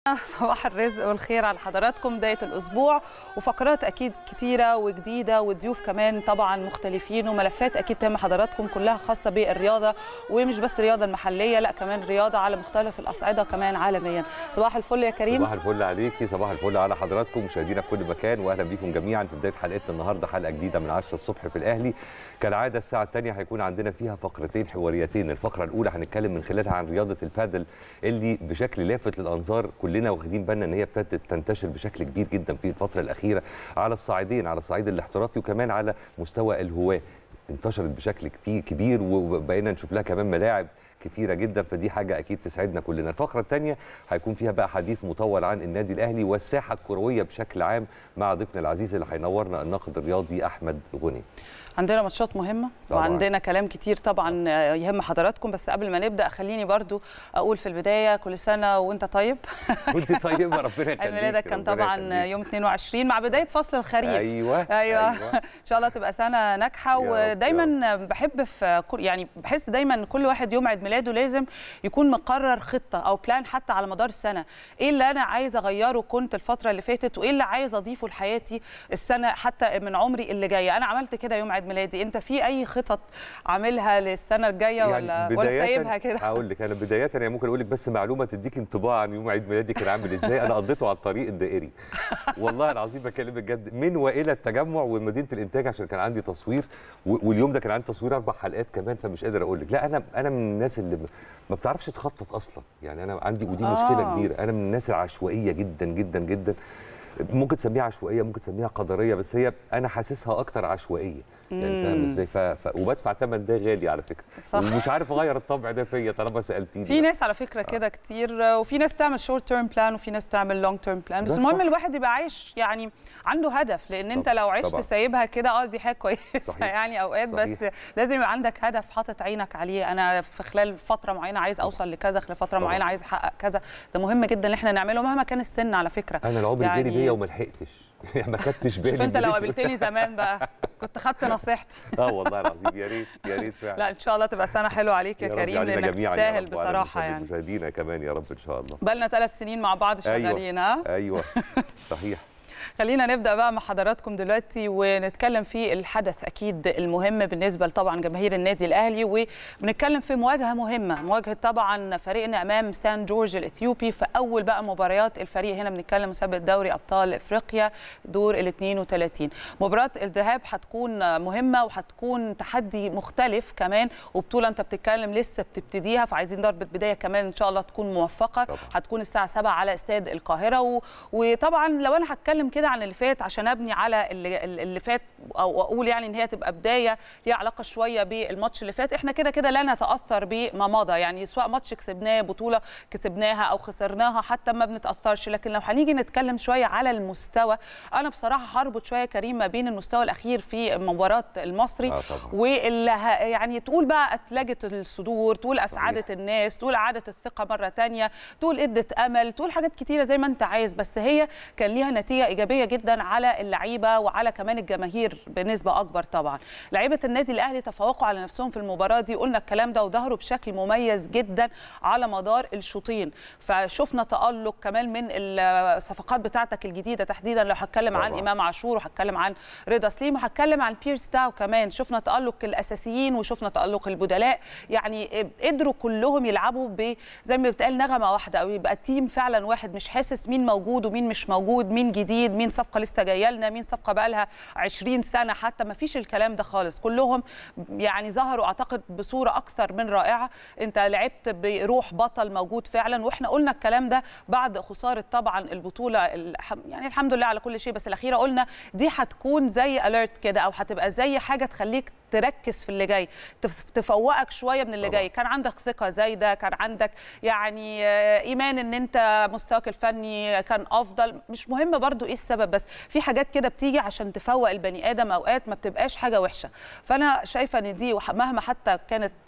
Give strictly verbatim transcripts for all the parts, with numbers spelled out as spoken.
صباح الرزق والخير على حضراتكم. بداية الأسبوع وفقرات أكيد كتيرة وجديدة وضيوف كمان طبعا مختلفين وملفات أكيد تهم حضراتكم كلها خاصة بالرياضة، ومش بس الرياضة المحلية، لا كمان رياضة على مختلف الأصعدة كمان عالميا. صباح الفل يا كريم. صباح الفل عليكي، صباح الفل على حضراتكم مشاهدينا في كل مكان، واهلا بيكم جميعا في بداية حلقتنا النهارده، حلقة جديدة من عشرة الصبح في الأهلي. كالعادة الساعة الثانية هيكون عندنا فيها فقرتين حواريتين. الفقرة الأولى هنتكلم من خلالها عن رياضة البادل اللي بشكل لافت للأنظار كلنا واخدين بالنا ان هي ابتدت تنتشر بشكل كبير جدا في الفتره الاخيره على الصعيدين، على الصعيد الاحترافي وكمان على مستوى الهواه. انتشرت بشكل كتير كبير وبقينا نشوف لها كمان ملاعب كتيره جدا، فدي حاجه اكيد تسعدنا كلنا. الفقره الثانيه هيكون فيها بقى حديث مطول عن النادي الاهلي والساحه الكرويه بشكل عام مع ضيفنا العزيز اللي هينورنا الناقد الرياضي احمد غني. عندنا ماتشات مهمه طبعا. وعندنا كلام كتير طبعا يهم حضراتكم، بس قبل ما نبدا خليني برضو اقول في البدايه كل سنه وانت طيب. وانت طيبه ربنا يخليك. عيد ميلادك كان طبعا يخليك. يوم اثنين وعشرين مع بدايه فصل الخريف. ايوه ايوه, أيوة. ان شاء الله تبقى سنه ناجحه. ودايما بحب في يعني بحس دايما ان كل واحد يوم عيد ميلاده لازم يكون مقرر خطه او بلان حتى على مدار السنه، ايه اللي انا عايزه اغيره كنت الفتره اللي فاتت، وايه اللي عايزه اضيفه لحياتي السنه حتى من عمري اللي جايه. انا عملت كده يوم عيد ميلادي. انت في اي خطط عاملها للسنه الجايه يعني ولا ولا سايبها كده؟ هقول لك انا بدايه يعني ممكن اقول لك بس معلومه تديك انطباع عن يوم عيد ميلادي كان عامل ازاي. انا قضيته على الطريق الدائري والله العظيم بكلمك جد، من والى التجمع ومدينه الانتاج عشان كان عندي تصوير، واليوم ده كان عندي تصوير اربع حلقات كمان، فمش قادر اقول لك. لا انا انا من الناس اللي ما بتعرفش تخطط اصلا، يعني انا عندي ودي آه. مشكله كبيره. انا من الناس العشوائيه جدا جدا جدا، ممكن تسميها عشوائيه ممكن تسميها قدريه، بس هي انا حاسسها اكتر عشوائيه يعني. فاهم ازاي؟ ف... ف... وبدفع ثمن ده غالي على فكره. صح. ومش عارف اغير الطبع ده فيا طالما سالتيني. في ناس على فكره كده آه. كتير، وفي ناس تعمل شورت تيرم بلان وفي ناس تعمل لونج تيرم بلان، بس المهم الواحد يبقى عايش يعني عنده هدف، لان انت لو عشت طبعا. سايبها كده اه دي حاجه كويسه يعني اوقات، بس لازم يبقى عندك هدف حاطط عينك عليه. انا في خلال فتره معينه عايز اوصل لكذا، خلال فتره طبعا. معينه عايز احقق كذا. ده مهم جدا ان احنا نعمله مهما كان السن على فكره. انا العمر يعني جري بيا وما لحقتش يعني ما خدتش بالي. شوف انت لو قابلتني زمان بقى كنت خدت نصيحتي. اه والله العظيم يا ريت يا ريت فعلا. لا ان شاء الله تبقى سنه حلوه عليك يا, يا كريم، لانك تستاهل بصراحه يعني. مشاهدينا كمان يا رب ان شاء الله. بقالنا ثلاث سنين مع بعض شغالين. ها ايوه, أيوة. صحيح. خلينا نبدا بقى مع حضراتكم دلوقتي ونتكلم في الحدث اكيد المهم بالنسبه طبعا جماهير النادي الاهلي، وبنتكلم في مواجهه مهمه، مواجهه طبعا فريقنا امام سان جورج الاثيوبي في اول بقى مباريات الفريق. هنا بنتكلم مسابقه دوري ابطال افريقيا دور ال اثنين وثلاثين. مباراه الذهاب هتكون مهمه وهتكون تحدي مختلف كمان، وبطوله انت بتتكلم لسه بتبتديها، فعايزين ضربه بدايه كمان ان شاء الله تكون موفقه. طبعا. هتكون الساعه سبعة على استاد القاهره، و... وطبعا لو انا هتكلم كده عن اللي فات عشان ابني على اللي, اللي فات او اقول يعني ان هي تبقى بدايه ليها علاقه شويه بالماتش اللي فات. احنا كده كده لا نتاثر بما مضى، يعني سواء ماتش كسبناه، بطوله كسبناها او خسرناها حتى ما بنتاثرش. لكن لو هنيجي نتكلم شويه على المستوى، انا بصراحه هربط شويه كريم ما بين المستوى الاخير في مباراه المصري آه واللي يعني تقول بقى اتلجت الصدور، تقول اسعدت صحيح. الناس، تقول اعاده الثقه مره ثانيه، تقول ادت امل، تقول حاجات كتيره زي ما انت عايز، بس هي كان ليها نتيجه ايجابيه جدا على اللعيبه وعلى كمان الجماهير بنسبه اكبر. طبعا لعيبه النادي الاهلي تفوقوا على نفسهم في المباراه دي، قلنا الكلام ده، وظهروا بشكل مميز جدا على مدار الشوطين. فشفنا تالق كمان من الصفقات بتاعتك الجديده تحديدا، لو هتكلم عن امام عاشور وهتكلم عن رضا سليم وهتكلم عن بيرس تاو كمان. شفنا تالق الاساسيين وشفنا تالق البدلاء، يعني قدروا كلهم يلعبوا ب زي ما بتقال نغمه واحده، او يبقى تيم فعلا واحد، مش حاسس مين موجود ومين مش موجود، مين جديد مين صفقه لسه جايه لنا، مين صفقه بقى لها عشرين سنه حتى. ما فيش الكلام ده خالص، كلهم يعني ظهروا اعتقد بصوره اكثر من رائعه. انت لعبت بروح بطل موجود فعلا، واحنا قلنا الكلام ده بعد خساره طبعا البطوله يعني الحمد لله على كل شيء، بس الاخيره قلنا دي هتكون زي اليرت كده، او هتبقى زي حاجه تخليك تركز في اللي جاي، تفوقك شويه من اللي جاي. كان عندك ثقه زايده، كان عندك يعني ايمان ان انت مستواك الفني كان افضل، مش مهم برضو ايه السبب، بس في حاجات كده بتيجي عشان تفوق البني ادم، اوقات ما بتبقاش حاجه وحشه. فانا شايفه ان دي مهما حتى كانت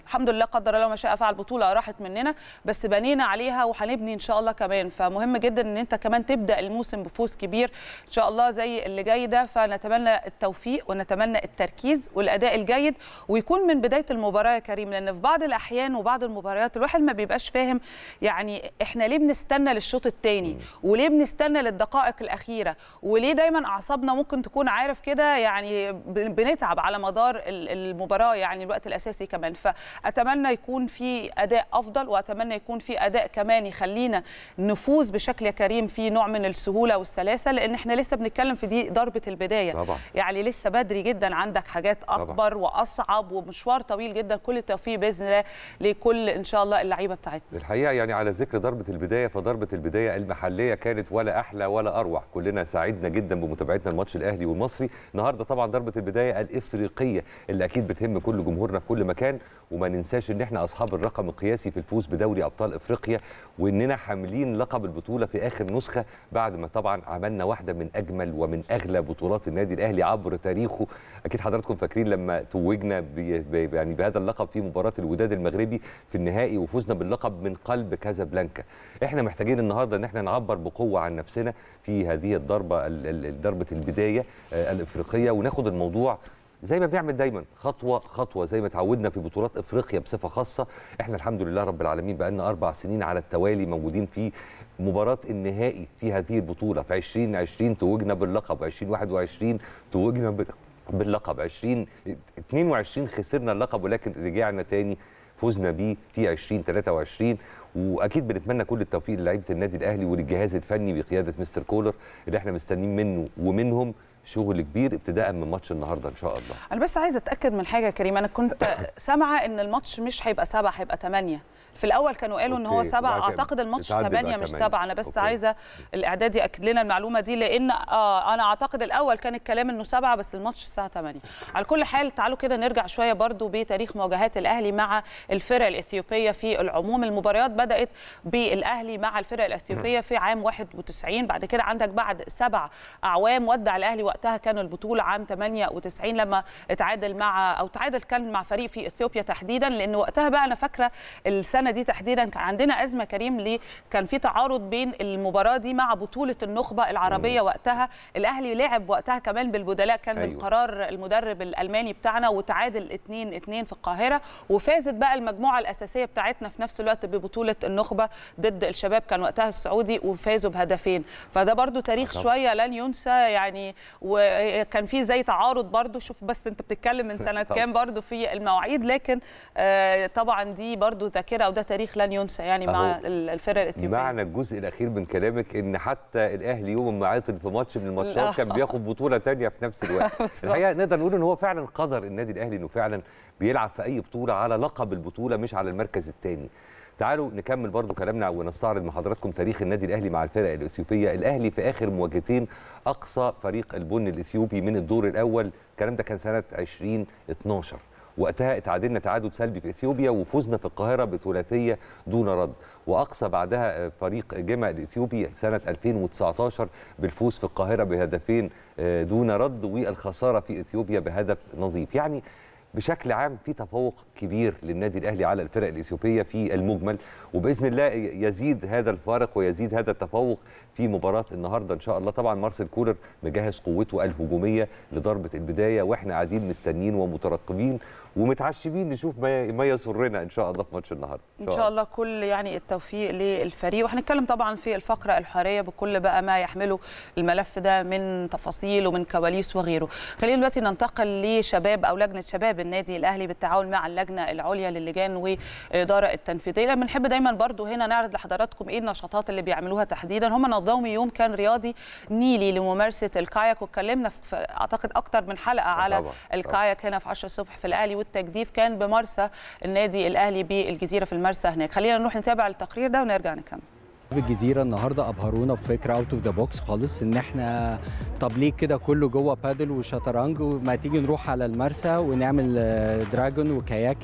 الحمد لله قدر الله ما شاء فعل، البطوله راحت مننا بس بنينا عليها وهنبني ان شاء الله كمان. فمهم جدا ان انت كمان تبدا الموسم بفوز كبير ان شاء الله زي اللي جاي ده. فنتمنى التوفيق ونتمنى التركيز والاداء الجيد ويكون من بدايه المباراه يا كريم، لان في بعض الاحيان وبعض المباريات الواحد ما بيبقاش فاهم يعني احنا ليه بنستنى للشوط الثاني وليه بنستنى للدقائق الاخيره وليه دايما اعصابنا ممكن تكون عارف كده يعني بنتعب على مدار المباراه يعني الوقت الاساسي كمان. فاتمنى يكون في اداء افضل واتمنى يكون في اداء كمان يخلينا نفوز بشكل يا كريم في نوع من السهوله والسلاسه، لان احنا لسه بنتكلم في دي ضربه البدايه طبعا. يعني لسه بدري جدا، عندك حاجات اكبر طبعا. واصعب ومشوار طويل جدا. كل التوفيق باذن الله لكل ان شاء الله اللعيبه بتاعتنا. الحقيقه يعني على ذكر ضربه البدايه، فضربه البدايه المحليه كانت ولا احلى ولا اروع. كلنا سعدنا جدا بمتابعتنا الماتش الاهلي والمصري النهارده. طبعا ضربه البدايه الافريقيه اللي اكيد بتهم كل جمهورنا في كل مكان، وما ننساش ان احنا اصحاب الرقم القياسي في الفوز بدوري ابطال افريقيا، واننا حاملين لقب البطوله في اخر نسخه بعد ما طبعا عملنا واحده من اجمل ومن اغلى بطولات النادي الاهلي عبر تاريخه. اكيد حضراتكم فاكرين لما توجنا بي يعني بهذا اللقب في مباراه الوداد المغربي في النهائي وفزنا باللقب من قلب كازابلانكا. احنا محتاجين النهارده ان احنا نعبر بقوه عن نفسنا في هذه الضربه ضربه البدايه الافريقيه، وناخد الموضوع زي ما بنعمل دايما خطوه خطوه زي ما تعودنا في بطولات افريقيا بصفه خاصه. احنا الحمد لله رب العالمين بقى لنا اربع سنين على التوالي موجودين في مباراه النهائي في هذه البطوله. في عشرين عشرين توجنا باللقب، عشرين واحد وعشرين توجنا باللقب، عشرين اتنين وعشرين خسرنا اللقب ولكن رجعنا تاني فوزنا بيه في عشرين تلاتة وعشرين. واكيد بنتمنى كل التوفيق للاعيبه النادي الاهلي وللجهاز الفني بقياده مستر كولر اللي احنا مستنيين منه ومنهم شغل كبير ابتداء من ماتش النهارده ان شاء الله. انا بس عايزه اتاكد من حاجه يا كريم، انا كنت سامعه ان الماتش مش هيبقى سبعه هيبقى ثمانيه. في الاول كانوا قالوا ان هو سبعه، اعتقد الماتش ثمانيه مش سبعه. انا بس أوكي. عايزه الاعداد ياكد لنا المعلومه دي، لان اه انا اعتقد الاول كان الكلام انه سبعه بس الماتش الساعه ثمانية. على كل حال تعالوا كده نرجع شويه برضو بتاريخ مواجهات الاهلي مع الفرق الاثيوبيه في العموم. المباريات بدات بالاهلي مع الفرق الاثيوبيه في عام واحد وتسعين، بعد كده عندك بعد سبع اعوام ودع الاهلي وقتها كان البطوله عام ثمانية وتسعين لما اتعادل مع او تعادل كان مع فريق في اثيوبيا تحديدا، لان وقتها بقى انا فاكره السنه دي تحديدا كان عندنا ازمه كريم ليه كان في تعارض بين المباراه دي مع بطوله النخبه العربيه. مم. وقتها الاهلي لعب وقتها كمان بالبدلاء، كان أيوة. من قرار المدرب الالماني بتاعنا، وتعادل اتنين اتنين في القاهره، وفازت بقى المجموعه الاساسيه بتاعتنا في نفس الوقت ببطوله النخبه ضد الشباب كان وقتها السعودي وفازوا بهدفين. فده برضو تاريخ أطلع. شويه لن ينسى يعني. وكان في زي تعارض برضو، شوف بس انت بتتكلم من سنه كام برضو في المواعيد، لكن آه طبعا دي برضو ذاكره وده تاريخ لن ينسى يعني مع الفرق الاثيوبيه. معنى الجزء الاخير من كلامك ان حتى الاهلي يوم ما عطل في ماتش من الماتشات كان بياخد بطوله ثانيه في نفس الوقت. الحقيقه نقدر نقول ان هو فعلا قدر النادي الاهلي انه فعلا بيلعب في اي بطوله على لقب البطوله مش على المركز الثاني. تعالوا نكمل برضو كلامنا ونستعرض مع حضراتكم تاريخ النادي الاهلي مع الفرق الاثيوبيه. الاهلي في اخر مواجهتين اقصى فريق البن الاثيوبي من الدور الاول، الكلام ده كان سنه عشرين اتناشر. وقتها اتعادلنا تعادل سلبي في اثيوبيا وفزنا في القاهره بثلاثيه دون رد، واقصى بعدها فريق جمع الاثيوبي سنه ألفين وتسعتاشر بالفوز في القاهره بهدفين دون رد والخساره في اثيوبيا بهدف نظيف. يعني بشكل عام في تفوق كبير للنادي الاهلي على الفرق الاثيوبيه في المجمل، وباذن الله يزيد هذا الفارق ويزيد هذا التفوق في مباراه النهارده ان شاء الله. طبعا مارسيل كولر مجهز قوته الهجوميه لضربه البدايه، واحنا قاعدين مستنيين ومترقبين ومتعشمين نشوف ما ما يسرنا ان شاء الله في ماتش النهارده. ان شاء الله كل يعني التوفيق للفريق، وهنتكلم طبعا في الفقره الحواريه بكل بقى ما يحمله الملف ده من تفاصيل ومن كواليس وغيره. خلينا دلوقتي ننتقل لشباب او لجنه شباب النادي الاهلي بالتعاون مع اللجنه العليا للجان والاداره التنفيذيه. بنحب دايما برضو هنا نعرض لحضراتكم ايه النشاطات اللي بيعملوها تحديدا. هم نظموا يوم كان رياضي نيلي لممارسه الكاياك، واتكلمنا في اعتقد اكتر من حلقه على طبعا. الكاياك طبعا. هنا في عشرة الصبح في الاهلي، والتجديف كان بمرسى النادي الاهلي بالجزيره في المرسى هناك. خلينا نروح نتابع التقرير ده ونرجع نكمل. الجزيره النهارده ابهرونا بفكره اوت اوف ذا بوكس خالص، ان احنا طب ليه كده كله جوه بادل وشطرنج، وما تيجي نروح على المرسى ونعمل دراجون وكاياك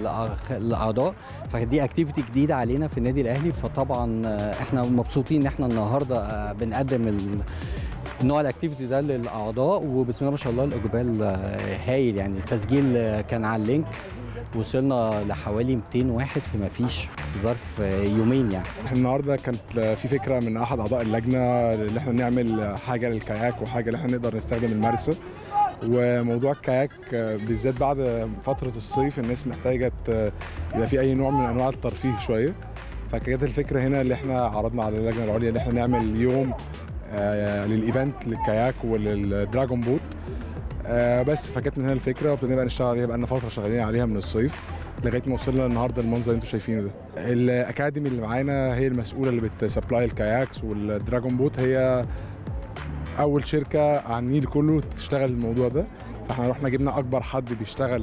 للاعضاء. فدي اكتيفيتي جديده علينا في النادي الاهلي، فطبعا احنا مبسوطين ان احنا النهارده بنقدم ال النوع الاكتيفيتي ده للاعضاء، وبسم الله ما شاء الله الاقبال هايل. يعني التسجيل كان على اللينك وصلنا لحوالي مئتين واحد في ما فيش في ظرف يومين يعني. احنا النهارده كانت في فكره من احد اعضاء اللجنه ان احنا نعمل حاجه للكاياك وحاجه اللي احنا نقدر نستخدم المرسى. وموضوع الكاياك بالذات بعد فتره الصيف الناس محتاجه يبقى في اي نوع من انواع الترفيه شويه. فكانت الفكره هنا اللي احنا عرضنا على اللجنه العليا ان احنا نعمل يوم آه للايفنت للكاياك وللدراجون بوت. آه بس فكانت من هنا الفكره وابتدينا بقى نشتغل عليها، بقى لنا فتره شغالين عليها من الصيف لغايه ما وصلنا النهارده المنظر اللي انتم شايفينه ده. الاكاديمي اللي معانا هي المسؤوله اللي بتسبلاي الكاياكس والدراجون بوت، هي اول شركه على النيل كله تشتغل الموضوع ده. فاحنا رحنا جبنا اكبر حد بيشتغل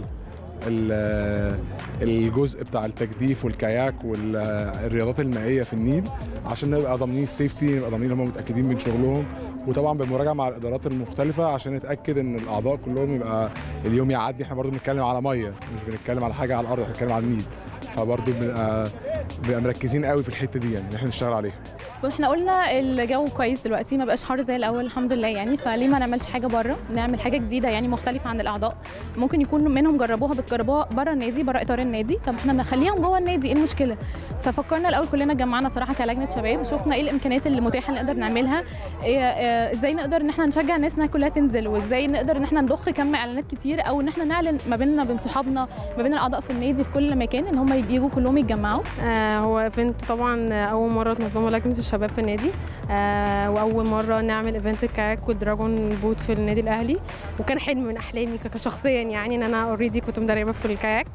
الجزء بتاع التجديف والكاياك والرياضات المائيه في النيل عشان نبقى ضامنين السيفتي، نبقى ضامنين هم متاكدين من شغلهم، وطبعا بالمراجعه مع الادارات المختلفه عشان نتاكد ان الاعضاء كلهم يبقى اليوم يعدي. احنا برضو بنتكلم على ميه، مش بنتكلم على حاجه على الارض، احنا بنتكلم على النيل، فبرضو بنبقى بنبقى مركزين قوي في الحته دي يعني ان احنا نشتغل عليها. واحنا قلنا الجو كويس دلوقتي، ما بقاش حر زي الاول الحمد لله يعني، فليه ما نعملش حاجه بره، نعمل حاجه جديده يعني مختلفه عن الاعضاء. ممكن يكون منهم جربوها بس جربوها بره النادي، بره اطار النادي، طب احنا نخليهم جوه النادي، ايه المشكله؟ ففكرنا الاول كلنا، جمعنا صراحه كلجنه شباب، شفنا ايه الامكانيات اللي متاحه اللي نقدر نعملها، إيه إيه ازاي نقدر ان احنا نشجع الناس انها كلها تنزل، وازاي نقدر ان احنا نضخ كم اعلانات كتير، او ان احنا نعلن ما بيننا وبين صحابنا ما بين الاعضاء في النادي في كل مكان ان هم يجوا كلهم يتجمعوا. آه هو ايفنت طبعا اول مره تنظمه لجنه الشباب في النادي، آه واول مره نعمل ايفنت الكاياك والدراجون بوت في النادي الاهلي، وكان حلم من احلامي كشخصيا يعني ان انا اوريدي كنت مدربه في الكاياك.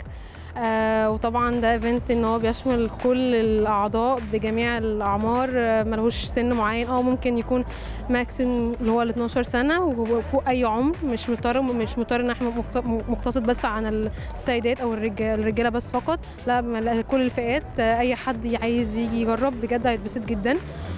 آه وطبعا ده ايفنت ان هو بيشمل كل الاعضاء بجميع الاعمار، آه ملهوش سن معين، اه ممكن يكون ماكسيم اللي هو ال اتناشر سنه وفوق اي عمر، مش مضطر مش مضطر ان احنا مقتصد بس عن السيدات او الرجاله بس فقط، لا كل الفئات، آه اي حد عايز يجي يجرب بجد هيتبسط جدا.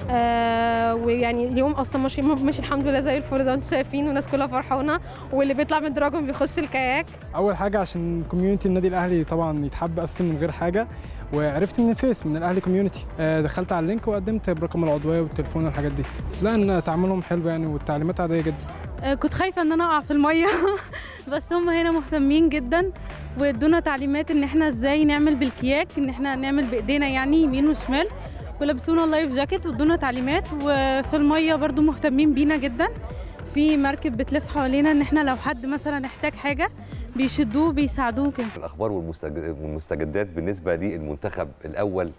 آه ويعني اليوم اصلا ماشي ماشي الحمد لله زي الفل زي ما انتم شايفين، والناس كلها فرحانه، واللي بيطلع من الدراجون بيخش الكاياك. اول حاجه عشان كوميونتي النادي الاهلي طبعا يتحب اصلا من غير حاجه، وعرفت من الفيس من الاهلي كوميونتي، دخلت على اللينك وقدمت برقم العضويه والتليفون والحاجات دي. لا ان تعاملهم حلو يعني والتعليمات عاديه جدا. كنت خايفه ان انا اقع في الميه بس هم هنا مهتمين جدا وادونا تعليمات ان احنا ازاي نعمل بالكياك، ان احنا نعمل بايدينا يعني يمين وشمال، ولبسونا لايف جاكيت وادونا تعليمات. وفي الميه برضو مهتمين بينا جدا، في مركب بتلف حوالينا ان احنا لو حد مثلا احتاج حاجه بيشدوه بيساعدوه كده. الاخبار والمستجدات بالنسبه للمنتخب الاول،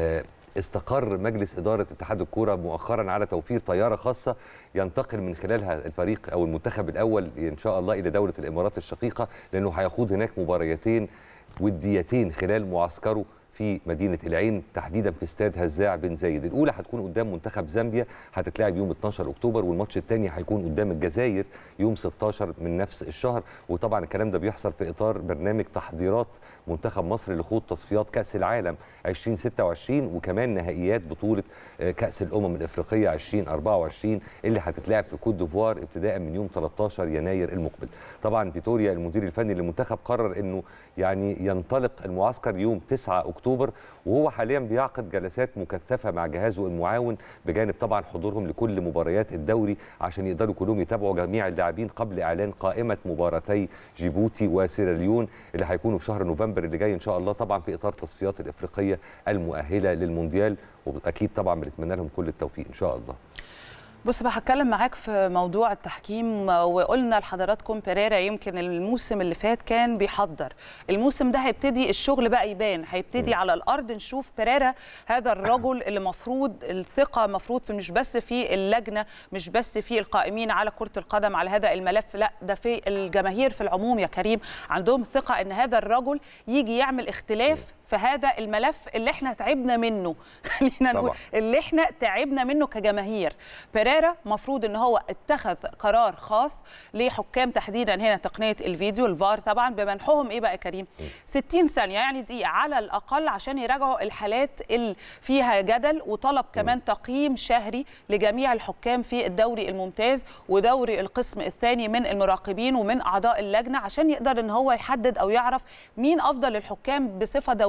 استقر مجلس اداره اتحاد الكوره مؤخرا على توفير طياره خاصه ينتقل من خلالها الفريق او المنتخب الاول ان شاء الله الى دوله الامارات الشقيقه، لانه هيخوض هناك مباريتين وديتين خلال معسكره في مدينه العين، تحديدا في استاد هزاع بن زايد. الاولى هتكون قدام منتخب زامبيا، هتتلعب يوم اتناشر اكتوبر، والماتش الثاني هيكون قدام الجزائر يوم ستاشر من نفس الشهر. وطبعا الكلام ده بيحصل في اطار برنامج تحضيرات منتخب مصر لخوض تصفيات كاس العالم ألفين وستة وعشرين، وكمان نهائيات بطوله كاس الامم الافريقيه ألفين وأربعة وعشرين اللي هتتلعب في كوت ديفوار ابتداء من يوم تلتاشر يناير المقبل. طبعا فيتوريا المدير الفني للمنتخب قرر انه يعني ينطلق المعسكر يوم تسعة اكتوبر، وهو حاليا بيعقد جلسات مكثفه مع جهازه المعاون بجانب طبعا حضورهم لكل مباريات الدوري عشان يقدروا كلهم يتابعوا جميع اللاعبين قبل اعلان قائمه مباراتي جيبوتي وسيراليون اللي هيكونوا في شهر نوفمبر اللي جاي ان شاء الله، طبعا في اطار التصفيات الافريقيه المؤهله للمونديال. واكيد طبعا بنتمنى لهم كل التوفيق ان شاء الله. بص بقى هتكلم معاك في موضوع التحكيم، وقلنا لحضراتكم بيريرا يمكن الموسم اللي فات كان بيحضر، الموسم ده هيبتدي الشغل بقى يبان، هيبتدي على الارض نشوف بيريرا هذا الرجل اللي مفروض الثقه مفروض في مش بس في اللجنه، مش بس في القائمين على كره القدم على هذا الملف، لا ده في الجماهير في العموم يا كريم عندهم ثقه ان هذا الرجل يجي يعمل اختلاف في هذا الملف اللي احنا تعبنا منه خلينا نقول اللي احنا تعبنا منه كجماهير. بيريرا مفروض ان هو اتخذ قرار خاص لحكام تحديدا هنا تقنيه الفيديو الفار طبعا بمنحهم ايه بقى يا كريم؟ ستين ثانيه يعني دقيقه على الاقل عشان يراجعوا الحالات اللي فيها جدل، وطلب كمان تقييم شهري لجميع الحكام في الدوري الممتاز ودوري القسم الثاني من المراقبين ومن اعضاء اللجنه عشان يقدر ان هو يحدد او يعرف مين افضل الحكام بصفه دوريه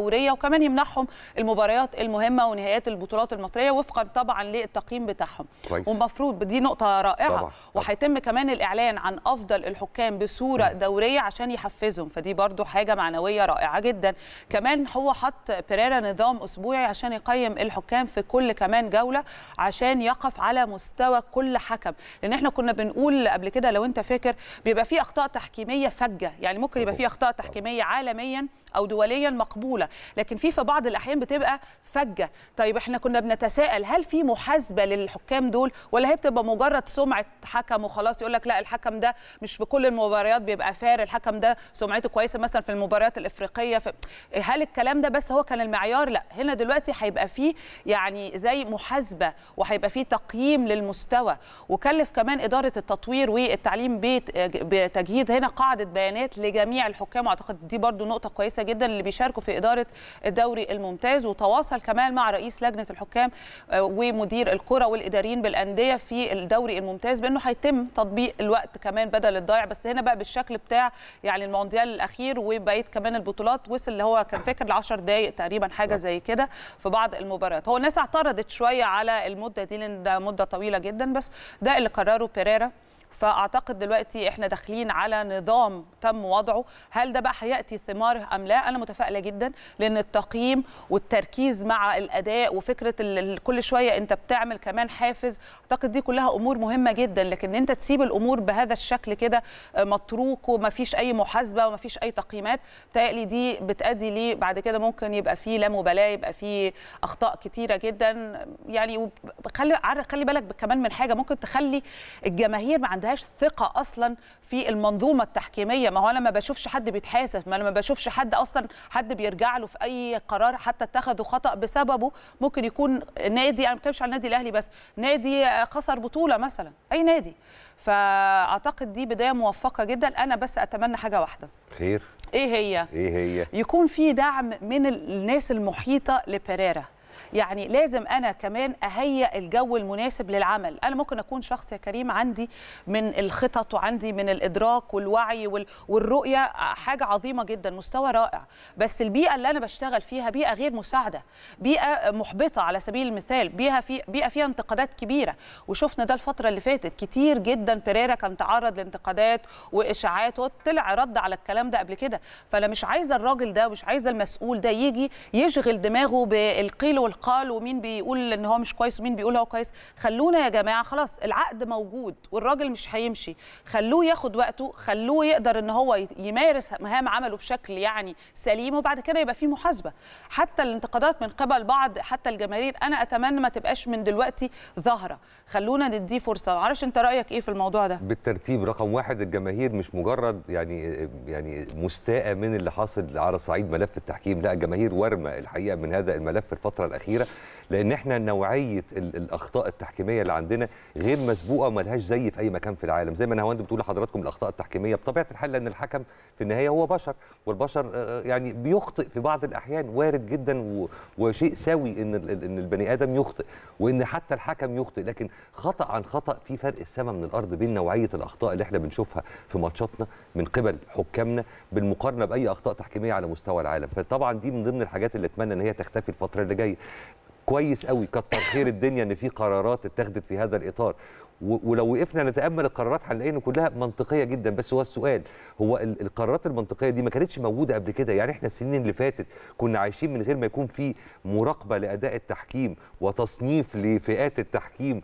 دوريه، وكمان يمنحهم المباريات المهمه ونهائيات البطولات المصريه وفقا طبعا للتقييم بتاعهم. والمفروض دي نقطه رائعه، وهيتم كمان الاعلان عن افضل الحكام بصوره دوريه عشان يحفزهم، فدي برضو حاجه معنويه رائعه جدا. كمان هو حط بيريرا نظام اسبوعي عشان يقيم الحكام في كل كمان جوله عشان يقف على مستوى كل حكم، لان احنا كنا بنقول قبل كده لو انت فاكر بيبقى في اخطاء تحكيميه فجه، يعني ممكن يبقى في اخطاء تحكيميه عالميا او دوليا مقبوله، لكن في في بعض الاحيان بتبقى فجه. طيب احنا كنا بنتساءل هل في محاسبه للحكام دول ولا هي بتبقى مجرد سمعه حكم وخلاص، يقول لك لا الحكم ده مش في كل المباريات بيبقى فار، الحكم ده سمعته كويسه مثلا في المباريات الافريقيه في... هل الكلام ده بس هو كان المعيار؟ لا، هنا دلوقتي هيبقى في يعني زي محاسبه وهيبقى في تقييم للمستوى، وكلف كمان اداره التطوير والتعليم بتجهيز هنا قاعده بيانات لجميع الحكام، واعتقد دي برضو نقطه كويسه جدا اللي بيشاركوا في اداره الدوري الممتاز. وتواصل كمان مع رئيس لجنه الحكام ومدير الكره والاداريين بالانديه في الدوري الممتاز بانه هيتم تطبيق الوقت كمان بدل الضايع، بس هنا بقى بالشكل بتاع يعني المونديال الاخير وبقيه كمان البطولات، وصل اللي هو كان فاكر ل عشر دقائق تقريبا حاجه زي كده في بعض المباريات. هو الناس اعترضت شويه على المده دي لان ده مده طويله جدا، بس ده اللي قرره بيريرا. فاعتقد دلوقتي احنا داخلين على نظام تم وضعه، هل ده بقى هياتي ثماره ام لا؟ انا متفائله جدا، لان التقييم والتركيز مع الاداء وفكره كل شويه انت بتعمل كمان حافز، اعتقد دي كلها امور مهمه جدا. لكن انت تسيب الامور بهذا الشكل كده متروك وما فيش اي محاسبه وما فيش اي تقييمات، بتهيألي دي بتادي ليه بعد كده ممكن يبقى فيه لا مبالاه، يبقى فيه اخطاء كتيره جدا يعني. خلي خلي بالك كمان من حاجه ممكن تخلي الجماهير ما عندهاش ثقه اصلا في المنظومه التحكيميه. ما هو انا ما بشوفش حد بيتحاسب، ما انا ما بشوفش حد اصلا حد بيرجع له في اي قرار حتى اتخذوا خطا بسببه. ممكن يكون نادي، انا ما بتكلمش عن النادي الاهلي بس، نادي خسر بطوله مثلا، اي نادي. فاعتقد دي بدايه موفقه جدا. انا بس اتمنى حاجه واحده، خير. ايه هي؟ ايه هي؟ يكون في دعم من الناس المحيطه لبيريرا. يعني لازم انا كمان اهيئ الجو المناسب للعمل. انا ممكن اكون شخص يا كريم عندي من الخطط وعندي من الادراك والوعي والرؤيه حاجه عظيمه جدا، مستوى رائع، بس البيئه اللي انا بشتغل فيها بيئه غير مساعده، بيئه محبطه على سبيل المثال، بيئه في بيئه فيها انتقادات كبيره، وشفنا ده الفتره اللي فاتت كتير جدا. بيريرا كان تعرض لانتقادات واشاعات وطلع رد على الكلام ده قبل كده. فانا مش عايزه الراجل ده ومش عايزه المسؤول ده يجي يشغل دماغه بالقيل والقال ومين بيقول ان هو مش كويس ومين بيقول هو كويس. خلونا يا جماعه خلاص، العقد موجود والراجل مش هيمشي، خلوه ياخد وقته، خلوه يقدر ان هو يمارس مهام عمله بشكل يعني سليم، وبعد كده يبقى في محاسبه. حتى الانتقادات من قبل بعض حتى الجماهير انا اتمنى ما تبقاش من دلوقتي ظاهره، خلونا نديه فرصه. معرفش انت رايك ايه في الموضوع ده؟ بالترتيب، رقم واحد الجماهير مش مجرد يعني يعني مستاءه من اللي حاصل على صعيد ملف التحكيم، لا الجماهير ورمه الحقيقه من هذا الملف الفتره الاخيره، لان احنا نوعيه الاخطاء التحكيميه اللي عندنا غير مسبوقه وملهاش زي في اي مكان في العالم. زي ما نهاوند بتقول لحضراتكم الاخطاء التحكيميه بطبيعه الحال، لان الحكم في النهايه هو بشر، والبشر يعني بيخطئ في بعض الاحيان، وارد جدا وشيء سوي ان ان البني ادم يخطئ وان حتى الحكم يخطئ، لكن خطا عن خطا في فرق السماء من الارض بين نوعيه الاخطاء اللي احنا بنشوفها في ماتشاتنا من قبل حكامنا بالمقارنه باي اخطاء تحكيميه على مستوى العالم. فطبعا دي من ضمن الحاجات اللي اتمنى ان هي تختفي الفتره اللي جايه. كويس قوي، كتر خير الدنيا ان في قرارات اتخذت في هذا الاطار، ولو وقفنا نتامل القرارات هنلاقي ان كلها منطقيه جدا. بس هو السؤال هو القرارات المنطقيه دي ما كانتش موجوده قبل كده؟ يعني احنا السنين اللي فاتت كنا عايشين من غير ما يكون في مراقبه لاداء التحكيم وتصنيف لفئات التحكيم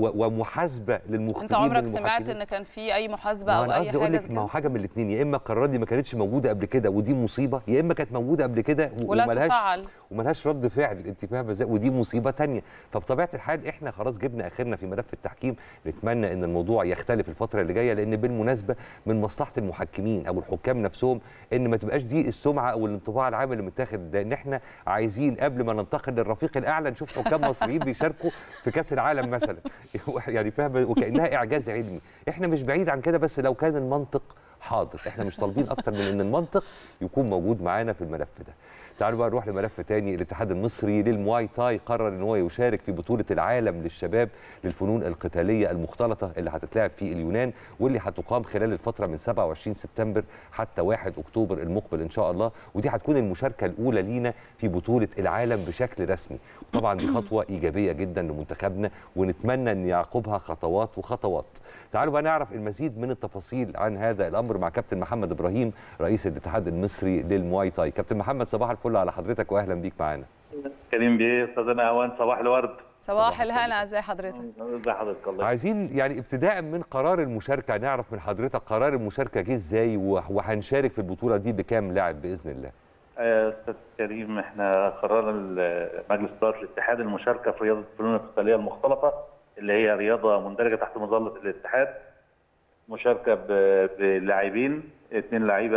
ومحاسبه للمخطئين. انت عمرك سمعت ان كان في اي محاسبه او اي حاجه كده؟ ما هو حاجه من الاثنين، يا اما القرارات دي ما كانتش موجوده قبل كده ودي مصيبه، يا اما كانت موجوده قبل كده وملهاش وملهاش رد فعل، انت فاهمه ازاي، ودي مصيبه ثانيه. فبطبيعه الحال احنا خلاص جبنا اخرنا في ملف التحكيم. نتمنى ان الموضوع يختلف الفتره اللي جايه، لان بالمناسبه من مصلحه المحكمين او الحكام نفسهم ان ما تبقاش دي السمعه او الانطباع العام اللي متاخد، لان احنا عايزين قبل ما ننتقل للرفيق الاعلى نشوف حكام مصريين بيشاركوا في كاس العالم مثلا، يعني فاهمه، وكانها اعجاز علمي. احنا مش بعيد عن كده، بس لو كان المنطق حاضر. احنا مش طالبين اكتر من ان المنطق يكون موجود معانا في الملف ده. تعالوا بقى نروح لملف تاني. الاتحاد المصري للمواي تاي قرر ان هو يشارك في بطوله العالم للشباب للفنون القتاليه المختلطه اللي هتتلعب في اليونان، واللي هتقام خلال الفتره من سبعة وعشرين سبتمبر حتى واحد اكتوبر المقبل ان شاء الله. ودي هتكون المشاركه الاولى لينا في بطوله العالم بشكل رسمي. طبعا دي خطوه ايجابيه جدا لمنتخبنا، ونتمنى ان يعقبها خطوات وخطوات. تعالوا بقى نعرف المزيد من التفاصيل عن هذا الامر مع كابتن محمد ابراهيم رئيس الاتحاد المصري للمواي تاي. كابتن محمد، صباح الفل على حضرتك واهلا بيك معانا. كريم بيه، استاذنا هوان، صباح الورد. صباح الهنا، ازي حضرتك؟ ازي حضرتك؟ الله عايزين يعني ابتداء من قرار المشاركه نعرف من حضرتك قرار المشاركه جه ازاي، وهنشارك في البطوله دي بكام لاعب باذن الله؟ استاذ كريم، احنا قررنا مجلس اداره الاتحاد المشاركه في رياضه الفنون القتاليه المختلطه اللي هي رياضه مندرجه تحت مظله الاتحاد. مشاركه بلاعبين، اثنين لعيبه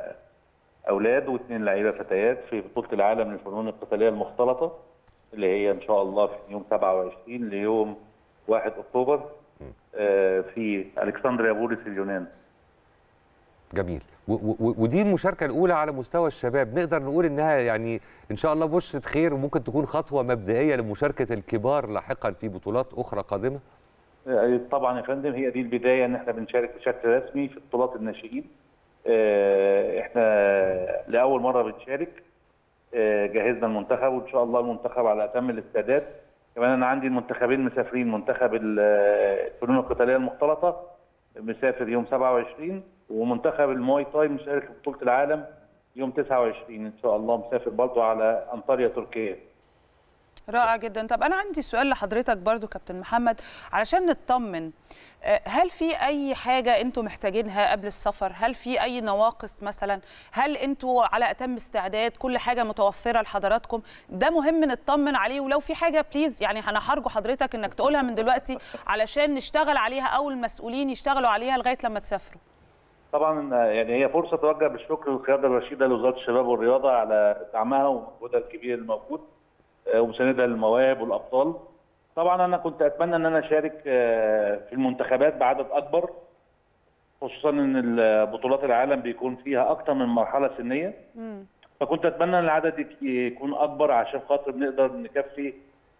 اولاد واثنين لعيبه فتيات في بطوله العالم للفنون القتاليه المختلطه اللي هي ان شاء الله في يوم سبعة وعشرين ليوم واحد اكتوبر في الكسندريا بوليس اليونان. جميل. ودي المشاركه الاولى على مستوى الشباب، نقدر نقول انها يعني ان شاء الله بشرة خير وممكن تكون خطوه مبدئيه لمشاركه الكبار لاحقا في بطولات اخرى قادمه. طبعا يا فندم، هي دي البدايه ان احنا بنشارك بشكل رسمي في بطولات الناشئين. احنا لاول مره بنشارك، جهزنا المنتخب وان شاء الله المنتخب على اتم الاستعداد. كمان انا عندي المنتخبين مسافرين، منتخب الفنون القتاليه المختلطه مسافر يوم سبعة وعشرين، ومنتخب المواي تاي مشارك في بطوله العالم يوم تسعة وعشرين ان شاء الله، مسافر برضه على انطاليا تركيا. رائع جدا. طب انا عندي سؤال لحضرتك برضو كابتن محمد علشان نطمن، هل في اي حاجه انتم محتاجينها قبل السفر؟ هل في اي نواقص مثلا؟ هل انتم على اتم استعداد؟ كل حاجه متوفره لحضراتكم؟ ده مهم نطمن عليه، ولو في حاجه بليز يعني انا هرجو حضرتك انك تقولها من دلوقتي علشان نشتغل عليها او المسؤولين يشتغلوا عليها لغايه لما تسافروا. طبعا يعني هي فرصه توجه بالشكر والقياده الرشيده لوزاره الشباب والرياضه على دعمها ومجهودها الكبير الموجود ومساندها للمواهب والابطال. طبعا انا كنت اتمنى ان انا اشارك في المنتخبات بعدد اكبر، خصوصا ان بطولات العالم بيكون فيها اكتر من مرحله سنيه. مم. فكنت اتمنى ان العدد يكون اكبر عشان خاطر نقدر نكفي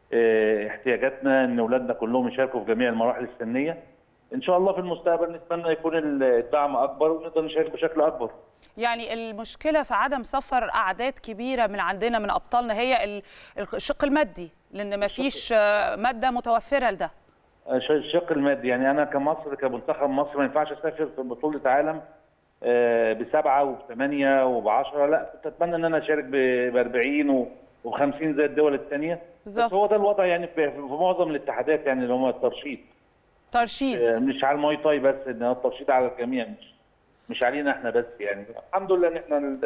احتياجاتنا، ان اولادنا كلهم يشاركوا في جميع المراحل السنيه. ان شاء الله في المستقبل نتمنى يكون الدعم اكبر ونقدر نشارك بشكل اكبر. يعني المشكله في عدم سفر اعداد كبيره من عندنا من ابطالنا هي الشق المادي، لان ما فيش ماده متوفره لده. الشق المادي، يعني انا كمصر كمنتخب مصر ما ينفعش اسافر في بطوله عالم بسبعه وبثمانيه وبعشره، لا كنت اتمنى ان انا اشارك بأربعين وبخمسين زي الدول الثانيه. بس هو ده الوضع يعني في معظم الاتحادات، يعني اللي هم الترشيد. ترشيد مش على المواي تاي بس، ان الترشيد على الجميع، مش مش علينا احنا بس. يعني الحمد لله ان احنا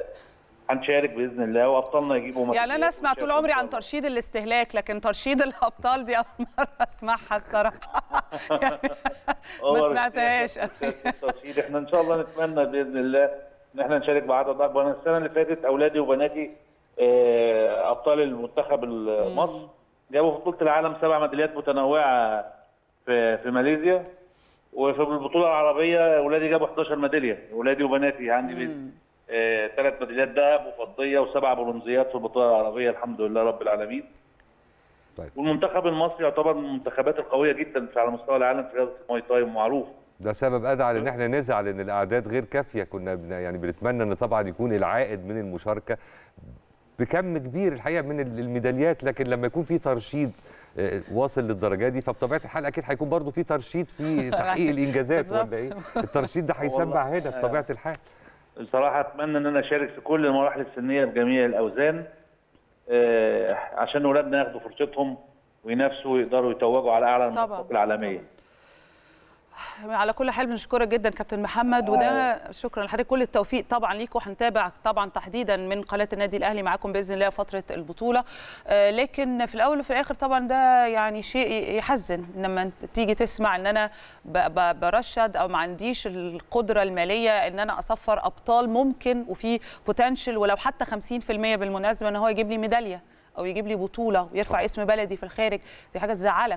هنشارك باذن الله وابطالنا يجيبوا. يعني انا اسمع طول عمري عن ترشيد الاستهلاك، لكن ترشيد الابطال دي اول مره اسمعها الصراحه. يعني ما سمعتهاش. الترشيد احنا ان شاء الله نتمنى باذن الله ان احنا نشارك بعدد اكبر. انا السنه اللي فاتت اولادي وبناتي ابطال المنتخب المصري جابوا في بطوله العالم سبع ميداليات متنوعه في في ماليزيا، وفي البطوله العربيه اولادي جابوا احداشر ميداليه، اولادي وبناتي. عندي ثلاث آه ميداليات ذهب وفضيه وسبع برونزيات في البطوله العربيه الحمد لله رب العالمين. طيب. والمنتخب المصري يعتبر من المنتخبات القويه جدا على مستوى العالم في رياضه المواي تاي ومعروف. ده سبب ادعى ان احنا نزعل ان الاعداد غير كافيه. كنا يعني بنتمنى ان طبعا يكون العائد من المشاركه بكم كبير الحقيقه من الميداليات، لكن لما يكون في ترشيد واصل للدرجه دي فبطبيعه الحال اكيد هيكون برضو في ترشيد في تحقيق الانجازات ولا ايه؟ الترشيد ده هيسمع هنا بطبيعه الحال. بصراحه اتمنى ان انا اشارك في كل المراحل السنيه بجميع الاوزان عشان اولادنا ياخدوا فرصتهم وينافسوا ويقدروا يتوجوا على اعلى المناطق العالميه. على كل حال بنشكرك جدا كابتن محمد، وده شكرا لحضرتك، كل التوفيق طبعا ليك، وهنتابع طبعا تحديدا من قناه النادي الاهلي معاكم باذن الله فتره البطوله. لكن في الاول وفي الاخر طبعا ده يعني شيء يحزن لما تيجي تسمع ان انا برشد او ما عنديش القدره الماليه ان انا اصفر ابطال ممكن وفي بوتنشل ولو حتى خمسين في المية بالمناسبه ان هو يجيب لي ميداليه او يجيب لي بطوله ويرفع اسم بلدي في الخارج. دي حاجه تزعلك.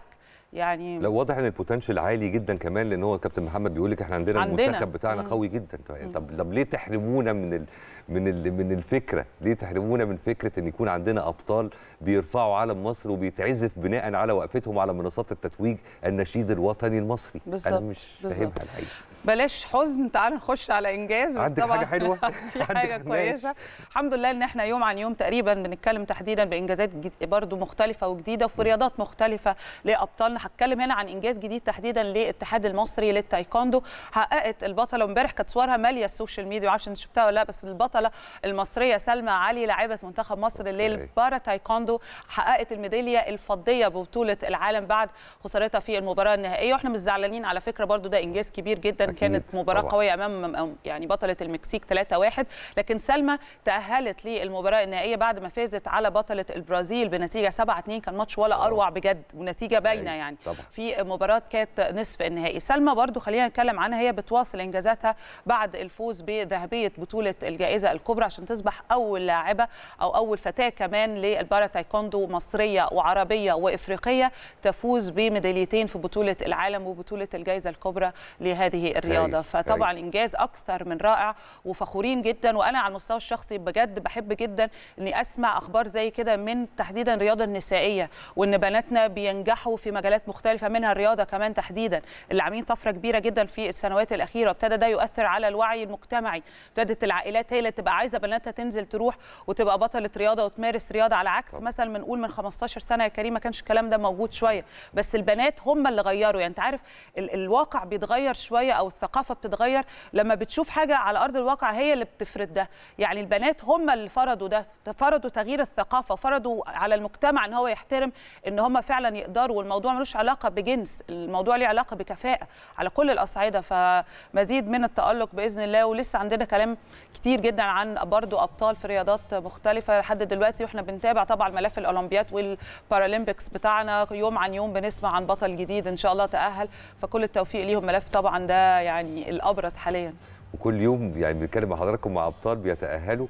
يعني لو واضح ان البوتنشال عالي جدا كمان، لان هو كابتن محمد بيقول لك احنا عندنا, عندنا. المنتخب بتاعنا مم. قوي جدا. طب طب ليه تحرمونا من ال من ال من الفكره؟ ليه تحرمونا من فكره ان يكون عندنا ابطال بيرفعوا علم مصر وبيتعزف بناء على وقفتهم على منصات التتويج النشيد الوطني المصري؟ بالزبط. انا مش فاهمها الحقيقه. بلاش حزن، تعال نخش على انجاز. عندك حاجه حلوه؟ في حاجه كويسه الحمد لله، ان احنا يوم عن يوم تقريبا بنتكلم تحديدا بانجازات برضو مختلفه وجديده وفي رياضات مختلفه لابطالنا. هتكلم هنا عن انجاز جديد تحديدا للاتحاد المصري للتايكوندو. حققت البطله امبارح، كانت صورها ماليه السوشيال ميديا، ما اعرفش انت شفتها ولا لا، بس البطله المصريه سلمى علي لاعبه منتخب مصر للبارا تايكوندو حققت الميداليه الفضيه ببطوله العالم بعد خسارتها في المباراه النهائيه. واحنا مش زعلانين على فكره، برضو ده انجاز كبير جدا. كانت مباراه طبعا قويه امام يعني بطله المكسيك ثلاثة واحد، لكن سلمى تاهلت للمباراه النهائيه بعد ما فازت على بطله البرازيل بنتيجه سبعة اتنين. كان ماتش ولا اروع بجد ونتيجه باينه يعني طبعا. في مباراه كانت نصف النهائي. سلمى برضو خلينا نتكلم عنها، هي بتواصل انجازاتها بعد الفوز بذهبيه بطوله الجائزه الكبرى عشان تصبح اول لاعبه او اول فتاه كمان للبارا تايكوندو مصريه وعربيه وافريقيه تفوز بميداليتين في بطوله العالم وبطوله الجائزه الكبرى لهذه الرياضه. فطبعا انجاز اكثر من رائع وفخورين جدا. وانا على المستوى الشخصي بجد بحب جدا اني اسمع اخبار زي كده من تحديدا الرياضه النسائيه، وان بناتنا بينجحوا في مجالات مختلفه منها الرياضه كمان تحديدا، اللي عاملين طفره كبيره جدا في السنوات الاخيره. وابتدى ده يؤثر على الوعي المجتمعي، ابتدت العائلات هي اللي تبقى عايزه بناتها تنزل تروح وتبقى بطله رياضه وتمارس رياضه، على عكس مثلا بنقول من خمستاشر سنه يا كريم ما كانش الكلام ده موجود شويه. بس البنات هم اللي غيروا، يعني انت عارف ال الواقع بيتغير شويه او الثقافه بتتغير لما بتشوف حاجه على ارض الواقع، هي اللي بتفرض ده. يعني البنات هم اللي فرضوا ده، فرضوا تغيير الثقافه، فرضوا على المجتمع ان هو يحترم ان هم فعلا يقدروا. والموضوع ملوش علاقه بجنس، الموضوع ليه علاقه بكفاءه على كل الاصعده. فمزيد من التالق باذن الله، ولسه عندنا كلام كتير جدا عن برضو ابطال في رياضات مختلفه لحد دلوقتي. واحنا بنتابع طبعا ملف الاولمبياد والبارالمبيكس بتاعنا، يوم عن يوم بنسمع عن بطل جديد ان شاء الله تاهل، فكل التوفيق ليهم. ملف طبعا ده يعني الابرز حاليا، وكل يوم يعني بنتكلم مع حضراتكم مع ابطال بيتاهلوا،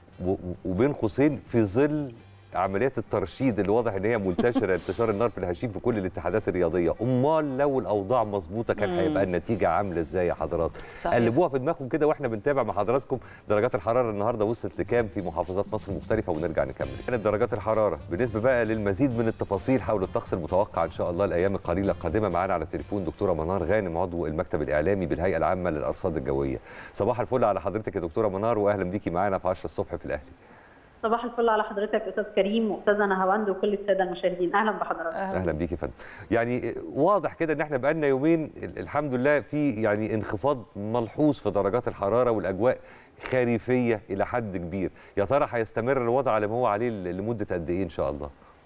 وبين قوسين في ظل عمليات الترشيد اللي واضح ان هي منتشره انتشار النار في الهشيم في كل الاتحادات الرياضيه. امال لو الاوضاع مظبوطه كان هيبقى النتيجه عامله ازاي يا حضرات؟ صحيح. قلبوها في دماغكم كده واحنا بنتابع مع حضراتكم درجات الحراره النهارده وصلت لكام في محافظات مصر مختلفه، ونرجع نكمل. كانت درجات الحراره. بالنسبه بقى للمزيد من التفاصيل حول الطقس المتوقع ان شاء الله الايام القليله القادمه، معانا على التليفون دكتوره منار غانم عضو المكتب الاعلامي بالهيئه العامه للارصاد الجويه. صباح الفل على حضرتك يا دكتوره منار، واهلا بيكي معانا في عشرة الصبح في الاهلي. صباح الفل على حضرتك استاذ كريم واستاذه نهاوند وكل الساده المشاهدين، اهلا بحضرتك. اهلا, أهلا بيكي يا فندم. يعني واضح كده ان احنا بقالنا يومين الحمد لله في يعني انخفاض ملحوظ في درجات الحراره والاجواء خريفيه الى حد كبير، يا ترى هيستمر الوضع على ما هو عليه لمده قد ايه ان شاء الله؟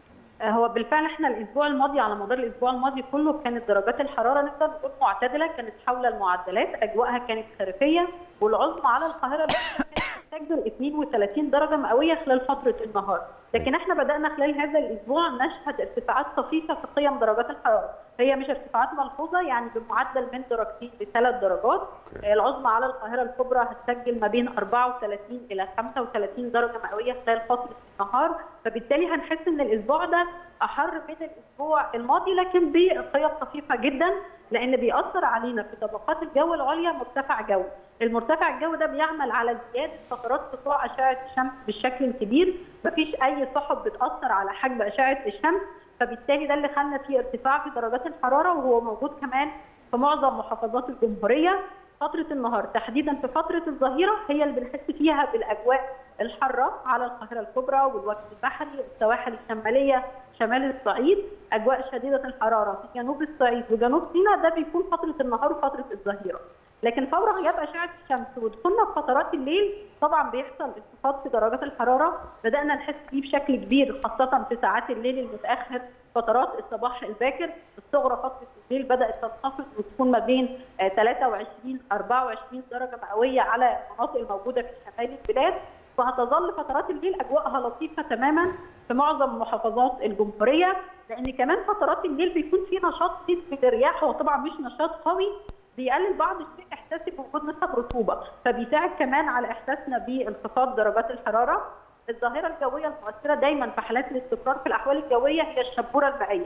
هو بالفعل احنا الاسبوع الماضي على مدار الاسبوع الماضي كله كانت درجات الحراره نقدر نقول معتدله، كانت حول المعدلات، اجواءها كانت خريفيه، والعظمى على القاهره كانت تسجل اثنين وثلاثين درجه مئويه خلال فتره النهار، لكن احنا بدانا خلال هذا الاسبوع نشهد ارتفاعات طفيفه في قيم درجات الحراره، هي مش ارتفاعات ملحوظه يعني بمعدل من درجتين لثلاث درجات. العظمى على القاهره الكبرى هتسجل ما بين أربعة وثلاثين الى خمسة وثلاثين درجه مئويه خلال فتره النهار، فبالتالي هنحس ان الاسبوع ده احر من الاسبوع الماضي لكن بقيم طفيفه جدا، لان بيأثر علينا في طبقات الجو العليا مرتفع جو. المرتفع الجو ده بيعمل على زياده فترات سطوع اشعه الشمس بالشكل الكبير، مفيش اي سحب بتأثر على حجم اشعه الشمس، فبالتالي ده اللي خلى فيه ارتفاع في درجات الحراره، وهو موجود كمان في معظم محافظات الجمهوريه. فتره النهار تحديدا في فتره الظهيره هي اللي بنحس فيها بالاجواء الحاره على القاهره الكبرى والوجه البحري، السواحل الشماليه، شمال الصعيد، اجواء شديده الحراره في جنوب الصعيد وجنوب سيناء، ده بيكون فتره النهار وفتره الظهيره. لكن فور غياب اشعه الشمس ودخولنا في فترات الليل طبعا بيحصل انخفاض في درجات الحراره، بدانا نحس فيه بشكل كبير خاصه في ساعات الليل المتاخر، فترات الصباح الباكر، الصغرى فتره الليل بدات تنخفض وتكون ما بين ثلاثة وعشرين أربعة وعشرين درجه مئويه على المناطق الموجوده في شمال البلاد، وهتظل فترات الليل اجواءها لطيفه تماما في معظم محافظات الجمهوريه، لان كمان فترات الليل بيكون في نشاط نسبي للرياح، هو طبعا مش نشاط قوي، بيقلل بعض الشيء احساسي بوجود نسب رطوبه، فبيساعد كمان على احساسنا بانخفاض درجات الحراره. الظاهره الجويه المؤثره دايما في حالات الاستقرار في الاحوال الجويه هي الشبوره المائيه.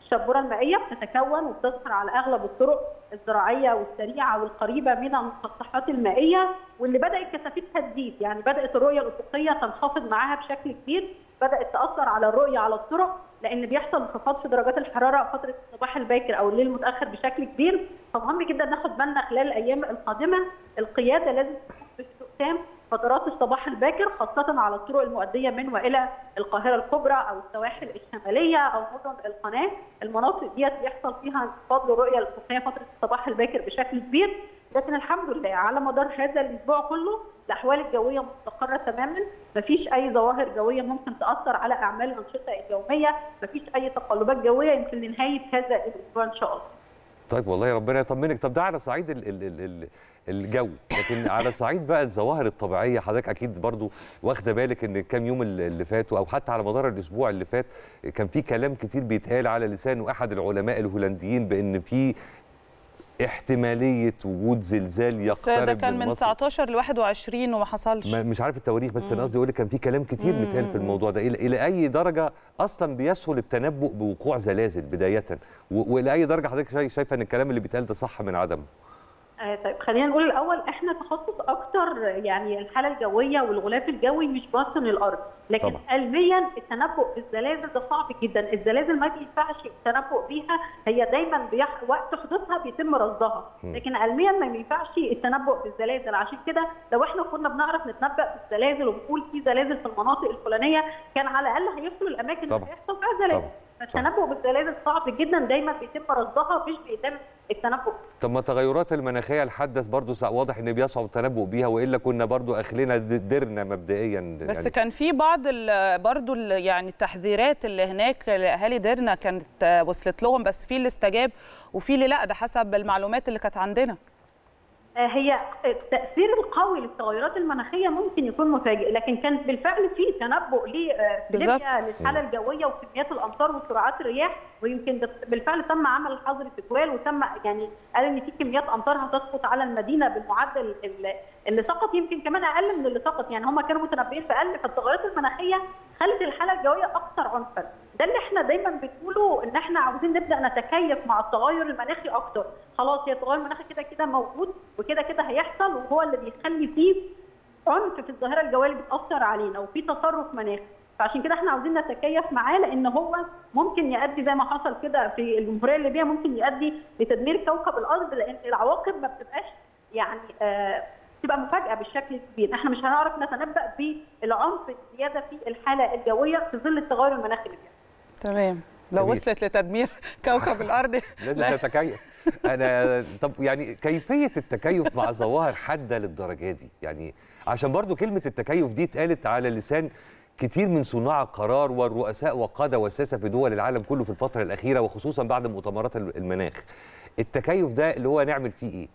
الشبوره المائيه بتتكون وبتظهر على اغلب الطرق الزراعيه والسريعه والقريبه من المسطحات المائيه، واللي بدات كثافتها تزيد، يعني بدات الرؤيه الافقيه تنخفض معاها بشكل كبير، بدات تاثر على الرؤيه على الطرق، لان بيحصل انخفاض في درجات الحراره فتره الصباح الباكر او الليل المتاخر بشكل كبير. فمهم جدا ناخد بالنا خلال الايام القادمه. القياده لازم تكون بهدوء تام فترات الصباح الباكر، خاصه على الطرق المؤديه من والى القاهره الكبرى او السواحل الشماليه او مدن القناه. المناطق ديت بيحصل فيها انخفاض للرؤيه الافقيه فتره الصباح الباكر بشكل كبير، لكن الحمد لله على مدار هذا الاسبوع كله الاحوال الجويه مستقره تماما، مفيش اي ظواهر جويه ممكن تاثر على اعمال الانشطه اليوميه، مفيش اي تقلبات جويه يمكن لنهايه هذا الاسبوع ان شاء الله. طيب والله ربنا يطمنك. طب ده على صعيد ال ال ال ال الجو، لكن على صعيد بقى الظواهر الطبيعيه، حضرتك اكيد برضو واخده بالك ان الكام يوم اللي فاتوا او حتى على مدار الاسبوع اللي فات كان في كلام كتير بيتقال على لسان احد العلماء الهولنديين بان في احتماليه وجود زلزال يقترب. ده كان من تسعتاشر ل واحد وعشرين وما حصلش. مش عارف التواريخ، بس انا قصدي اقول لك كان في كلام كتير متقال في الموضوع ده. الى الى اي درجه اصلا بيسهل التنبؤ بوقوع زلازل بدايه، والى اي درجه حضرتك شايفه ان الكلام اللي بيتقال ده صح من عدمه؟ آه طيب خلينا نقول الاول احنا تخصص اكتر، يعني الحاله الجويه والغلاف الجوي مش باطن الارض، لكن طبعا. علميا التنبؤ بالزلازل ده صعب جدا. الزلازل ما بينفعش التنبؤ بيها، هي دايما بيح... وقت حدوثها بيتم رصدها، لكن علميا ما بينفعش التنبؤ بالزلازل. عشان كده لو احنا كنا بنعرف نتنبأ بالزلازل وبنقول في زلازل في المناطق الفلانيه كان على الاقل هيوصلوا الاماكن اللي هيحصل فيها زلازل. التنبؤ بالزلازل صعب جدا، دايما بيتم رصدها مش بيتم التنبؤ. طب ما التغيرات المناخيه الحادث برضو واضح ان بيصعب التنبؤ بيها، والا كنا برضو اخلنا درنا مبدئيا. بس يعني كان في بعض ال برضو ال يعني التحذيرات اللي هناك لاهالي درنا كانت وصلت لهم، بس في اللي استجاب وفي اللي لا، ده حسب المعلومات اللي كانت عندنا. هي التأثير القوي للتغيرات المناخية ممكن يكون مفاجئ، لكن كان بالفعل في تنبؤ لليبيا للحالة الجوية وكميات الأمطار وسرعات الرياح، ويمكن بالفعل تم عمل حظر تجوال، وتم يعني قال إن في كميات أمطار هتسقط على المدينة بالمعدل اللي سقط يمكن كمان أقل من اللي سقط، يعني هم كانوا متنبئين بأقل. فالتغيرات المناخية خلت الحالة الجوية أكثر عنفا. ده اللي احنا دايما بنقوله، ان احنا عاوزين نبدا نتكيف مع التغير المناخي اكتر. خلاص هي التغير المناخي كده كده موجود وكده كده هيحصل، وهو اللي بيخلي فيه عنف في الظاهره الجويه اللي بتاثر علينا وفي تصرف مناخي. فعشان كده احنا عاوزين نتكيف معاه، لان هو ممكن يؤدي زي ما حصل كده في الجمهوريه الليبيه، ممكن يؤدي لتدمير كوكب الارض، لان العواقب ما بتبقاش يعني آه تبقى مفاجاه بالشكل الكبير. احنا مش هنعرف نتنبأ بالعنف الزياده في الحاله الجويه في ظل التغير المناخي اللي بيحصل. تمام. لو جميل. وصلت لتدمير كوكب الارض لازم تتكيف. انا طب يعني كيفيه التكيف مع ظواهر حاده للدرجه دي، يعني عشان برضو كلمه التكيف دي اتقالت على لسان كتير من صناع القرار والرؤساء وقاده والساسه في دول العالم كله في الفتره الاخيره، وخصوصا بعد مؤتمرات المناخ. التكيف ده اللي هو نعمل فيه ايه؟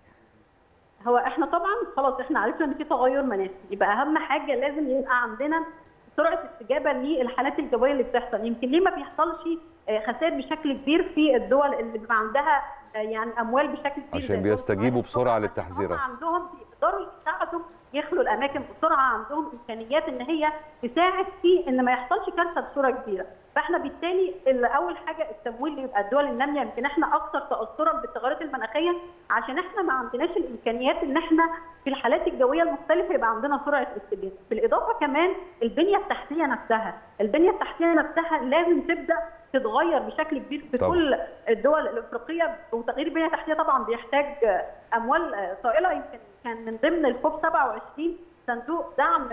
هو احنا طبعا خلاص احنا عرفنا ان في تغير مناخي، يبقى اهم حاجه لازم يبقى عندنا سرعه استجابه للحالات الجويه اللي بتحصل. يمكن ليه ما بيحصلش خسائر بشكل كبير في الدول اللي بيبقى عندها يعني اموال بشكل كبير، عشان بيستجيبوا بسرعه للتحذيرات. عندهم بيقدروا يساعدوا يخلوا الاماكن بسرعه، عندهم امكانيات ان هي تساعد في ان ما يحصلش كارثه بصوره كبيره. فاحنا بالتالي اول حاجه التمويل اللي يبقى الدول الناميه، يمكن احنا اكثر تاثرا بالتغيرات المناخيه عشان احنا ما عندناش الامكانيات ان احنا في الحالات الجويه المختلفه يبقى عندنا سرعه استجابه. بالاضافه كمان البنيه التحتيه نفسها، البنيه التحتيه نفسها لازم تبدا تتغير بشكل كبير في طبعا. كل الدول الافريقيه، وتغيير البنيه التحتيه طبعا بيحتاج اموال طائله. يمكن كان من ضمن الكوب سبعة وعشرين صندوق دعم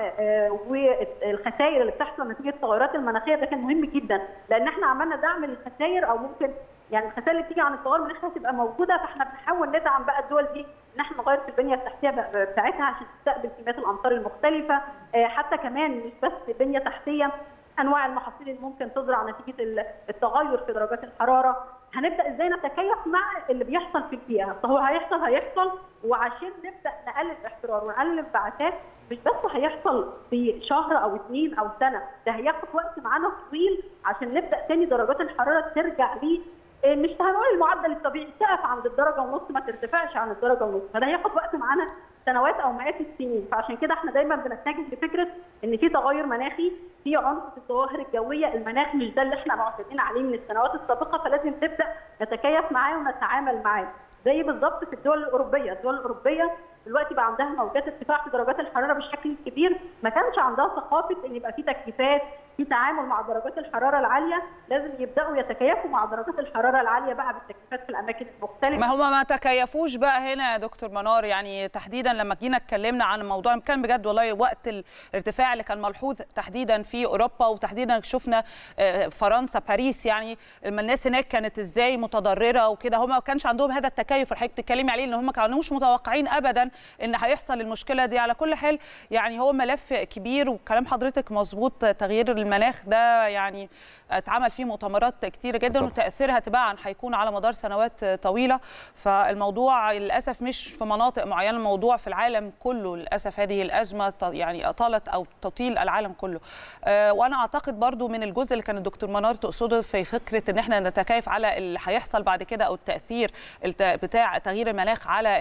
والخسائر اللي بتحصل نتيجه التغيرات المناخيه، ده كان مهم جدا، لان احنا عملنا دعم للخسائر، او ممكن يعني الخسائر اللي بتيجي عن التغير المناخي هتبقى موجوده، فاحنا بنحاول ندعم بقى الدول دي ان احنا نغير في البنيه التحتيه بتاعتها عشان تستقبل كميات الامطار المختلفه. حتى كمان مش بس بنيه تحتيه، انواع المحاصيل اللي ممكن تزرع نتيجه التغير في درجات الحراره. هنبدا ازاي نتكيف مع اللي بيحصل في البيئه، فهو هيحصل هيحصل وعشان نبدا نقلل الاحترار ونقلل الانبعاثات مش بس هيحصل في شهر او اثنين او سنه، ده هياخد وقت معانا طويل عشان نبدا تاني درجات الحراره ترجع ليه مش هنقول المعدل الطبيعي، تقف عند الدرجه ونص ما ترتفعش عن الدرجه ونص، فده هياخد وقت معانا سنوات او مئات السنين. فعشان كده احنا دايما بنتجه لفكره ان في تغير مناخي، في عنف في الظواهر الجويه، المناخ مش ده اللي احنا معتادين عليه من السنوات السابقه، فلازم نبدا نتكيف معاه ونتعامل معاه. زي بالظبط في الدول الاوروبيه، الدول الاوروبيه دلوقتي بقى عندها موجات ارتفاع في درجات الحراره بشكل كبير، ما كانش عندها ثقافه ان يبقى في تكييفات، في تعامل مع درجات الحراره العاليه، لازم يبداوا يتكيفوا مع درجات الحراره العاليه بقى بالتكييفات في الاماكن المختلفه. ما هم ما تكيفوش بقى هنا يا دكتور منار، يعني تحديدا لما جينا اتكلمنا عن الموضوع كان بجد والله وقت الارتفاع اللي كان ملحوظ تحديدا في اوروبا، وتحديدا شفنا فرنسا باريس، يعني الناس هناك كانت ازاي متضرره وكده، هم ما كانش عندهم هذا التكيف اللي حضرتك بتتكلمي عليه، ان هم ما كانوش متوقعين ابدا ان هيحصل المشكله دي. على كل حال يعني هو ملف كبير، وكلام حضرتك مظبوط، تغيير المناخ ده يعني اتعمل فيه مؤتمرات كتيره جدا، وتاثيرها تباعا هيكون على مدار سنوات طويله. فالموضوع للاسف مش في مناطق معينه، الموضوع في العالم كله للاسف. هذه الازمه يعني اطالت او تطيل العالم كله. وانا اعتقد برضو من الجزء اللي كان الدكتور منار تقصده في فكره ان احنا نتكيف على اللي هيحصل بعد كده، او التاثير بتاع تغيير المناخ على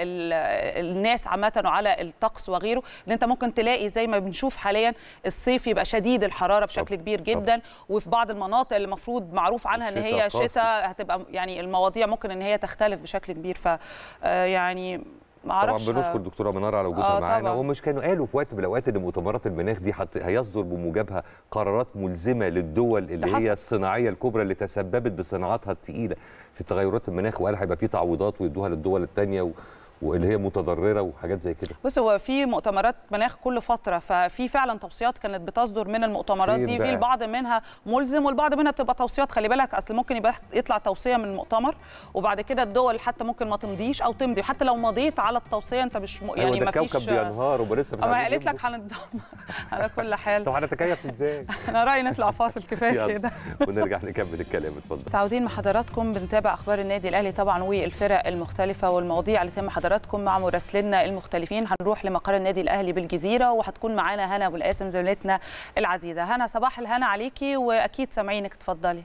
الناس عامه وعلى الطقس وغيره. ان انت ممكن تلاقي زي ما بنشوف حاليا الصيف يبقى شديد الحراره بشكل كبير جدا، وفي بعض المناطق اللي المفروض معروف عنها ان هي شتاء هتبقى يعني المواضيع ممكن ان هي تختلف بشكل كبير. ف يعني ما اعرفش. طبعا بنشكر دكتوره منار على وجودها آه معانا. ومش كانوا قالوا في وقت من الاوقات ان مؤتمرات المناخ دي هيصدر بموجبها قرارات ملزمه للدول اللي هي الصناعيه الكبرى اللي تسببت بصناعاتها الثقيله في تغيرات المناخ، وقال هيبقى في تعويضات ويدوها للدول الثانيه و... واللي هي متضرره وحاجات زي كده. بص، هو في مؤتمرات مناخ كل فتره، ففي فعلا توصيات كانت بتصدر من المؤتمرات دي، في البعض منها ملزم والبعض منها بتبقى توصيات. خلي بالك اصل ممكن يبقى يطلع توصيه من المؤتمر وبعد كده الدول حتى ممكن ما تمضيش او تمضي، حتى لو مضيت على التوصيه انت مش م... يعني ما فيش. الكوكب بينهار وبلسه مش عارفين. قالت لك هنتدمر على كل حال. طب هنتكيف ازاي؟ انا رايي نطلع فاصل كفايه كده ونرجع نكمل الكلام. اتفضل. متعودين مع حضراتكم بنتابع اخبار النادي الاهلي طبعا والفرق المختلفه والمواضيع اللي تم حضراتكم مع مراسلين لنا المختلفين. هنروح لمقر النادي الاهلي بالجزيره، وهتكون معانا هنا ابو القاسم زميلتنا العزيزه. هنا صباح الهنا عليكي، واكيد سامعينك، اتفضلي.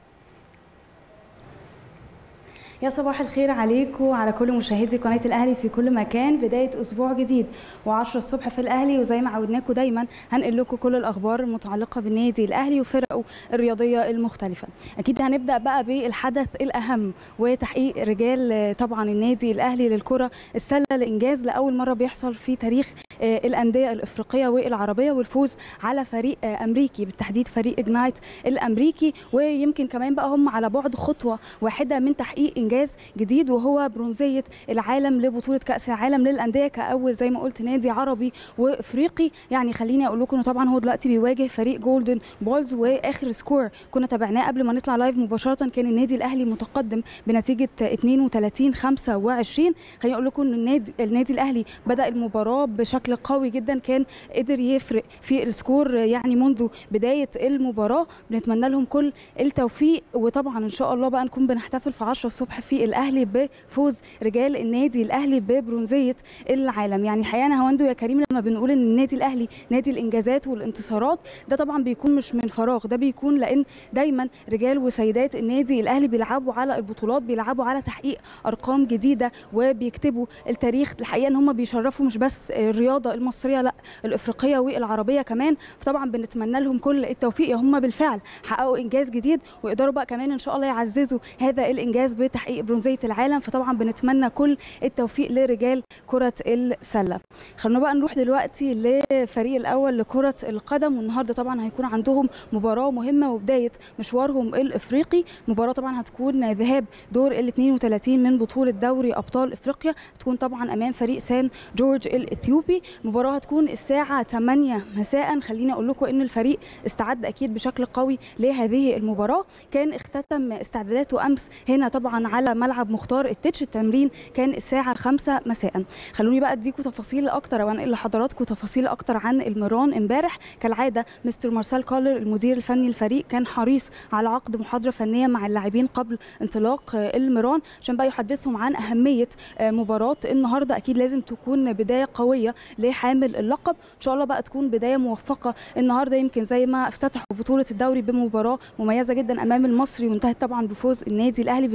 يا صباح الخير عليكم وعلى كل مشاهدي قناه الاهلي في كل مكان. بدايه اسبوع جديد وعشرة الصبح في الاهلي، وزي ما عودناكم دايما هنقل لكم كل الاخبار المتعلقه بالنادي الاهلي وفرقه الرياضيه المختلفه. اكيد هنبدا بقى بالحدث الاهم وتحقيق رجال طبعا النادي الاهلي للكره السله لانجاز لاول مره بيحصل في تاريخ الانديه الافريقيه والعربيه، والفوز على فريق امريكي، بالتحديد فريق اجنايت الامريكي. ويمكن كمان بقى هم على بعد خطوه واحده من تحقيق انجاز جديد، وهو برونزيه العالم لبطوله كاس العالم للانديه كاول زي ما قلت نادي عربي وافريقي. يعني خليني اقول لكم انه طبعا هو دلوقتي بيواجه فريق جولدن بولز، واخر سكور كنا تابعناه قبل ما نطلع لايف مباشره كان النادي الاهلي متقدم بنتيجه اثنين وثلاثين خمسة وعشرين. خليني اقول لكم ان النادي النادي الاهلي بدا المباراه بشكل قوي جدا، كان قدر يفرق في السكور يعني منذ بدايه المباراه. بنتمنى لهم كل التوفيق، وطبعا ان شاء الله بقى نكون بنحتفل في عشرة الصبح في الاهلي بفوز رجال النادي الاهلي ببرونزيه العالم. يعني حقيقه انا هوندو يا كريم لما بنقول ان النادي الاهلي نادي الانجازات والانتصارات، ده طبعا بيكون مش من فراغ، ده بيكون لان دايما رجال وسيدات النادي الاهلي بيلعبوا على البطولات، بيلعبوا على تحقيق ارقام جديده وبيكتبوا التاريخ. الحقيقه ان هم بيشرفوا مش بس الرياضه المصريه، لا الافريقيه والعربيه كمان. فطبعا بنتمنى لهم كل التوفيق، هم بالفعل حققوا انجاز جديد ويقدروا بقى كمان ان شاء الله يعززوا هذا الانجاز بتحقيق برونزيه العالم. فطبعا بنتمنى كل التوفيق لرجال كره السله. خلونا بقى نروح دلوقتي للفريق الاول لكره القدم، والنهارده طبعا هيكون عندهم مباراه مهمه وبدايه مشوارهم الافريقي. مباراه طبعا هتكون ذهاب دور ال اثنين وثلاثين من بطوله دوري ابطال افريقيا، هتكون طبعا امام فريق سان جورج الاثيوبي. مباراه هتكون الساعه ثمانية مساء. خليني اقول لكم ان الفريق استعد اكيد بشكل قوي لهذه المباراه، كان اختتم استعداداته امس هنا طبعا على ملعب مختار التتش. التمرين كان الساعه خمسة مساء. خلوني بقى اديكم تفاصيل اكتر وانقل لحضراتكم تفاصيل اكتر عن المران. امبارح كالعاده مستر مارسيل كولر المدير الفني للفريق كان حريص على عقد محاضره فنيه مع اللاعبين قبل انطلاق المران، عشان بقى يحدثهم عن اهميه مباراه النهارده. اكيد لازم تكون بدايه قويه لحامل اللقب، ان شاء الله بقى تكون بدايه موفقه النهارده. يمكن زي ما افتتحوا بطوله الدوري بمباراه مميزه جدا امام المصري، وانتهت طبعا بفوز النادي الاهلي بنتيجه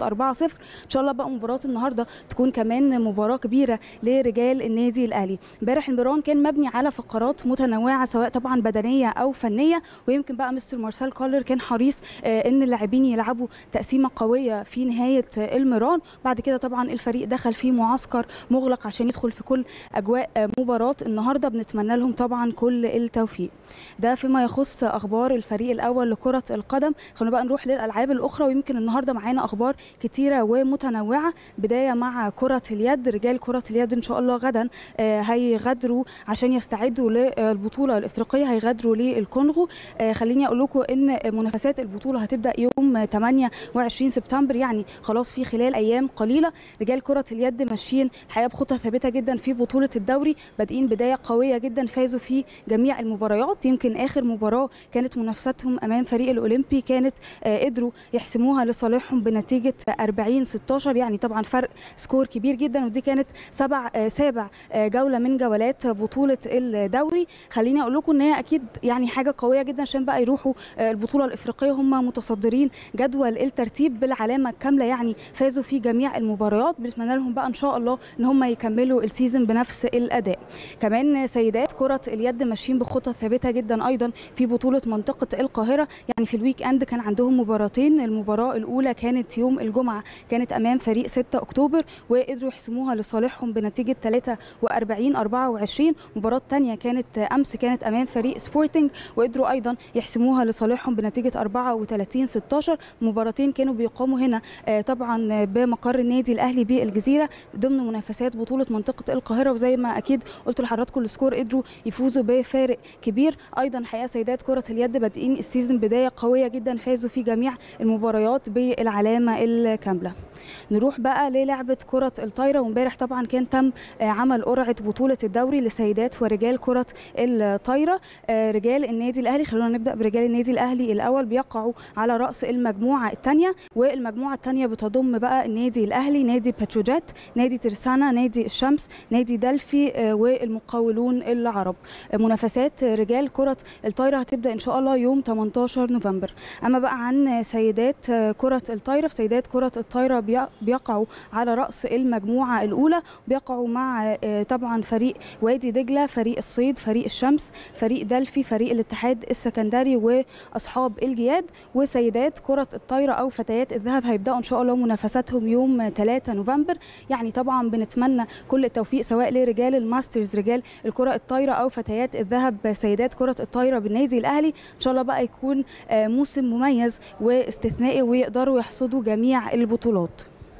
أربعة صفر. ان شاء الله بقى مباراه النهارده تكون كمان مباراه كبيره لرجال النادي الاهلي. امبارح المباراه كان مبني على فقرات متنوعه سواء طبعا بدنيه او فنيه، ويمكن بقى مستر مارسيل كولر كان حريص ان اللاعبين يلعبوا تقسيمه قويه في نهايه المران. بعد كده طبعا الفريق دخل في معسكر مغلق عشان يدخل في كل اجواء مباراه النهارده. بنتمنى لهم طبعا كل التوفيق. ده فيما يخص اخبار الفريق الاول لكره القدم. خلونا بقى نروح للالعاب الاخرى، ويمكن النهارده معانا اخبار كتيره ومتنوعه. بدايه مع كره اليد. رجال كره اليد ان شاء الله غدا هيغادروا عشان يستعدوا للبطوله الافريقيه، هيغادروا للكونغو. خليني اقول لكم ان منافسات البطوله هتبدا يوم ثمانية وعشرين سبتمبر، يعني خلاص في خلال ايام قليله. رجال كره اليد ماشيين الحقيقه بخطى ثابته جدا في بطوله الدوري، بادئين بدايه قويه جدا، فازوا في جميع المباريات. يمكن اخر مباراه كانت منافستهم امام فريق الاولمبي كانت آه قدروا يحسموها لصالحهم بنتيجه أربعين ستاشر، يعني طبعا فرق سكور كبير جدا، ودي كانت سبع آه سابع آه جوله من جولات بطوله الدوري. خليني اقول لكم ان هي اكيد يعني حاجه قويه جدا عشان بقى يروحوا آه البطوله الافريقيه. هم متصدرين جدول الترتيب بالعلامه الكامله، يعني فازوا في جميع المباريات. بنتمنى لهم بقى ان شاء الله ان هم يكملوا السيزون بنفس الاداء. كمان سيدات كره اليد ماشيين بخطى ثابته جدا ايضا في بطوله منطقه القاهره. يعني في الويك اند كان عندهم مباراتين. المباراه الاولى كانت يوم الجمعه، كانت امام فريق ستة اكتوبر وقدروا يحسموها لصالحهم بنتيجه ثلاثة وأربعين أربعة وعشرين. مباراه ثانيه كانت امس، كانت امام فريق سبورتنج وقدروا ايضا يحسموها لصالحهم بنتيجه أربعة وثلاثين ستاشر. مباراتين كانوا بيقاموا هنا طبعا بمقر النادي الاهلي بالجزيره ضمن منافسات بطوله منطقه القاهره. وزي ما اكيد قلت لحضراتكم السكور قدروا يفوزوا بفارق كبير. ايضا الحقيقه سيدات كره اليد بادئين السيزون بدايه قويه جدا، فازوا في جميع المباريات بالعلامه الكامله. نروح بقى للعبه كره الطايره. وامبارح طبعا كان تم عمل قرعه بطوله الدوري لسيدات ورجال كره الطايره. رجال النادي الاهلي، خلونا نبدا برجال النادي الاهلي الاول، بيقعوا على راس المجموعه الثانيه، والمجموعه الثانيه بتضم بقى النادي الاهلي، نادي باتروجيت، نادي ترسانة، نادي الشمس، نادي دلفي والمقاولون العرب. منافسات رجال كره الطايره هتبدا ان شاء الله يوم ثمانية عشر نوفمبر. اما بقى عن سيدات كره الطايره، في سيدات كره الطايره بيقعوا على راس المجموعه الاولى، بيقعوا مع طبعا فريق وادي دجله، فريق الصيد، فريق الشمس، فريق دلفي، فريق الاتحاد السكندري واصحاب الجياد. وسيدات كره الطايره او فتيات الذهب هيبداوا ان شاء الله منافساتهم يوم ثلاثة نوفمبر. يعني طبعا بنتمنى كل التوفيق سواء لرجال الماسترز رجال الكره الطايره او فتيات الذهب سيدات كره الطايره بالنادي الاهلي. ان شاء الله بقى يكون موسم مميز واستثنائي ويقدروا يحصدوا جميع البطولات.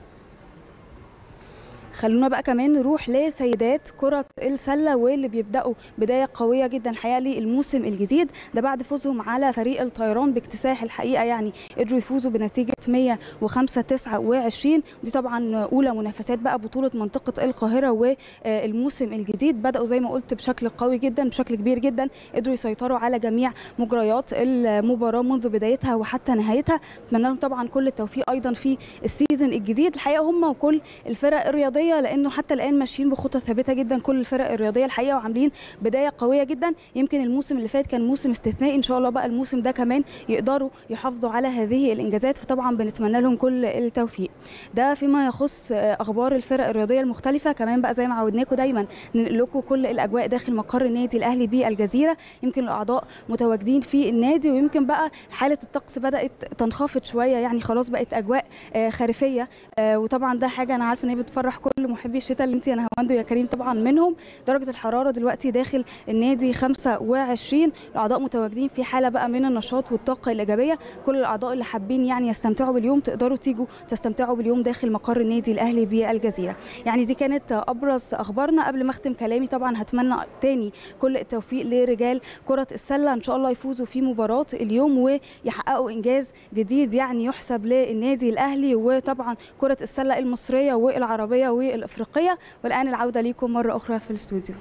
خلونا بقى كمان نروح لسيدات كرة السلة واللي بيبدأوا بداية قوية جدا الحقيقة للموسم الجديد ده بعد فوزهم على فريق الطيران باكتساح الحقيقة. يعني قدروا يفوزوا بنتيجة مية وخمسة تسعة وعشرين. دي طبعا أولى منافسات بقى بطولة منطقة القاهرة، والموسم الجديد بدأوا زي ما قلت بشكل قوي جدا بشكل كبير جدا، قدروا يسيطروا على جميع مجريات المباراة منذ بدايتها وحتى نهايتها. أتمنى لهم طبعا كل التوفيق أيضا في السيزون الجديد. الحقيقة هم وكل الفرق الرياضية لانه حتى الان ماشيين بخطى ثابته جدا كل الفرق الرياضيه الحقيقه وعاملين بدايه قويه جدا. يمكن الموسم اللي فات كان موسم استثنائي، ان شاء الله بقى الموسم ده كمان يقدروا يحافظوا على هذه الانجازات، فطبعا بنتمنى لهم كل التوفيق. ده فيما يخص اخبار الفرق الرياضيه المختلفه. كمان بقى زي ما عودناكم دايما ننقل لكم كل الاجواء داخل مقر النادي الاهلي بالجزيره. يمكن الاعضاء متواجدين في النادي، ويمكن بقى حاله الطقس بدات تنخفض شويه، يعني خلاص بقت اجواء خريفيه، وطبعا ده حاجه انا عارفه ان هي بتفرح كل محبي الشتاء اللي انت يا نهاوند يا كريم طبعا منهم. درجه الحراره دلوقتي داخل النادي خمسة وعشرين. الاعضاء متواجدين في حاله بقى من النشاط والطاقه الايجابيه. كل الاعضاء اللي حابين يعني يستمتعوا باليوم تقدروا تيجوا تستمتعوا باليوم داخل مقر النادي الاهلي بالجزيره. يعني دي كانت ابرز اخبارنا. قبل ما اختم كلامي طبعا هتمنى تاني كل التوفيق لرجال كره السله، ان شاء الله يفوزوا في مباراه اليوم ويحققوا انجاز جديد يعني يحسب للنادي الاهلي وطبعا كره السله المصريه والعربيه والافريقيه. والان العوده ليكم مره اخرى في الاستوديو.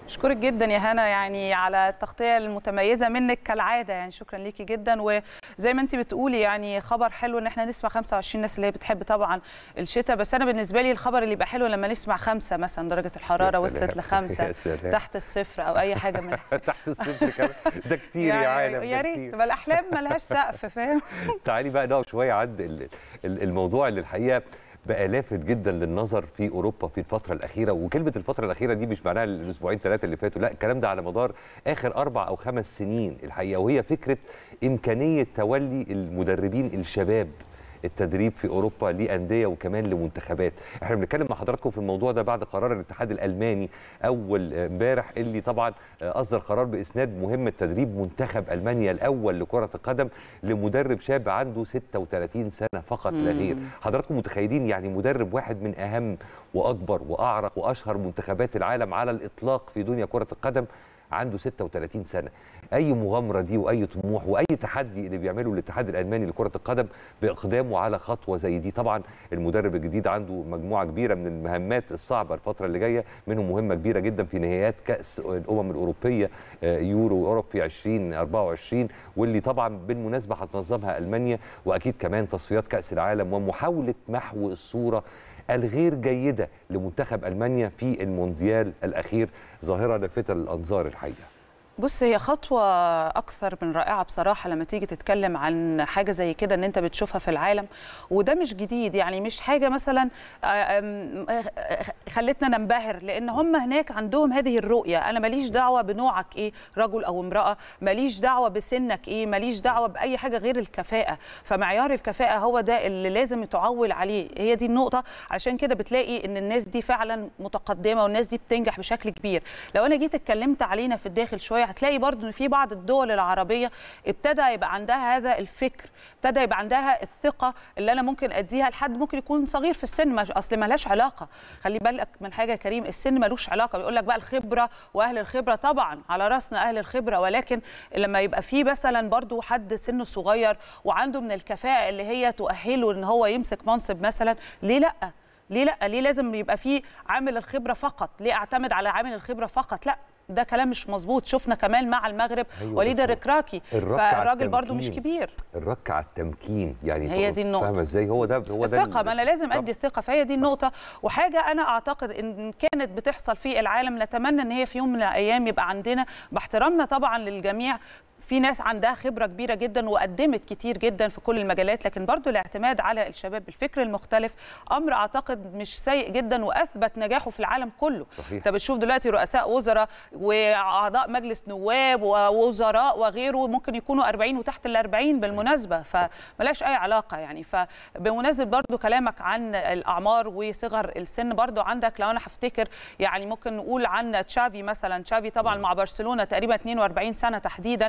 اشكرك جدا يا هنا يعني على التغطيه المتميزه منك كالعاده، يعني شكرا ليكي جدا. وزي ما انت بتقولي يعني خبر حلو ان احنا نسمع خمسة وعشرين ناس اللي هي بتحب طبعا الشتاء، بس انا بالنسبه لي الخبر اللي يبقى حلو لما نسمع خمسه مثلا درجه الحراره وصلت لخمسه تحت الصفر او اي حاجه من تحت الصفر كمان ده كتير يعني يا عالم، يا ريت تبقى الاحلام ملهاش سقف، فاهم؟ تعالي بقى نقف شويه عند الموضوع اللي الحقيقه بقى لافت جدا للنظر في اوروبا في الفتره الاخيره، وكلمه الفتره الاخيره دي مش معناها الاسبوعين ثلاثه اللي فاتوا، لا الكلام ده على مدار اخر اربع او خمس سنين الحقيقه، وهي فكره امكانيه تولي المدربين الشباب التدريب في اوروبا لانديه وكمان لمنتخبات. احنا بنتكلم مع حضراتكم في الموضوع ده بعد قرار الاتحاد الالماني اول امبارح اللي طبعا اصدر قرار باسناد مهمه تدريب منتخب المانيا الاول لكره القدم لمدرب شاب عنده ستة وثلاثين سنه فقط لا غير. حضراتكم متخيلين يعني مدرب واحد من اهم واكبر واعرق واشهر منتخبات العالم على الاطلاق في دنيا كره القدم عنده ستة وثلاثين سنه. اي مغامره دي واي طموح واي تحدي اللي بيعمله الاتحاد الالماني لكره القدم باقدامه على خطوه زي دي. طبعا المدرب الجديد عنده مجموعه كبيره من المهمات الصعبه الفتره اللي جايه، منهم مهمه كبيره جدا في نهائيات كاس الامم الاوروبيه يورو اوروب في ألفين وأربعة وعشرين، واللي طبعا بالمناسبه هتنظمها المانيا، واكيد كمان تصفيات كاس العالم ومحاوله محو الصوره الغير جيده لمنتخب المانيا في المونديال الاخير. ظاهره لافته للانظار الحقيقه. بص هي خطوة أكثر من رائعة بصراحة لما تيجي تتكلم عن حاجة زي كده إن أنت بتشوفها في العالم، وده مش جديد يعني مش حاجة مثلا خلتنا ننبهر، لأن هم هناك عندهم هذه الرؤية. أنا ماليش دعوة بنوعك إيه رجل أو امرأة، ماليش دعوة بسنك إيه، ماليش دعوة بأي حاجة غير الكفاءة. فمعيار الكفاءة هو ده اللي لازم يتعول عليه، هي دي النقطة. عشان كده بتلاقي إن الناس دي فعلا متقدمة والناس دي بتنجح بشكل كبير. لو أنا جيت اتكلمت علينا في الداخل شوية هتلاقي برضو ان في بعض الدول العربيه ابتدى يبقى عندها هذا الفكر، ابتدى يبقى عندها الثقه اللي انا ممكن اديها لحد ممكن يكون صغير في السن، اصل ما لهاش علاقه. خلي بالك من حاجه يا كريم، السن ملوش علاقه. بيقول لك بقى الخبره واهل الخبره، طبعا على راسنا اهل الخبره، ولكن لما يبقى في مثلا برضو حد سنه صغير وعنده من الكفاءه اللي هي تؤهله ان هو يمسك منصب مثلا، ليه لا؟ ليه لا؟ ليه لازم يبقى في عامل الخبره فقط؟ ليه اعتمد على عامل الخبره فقط؟ لا، ده كلام مش مظبوط. شفنا كمان مع المغرب أيوة وليد الركراكي، فالراجل برضو مش كبير. الرك على التمكين يعني هي دي النقطه. فاهمه ازاي؟ هو ده هو ده الثقه، ما انا لازم ادي الثقه، فهي دي النقطه. وحاجه انا اعتقد ان كانت بتحصل في العالم نتمنى ان هي في يوم من الايام يبقى عندنا، باحترامنا طبعا للجميع. في ناس عندها خبره كبيره جدا وقدمت كتير جدا في كل المجالات، لكن برضو الاعتماد على الشباب بالفكر المختلف امر اعتقد مش سيء جدا واثبت نجاحه في العالم كله. صحيح. انت بتشوف دلوقتي رؤساء وزراء واعضاء مجلس نواب ووزراء وغيره ممكن يكونوا أربعين وتحت ال أربعين بالمناسبه، فملاش اي علاقه يعني. فبمناسبه برضو كلامك عن الاعمار وصغر السن، برضو عندك لو انا هفتكر يعني ممكن نقول عن تشافي مثلا. تشافي طبعا مع برشلونه تقريبا اثنين وأربعين سنه تحديدا،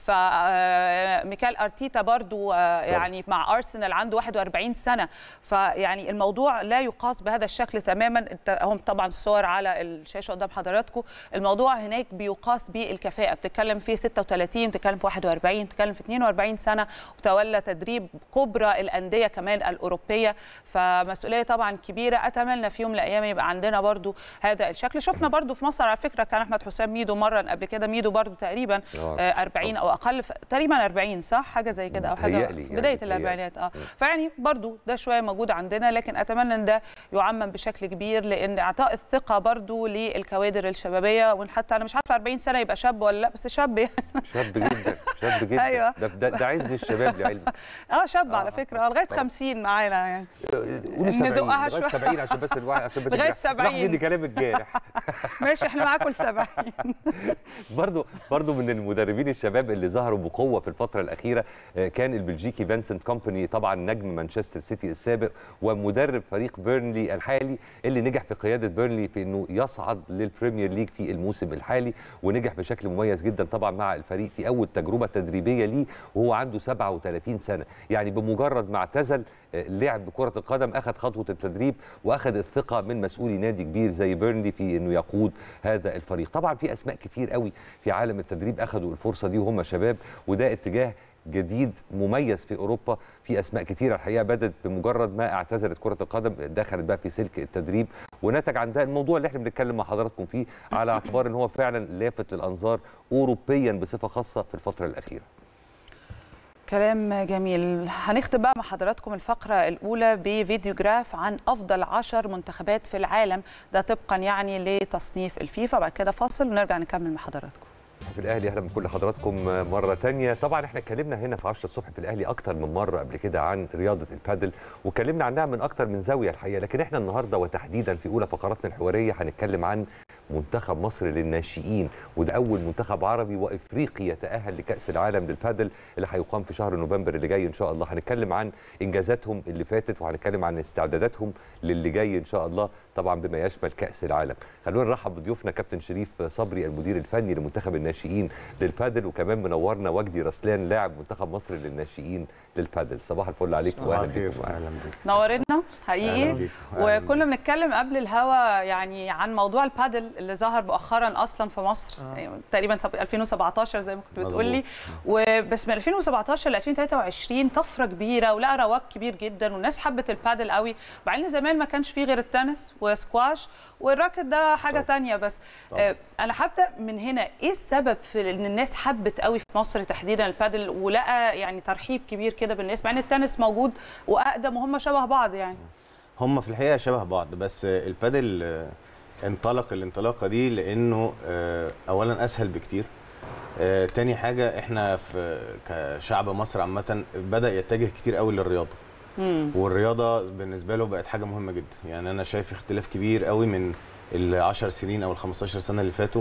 فميكال ارتيتا برضو يعني مع ارسنال عنده واحد وأربعين سنه. فيعني الموضوع لا يقاس بهذا الشكل تماما. هم طبعا الصور على الشاشه قدام حضراتكم. الموضوع هناك بيقاس بالكفاءه، بتتكلم في ستة وثلاثين، بتتكلم في واحد وأربعين، بتتكلم في اثنين وأربعين سنه، وتولى تدريب كبرى الانديه كمان الاوروبيه. فمسؤوليه طبعا كبيره. اتمنى في يوم من الايام يبقى عندنا برضو هذا الشكل. شفنا برضو في مصر على فكره كان احمد حسام ميدو مره قبل كده، ميدو برضو تقريبا أربعين او اقل، تقريبا أربعين صح حاجه زي كده او حاجه في بدايه يعني الاربعينات. اه فيعني برضو ده شويه موجود عندنا، لكن اتمنى ان ده يعمم بشكل كبير، لان اعطاء الثقه برضو للكوادر الشبابيه. وحتى انا مش عارفه أربعين سنه يبقى شاب ولا لا، بس شاب يعني. شاب جدا، شاب جدا. أيوة. ده, ده, ده عز الشباب لعلمك. اه شاب آه. على فكره لغايه خمسين معانا يعني. قولي سبعين لغايه سبعين عشان بس الواحد عشان لغايه سبعين دي كلام الجارح. ماشي احنا معاكم ل سبعين. برضو برضو من المدربين الشباب اللي ظهروا بقوه في الفتره الاخيره كان البلجيكي فينسنت كومباني، طبعا نجم مانشستر سيتي السابق ومدرب فريق بيرنلي الحالي اللي نجح في قياده بيرنلي في انه يصعد للبريمير ليج في الموسم الحالي، ونجح بشكل مميز جدا طبعا مع الفريق في اول تجربه تدريبيه ليه وهو عنده سبعة وثلاثين سنه. يعني بمجرد ما اعتزل لعب كره القدم اخذ خطوه التدريب واخذ الثقه من مسؤولي نادي كبير زي بيرنلي في انه يقود هذا الفريق. طبعا في اسماء كتير قوي في عالم التدريب اخذوا الفرصه دي وهم شباب، وده اتجاه جديد مميز في اوروبا، في اسماء كتيره الحقيقه بدات بمجرد ما اعتزلت كره القدم دخلت بقى في سلك التدريب، ونتج عن ده الموضوع اللي احنا بنتكلم مع حضراتكم فيه على اعتبار ان هو فعلا لافت للانظار اوروبيا بصفه خاصه في الفتره الاخيره. كلام جميل. هنختم بقى مع حضراتكم الفقرة الأولى بفيديو جراف عن أفضل عشر منتخبات في العالم، ده طبقا يعني لتصنيف الفيفا. بعد كده فاصل ونرجع نكمل مع حضراتكم. في الاهلي اهلا بكل حضراتكم مره ثانيه. طبعا احنا اتكلمنا هنا في عشرة الصبح في الاهلي اكتر من مره قبل كده عن رياضه البادل، واتكلمنا عنها من اكتر من زاويه الحقيقه، لكن احنا النهارده وتحديدا في اولى فقراتنا الحواريه هنتكلم عن منتخب مصر للناشئين، وده اول منتخب عربي وافريقي يتاهل لكاس العالم للبادل اللي هيقام في شهر نوفمبر اللي جاي ان شاء الله. هنتكلم عن انجازاتهم اللي فاتت وهنتكلم عن استعداداتهم للي جاي ان شاء الله، طبعا بما يشمل كاس العالم. خلونا نرحب بضيوفنا كابتن شريف صبري المدير الفني لمنتخب الناشئين للبادل، وكمان منورنا وجدي رسلان لاعب منتخب مصر للناشئين للبادل. صباح الفل عليكم واهلا بيكم. اهلا بيك. نورنا حقيقي. وكنا بنتكلم قبل الهوا يعني عن موضوع البادل اللي ظهر مؤخرا اصلا في مصر آه. يعني تقريبا ألفين وسبعتاشر زي ما كنت بتقول لي، وبس من ألفين وسبعتاشر ل ألفين وثلاثة وعشرين طفره كبيره ولقى رواج كبير جدا، والناس حبت البادل قوي، مع ان زمان ما كانش فيه غير التنس وسكواش والراكت ده حاجه ثانيه. بس آه انا هبدا من هنا، ايه السبب في ان الناس حبت قوي في مصر تحديدا البادل ولقى يعني ترحيب كبير كده بالناس، مع ان التنس موجود واقدم وهم شبه بعض؟ يعني هم في الحقيقه شبه بعض، بس البادل انطلق الانطلاقه دي لانه اولا اسهل بكتير، تاني حاجه احنا في كشعب مصر عامه بدا يتجه كتير قوي للرياضه، مم. والرياضه بالنسبه له بقت حاجه مهمه جدا. يعني انا شايف اختلاف كبير قوي من العشر سنين او الخمستاشر سنه اللي فاتوا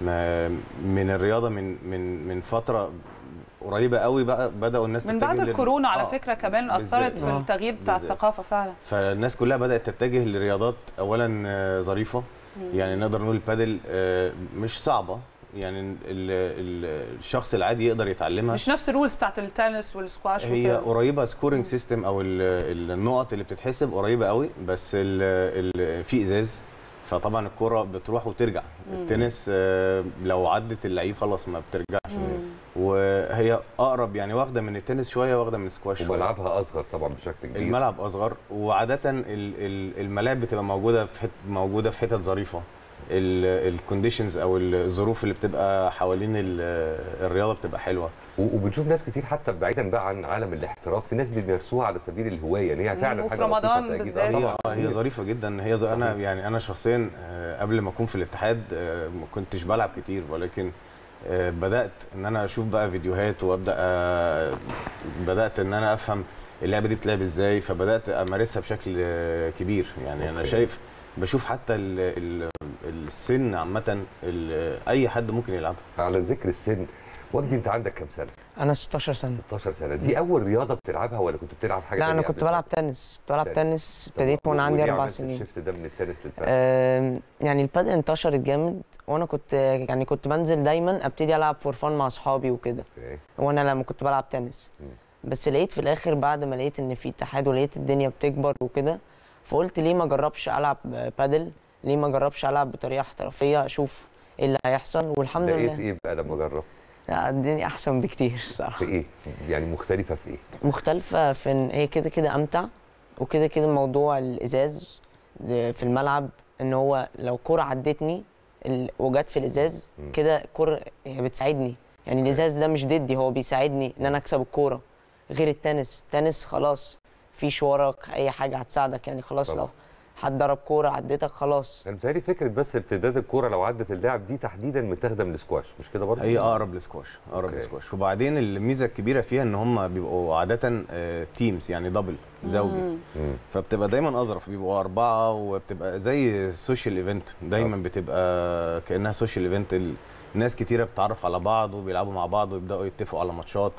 من الرياضه من من من فتره قريبه قوي بقى بداوا الناس من بعد الكورونا على آه. فكره كمان اثرت في التغيير بتاع الثقافه فعلا، فالناس كلها بدات تتجه لرياضات اولا ظريفه. مم. يعني نقدر نقول البادل مش صعبه، يعني الشخص العادي يقدر يتعلمها، مش نفس الرولز بتاعت التنس والسكواش، هي وكده. قريبه سكورينج سيستم او النقط اللي بتتحسب قريبه قوي، بس ال ال في ازاز، فطبعا الكره بتروح وترجع. مم. التنس لو عدت اللعيب خلاص ما بترجعش. مم. وهي اقرب يعني واخده من التنس شويه، واخده من السكواش شويه، وملعبها اصغر طبعا بشكل كبير. الملعب اصغر، وعاده الملاعب بتبقى موجوده في حت موجوده في حتت ظريفه. الكونديشنز او الظروف اللي بتبقى حوالين الرياضه بتبقى حلوه، وبنشوف ناس كتير حتى بعيدا بقى عن عالم الاحتراف، في ناس بيمارسوها على سبيل الهوايه، يعني هي فعلا حاجه رمضان بالذات. هي هي ظريفه جدا. هي انا يعني انا شخصيا قبل ما اكون في الاتحاد ما كنتش بلعب كتير، ولكن بدات ان انا اشوف بقى فيديوهات وابدا بدات ان انا افهم اللعبه دي بتلعب ازاي، فبدات امارسها بشكل كبير. يعني أوكي. انا شايف بشوف حتى ال ال السن عامه اي حد ممكن يلعبها. على ذكر السن، وجدي انت عندك كام سنه؟ انا ستاشر سنه. ستاشر سنه، دي اول رياضه بتلعبها ولا كنت بتلعب حاجه؟ لا انا كنت بلعب تنس، كنت بلعب تنس ابتديت وانا عندي اربع سنين. الشفت ده من التنس للبادل؟ آه يعني البادل انتشرت جامد، وانا كنت يعني كنت بنزل دايما ابتدي العب فور فان مع اصحابي وكده، وانا لما كنت بلعب تنس. م. بس لقيت في الاخر بعد ما لقيت ان في اتحاد ولقيت الدنيا بتكبر وكده، فقلت ليه ما اجربش العب بادل، ليه ما اجربش العب بطريقه احترافيه اشوف ايه اللي هيحصل. والحمد لله. لقيت ايه بقى لما جربت؟ لا الدنيا احسن بكتير الصراحه. في ايه؟ يعني مختلفه في ايه؟ مختلفه في ان هي كده كده امتع، وكده كده موضوع الازاز في الملعب، ان هو لو كوره عدتني وجت في الازاز كده كوره بتساعدني، يعني الازاز ده مش ضدي، هو بيساعدني ان انا اكسب الكوره. غير التنس، التنس خلاص في شوارك اي حاجه هتساعدك، يعني خلاص طبعا. لو حد ضرب كوره عدتك خلاص. انا بتهيألي فكره بس ارتداد الكوره لو عدت اللاعب دي تحديدا متاخده من السكواش، مش كده برضه؟ هي اقرب للسكواش، اقرب للسكواش. وبعدين الميزه الكبيره فيها ان هم بيبقوا عاده تيمز، يعني دبل زوجي، فبتبقى دايما اظرف، بيبقوا اربعه وبتبقى زي سوشيال ايفنت دايما، بتبقى كانها سوشيال ايفنت، الناس كتيره بتتعرف على بعض وبيلعبوا مع بعض ويبداوا يتفقوا على ماتشات،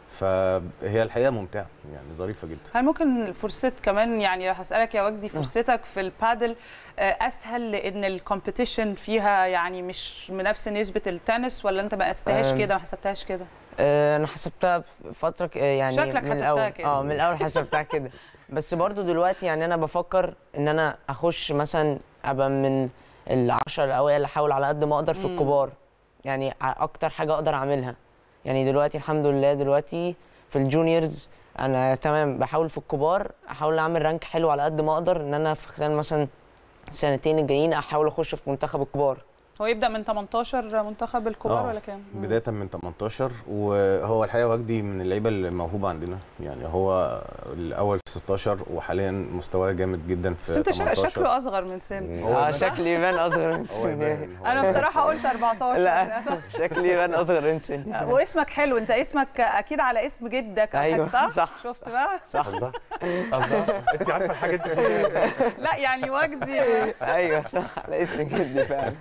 فهي الحقيقه ممتعه يعني ظريفه جدا. هل ممكن فرصه كمان، يعني هسالك يا وجدي، فرصتك في البادل اسهل لان الكومبيتيشن فيها يعني مش بنفس نسبه التنس، ولا انت ما قستهاش كده ما حسبتهاش كده؟ انا حسبتها فتره يعني شكلك من حسبتها الاول كده. اه من الاول حسبتها كده، بس برضو دلوقتي يعني انا بفكر ان انا اخش مثلا ابقى من العشرة الاوائل، احاول على قد ما اقدر في الكبار، يعني اكتر حاجه اقدر اعملها. يعني دلوقتي الحمد لله دلوقتي في الجونيورز انا تمام بحاول في الكبار احاول اعمل رانك حلو على قد ما اقدر، ان انا في خلال مثلا سنتين الجايين احاول اخش في منتخب الكبار. هو يبدا من تمنتاشر منتخب الكبار ولا كام؟ بدايه من تمنتاشر، وهو الحقيقه وجدي من اللعيبه الموهوبه عندنا، يعني هو الاول في ستاشر وحاليا مستواه جامد جدا في بس انت تمنتاشر. شكله اصغر من سن. اه شكلي يبان اصغر من سن. انا بصراحه قلت اربعتاشر. لا شكلي يبان اصغر من سن. واسمك حلو، انت اسمك اكيد على اسم جدك. ايوه صح؟ صح شفت بقى؟ صح. الله الله، انت عارفه الحاجات دي. لا يعني وجدي. ايوه صح، على اسم جدي فعلا.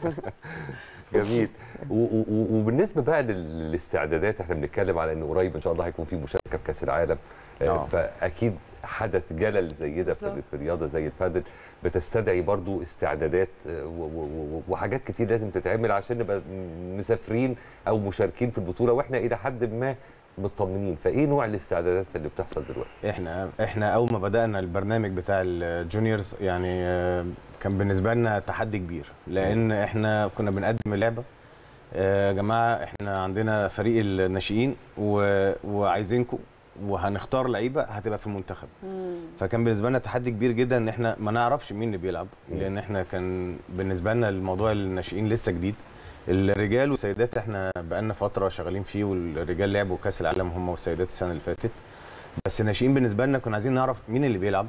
جميل. وبالنسبه بقى للاستعدادات، احنا بنتكلم على انه قريب ان شاء الله هيكون في مشاركه في كاس العالم. آه. فاكيد حدث جلل زي ده في رياضه زي البادل بتستدعي برضو استعدادات وحاجات كتير لازم تتعمل عشان نبقى مسافرين او مشاركين في البطوله واحنا الى حد ما مطمنين. فايه نوع الاستعدادات اللي بتحصل دلوقتي؟ احنا احنا اول ما بدانا البرنامج بتاع الجونيورز يعني كان بالنسبه لنا تحدي كبير، لان احنا كنا بنقدم اللعبه يا جماعه احنا عندنا فريق الناشئين وعايزينكم وهنختار لعيبه هتبقى في المنتخب. فكان بالنسبه لنا تحدي كبير جدا ان احنا ما نعرفش مين اللي بيلعب، لان احنا كان بالنسبه لنا الموضوع الناشئين لسه جديد. الرجال والسيدات احنا بقالنا فتره شغالين فيه، والرجال لعبوا كاس العالم هم والسيدات السنه اللي فاتت، بس الناشئين بالنسبه لنا كنا عايزين نعرف مين اللي بيلعب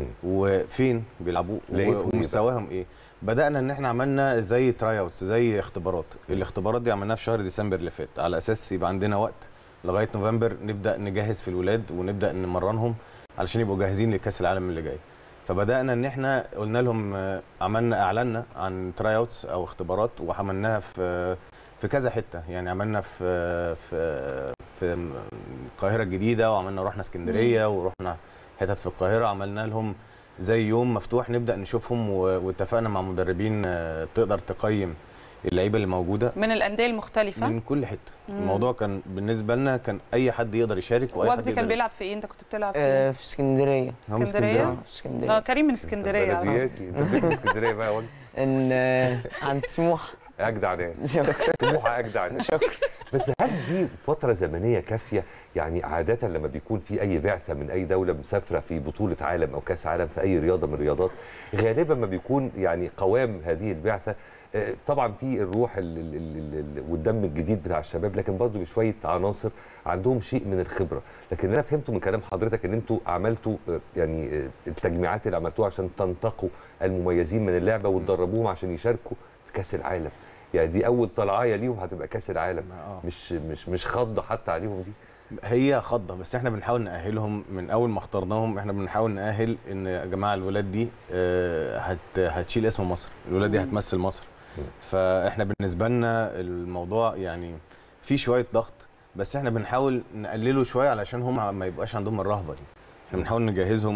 وفين بيلعبوا ومستواهم ايه. بدانا ان احنا عملنا زي تراي اوتس، زي اختبارات. الاختبارات دي عملناها في شهر ديسمبر اللي فات على اساس يبقى عندنا وقت لغايه نوفمبر نبدا نجهز في الولاد ونبدا نمرنهم علشان يبقوا جاهزين لكاس العالم اللي جاي. فبدانا ان احنا قلنا لهم، عملنا اعلنا عن تراي اوتس او اختبارات وعملناها في في كذا حته، يعني عملنا في في في القاهره الجديده، وعملنا رحنا اسكندريه ورحنا حتت في القاهره، عملنا لهم زي يوم مفتوح نبدا نشوفهم، واتفقنا مع مدربين تقدر تقيم اللعيبه اللي موجوده من الانديه المختلفه من كل حته. مم. الموضوع كان بالنسبه لنا كان اي حد يقدر يشارك واي حد يقدر. كان بيلعب في ايه؟ انت كنت بتلعب في ايه؟ آه في اسكندريه. اسكندريه؟ اه اسكندريه. كريم من اسكندريه. بلدياتي. انت من اسكندريه بقى ولا؟ ان عند سموحه. اجدع ناس. سموحه اجدع ناس. شكرا. بس هل دي فتره زمنيه كافيه؟ يعني عاده لما بيكون في اي بعثه من اي دوله مسافره في بطوله عالم او كاس عالم في اي رياضه من الرياضات، غالبا ما بيكون يعني قوام هذه البعثه طبعا في الروح والدم الجديد بتاع الشباب، لكن برضه بشويه عناصر عندهم شيء من الخبره. لكن انا فهمته من كلام حضرتك ان انتوا عملتوا يعني التجميعات اللي عملتوها عشان تنتقوا المميزين من اللعبه وتدربوهم عشان يشاركوا في كاس العالم. يعني دي اول طلعايه ليهم هتبقى كاس العالم. مش مش مش خضه حتى عليهم دي؟ هي خضه، بس احنا بنحاول نأهلهم من اول ما اخترناهم. احنا بنحاول نأهل ان يا جماعه الولاد دي هت هتشيل اسم مصر، الولاد دي هتمثل مصر. فاحنا بالنسبه لنا الموضوع يعني في شويه ضغط، بس احنا بنحاول نقلله شويه علشان هم ما يبقاش عندهم الرهبه دي. احنا بنحاول نجهزهم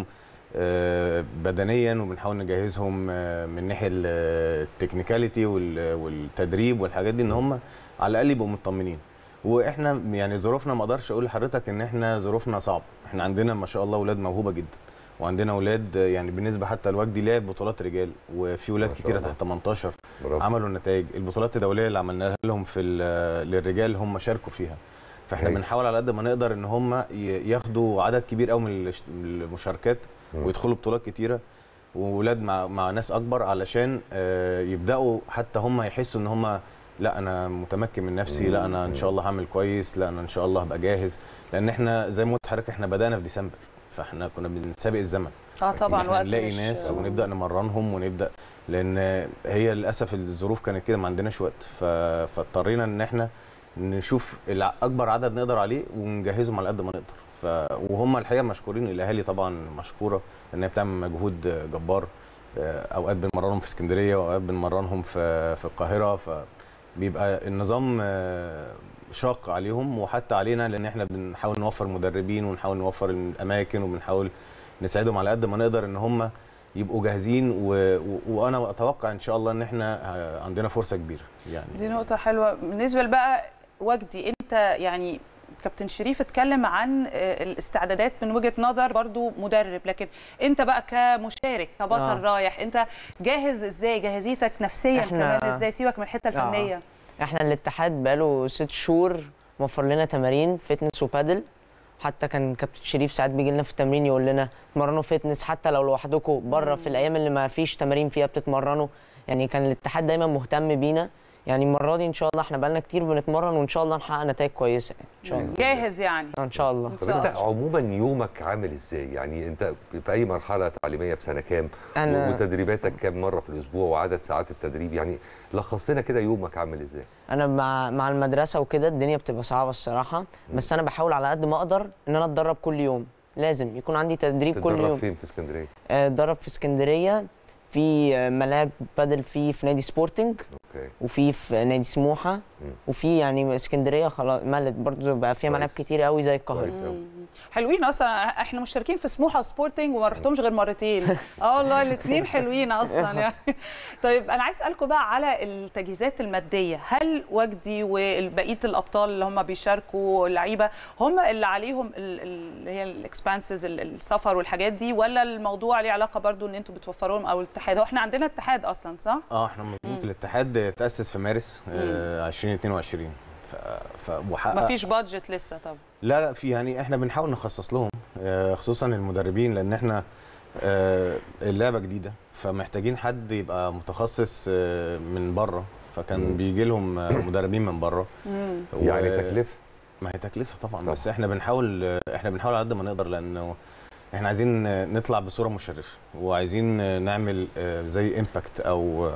بدنيا، وبنحاول نجهزهم من ناحيه التكنيكاليتي والتدريب والحاجات دي، ان هم على الاقل يبقوا مطمنين. واحنا يعني ظروفنا ما اقدرش اقول لحضرتك ان احنا ظروفنا صعب، احنا عندنا ما شاء الله اولاد موهوبه جدا، وعندنا اولاد يعني بالنسبه حتى لوجدي لعب بطولات رجال، وفي ولاد كتيره تحت تمنتاشر عملوا نتائج. البطولات الدوليه اللي عملناها لهم في للرجال هم شاركوا فيها. فاحنا بنحاول على قد ما نقدر ان هم ياخدوا عدد كبير قوي من المشاركات ويدخلوا بطولات كتيره، وولاد مع مع ناس اكبر علشان يبداوا حتى هم يحسوا ان هم لا انا متمكن من نفسي، لا انا ان شاء الله هعمل كويس، لا انا ان شاء الله هبقى جاهز. لان احنا زي ما قلت لحضرتك احنا بدانا في ديسمبر، فاحنا كنا بنسابق الزمن. اه طبعا وقت نلاقي ناس ونبدا نمرنهم ونبدا، لان هي للاسف الظروف كانت كده ما عندناش وقت، فاضطرينا ان احنا نشوف اكبر عدد نقدر عليه ونجهزهم على قد ما نقدر. ف وهم الحقيقه مشكورين، الاهالي طبعا مشكوره ان هي بتعمل مجهود جبار. اوقات بنمرنهم في اسكندريه واوقات بنمرنهم في في القاهره، فبيبقى النظام شاق عليهم وحتى علينا، لان احنا بنحاول نوفر مدربين ونحاول نوفر الاماكن وبنحاول نساعدهم على قد ما نقدر ان هم يبقوا جاهزين. و... و... وانا اتوقع ان شاء الله ان احنا عندنا فرصه كبيره. يعني دي نقطه حلوه. بالنسبه بقى وجدي، انت يعني كابتن شريف اتكلم عن الاستعدادات من وجهه نظر برضو مدرب، لكن انت بقى كمشارك كبطل آه. رايح، انت جاهز ازاي؟ جاهزيتك نفسيا كمان ازاي؟ سيبك من الحته الفنيه. آه. احنا الاتحاد بقاله ست شهور موفر لنا تمارين فتنس وبادل، حتى كان كابتن شريف ساعات بيجي لنا في التمرين يقول لنا اتمرنوا فتنس حتى لو لوحدكم بره في الايام اللي ما فيش تمارين فيها بتتمرنوا. يعني كان الاتحاد دايما مهتم بينا. يعني المره دي ان شاء الله احنا بقالنا كتير بنتمرن وان شاء الله نحقق نتائج كويسه يعني ان شاء الله. جاهز يعني ان شاء الله. طب انت عموما يومك عامل ازاي؟ يعني انت في اي مرحله تعليميه في سنه كام؟ أنا... وتدريباتك كام مره في الاسبوع وعدد ساعات التدريب؟ يعني لخص لنا كده يومك عامل ازاي؟ انا مع مع المدرسه وكده الدنيا بتبقى صعبه الصراحه، بس انا بحاول على قد ما اقدر ان انا اتدرب كل يوم. لازم يكون عندي تدريب كل يوم. تتدرب فين في اسكندريه؟ اتدرب في اسكندريه في ملاعب بادل، في في نادي سبورتنج، اوكي، وفي في نادي سموحه، مم. وفي يعني اسكندريه خلاص ملت برضه بقى فيها ملاعب كتير قوي زي القاهره. حلوين اصلا، احنا مشتركين في سموحه وسبورتنج وما رحتهمش غير مرتين. اه والله الاثنين حلوين اصلا يعني. طيب انا عايز اسالكم بقى على التجهيزات الماديه، هل وجدي وبقيه الابطال اللي هم بيشاركوا اللعيبه هم اللي عليهم اللي هي الاكسبانسز السفر والحاجات دي، ولا الموضوع ليه علاقه برضو ان انتوا بتوفروا لهم او الاتحاد؟ هو احنا عندنا اتحاد اصلا صح؟ اه احنا مظبوط. الاتحاد تاسس في مارس آه ألفين واثنين وعشرين ف... ف... وحقق مفيش بادجت لسه طبعا. لا لا في، يعني احنا بنحاول نخصص لهم آه خصوصا المدربين، لان احنا آه اللعبه جديده فمحتاجين حد يبقى متخصص آه من بره، فكان بيجي لهم مدربين من بره. و... يعني تكلفه، ما هي تكلفه طبعا, طبعا. بس احنا بنحاول احنا بنحاول على قد ما نقدر، لانه احنا عايزين نطلع بصوره مشرفه وعايزين نعمل زي امباكت او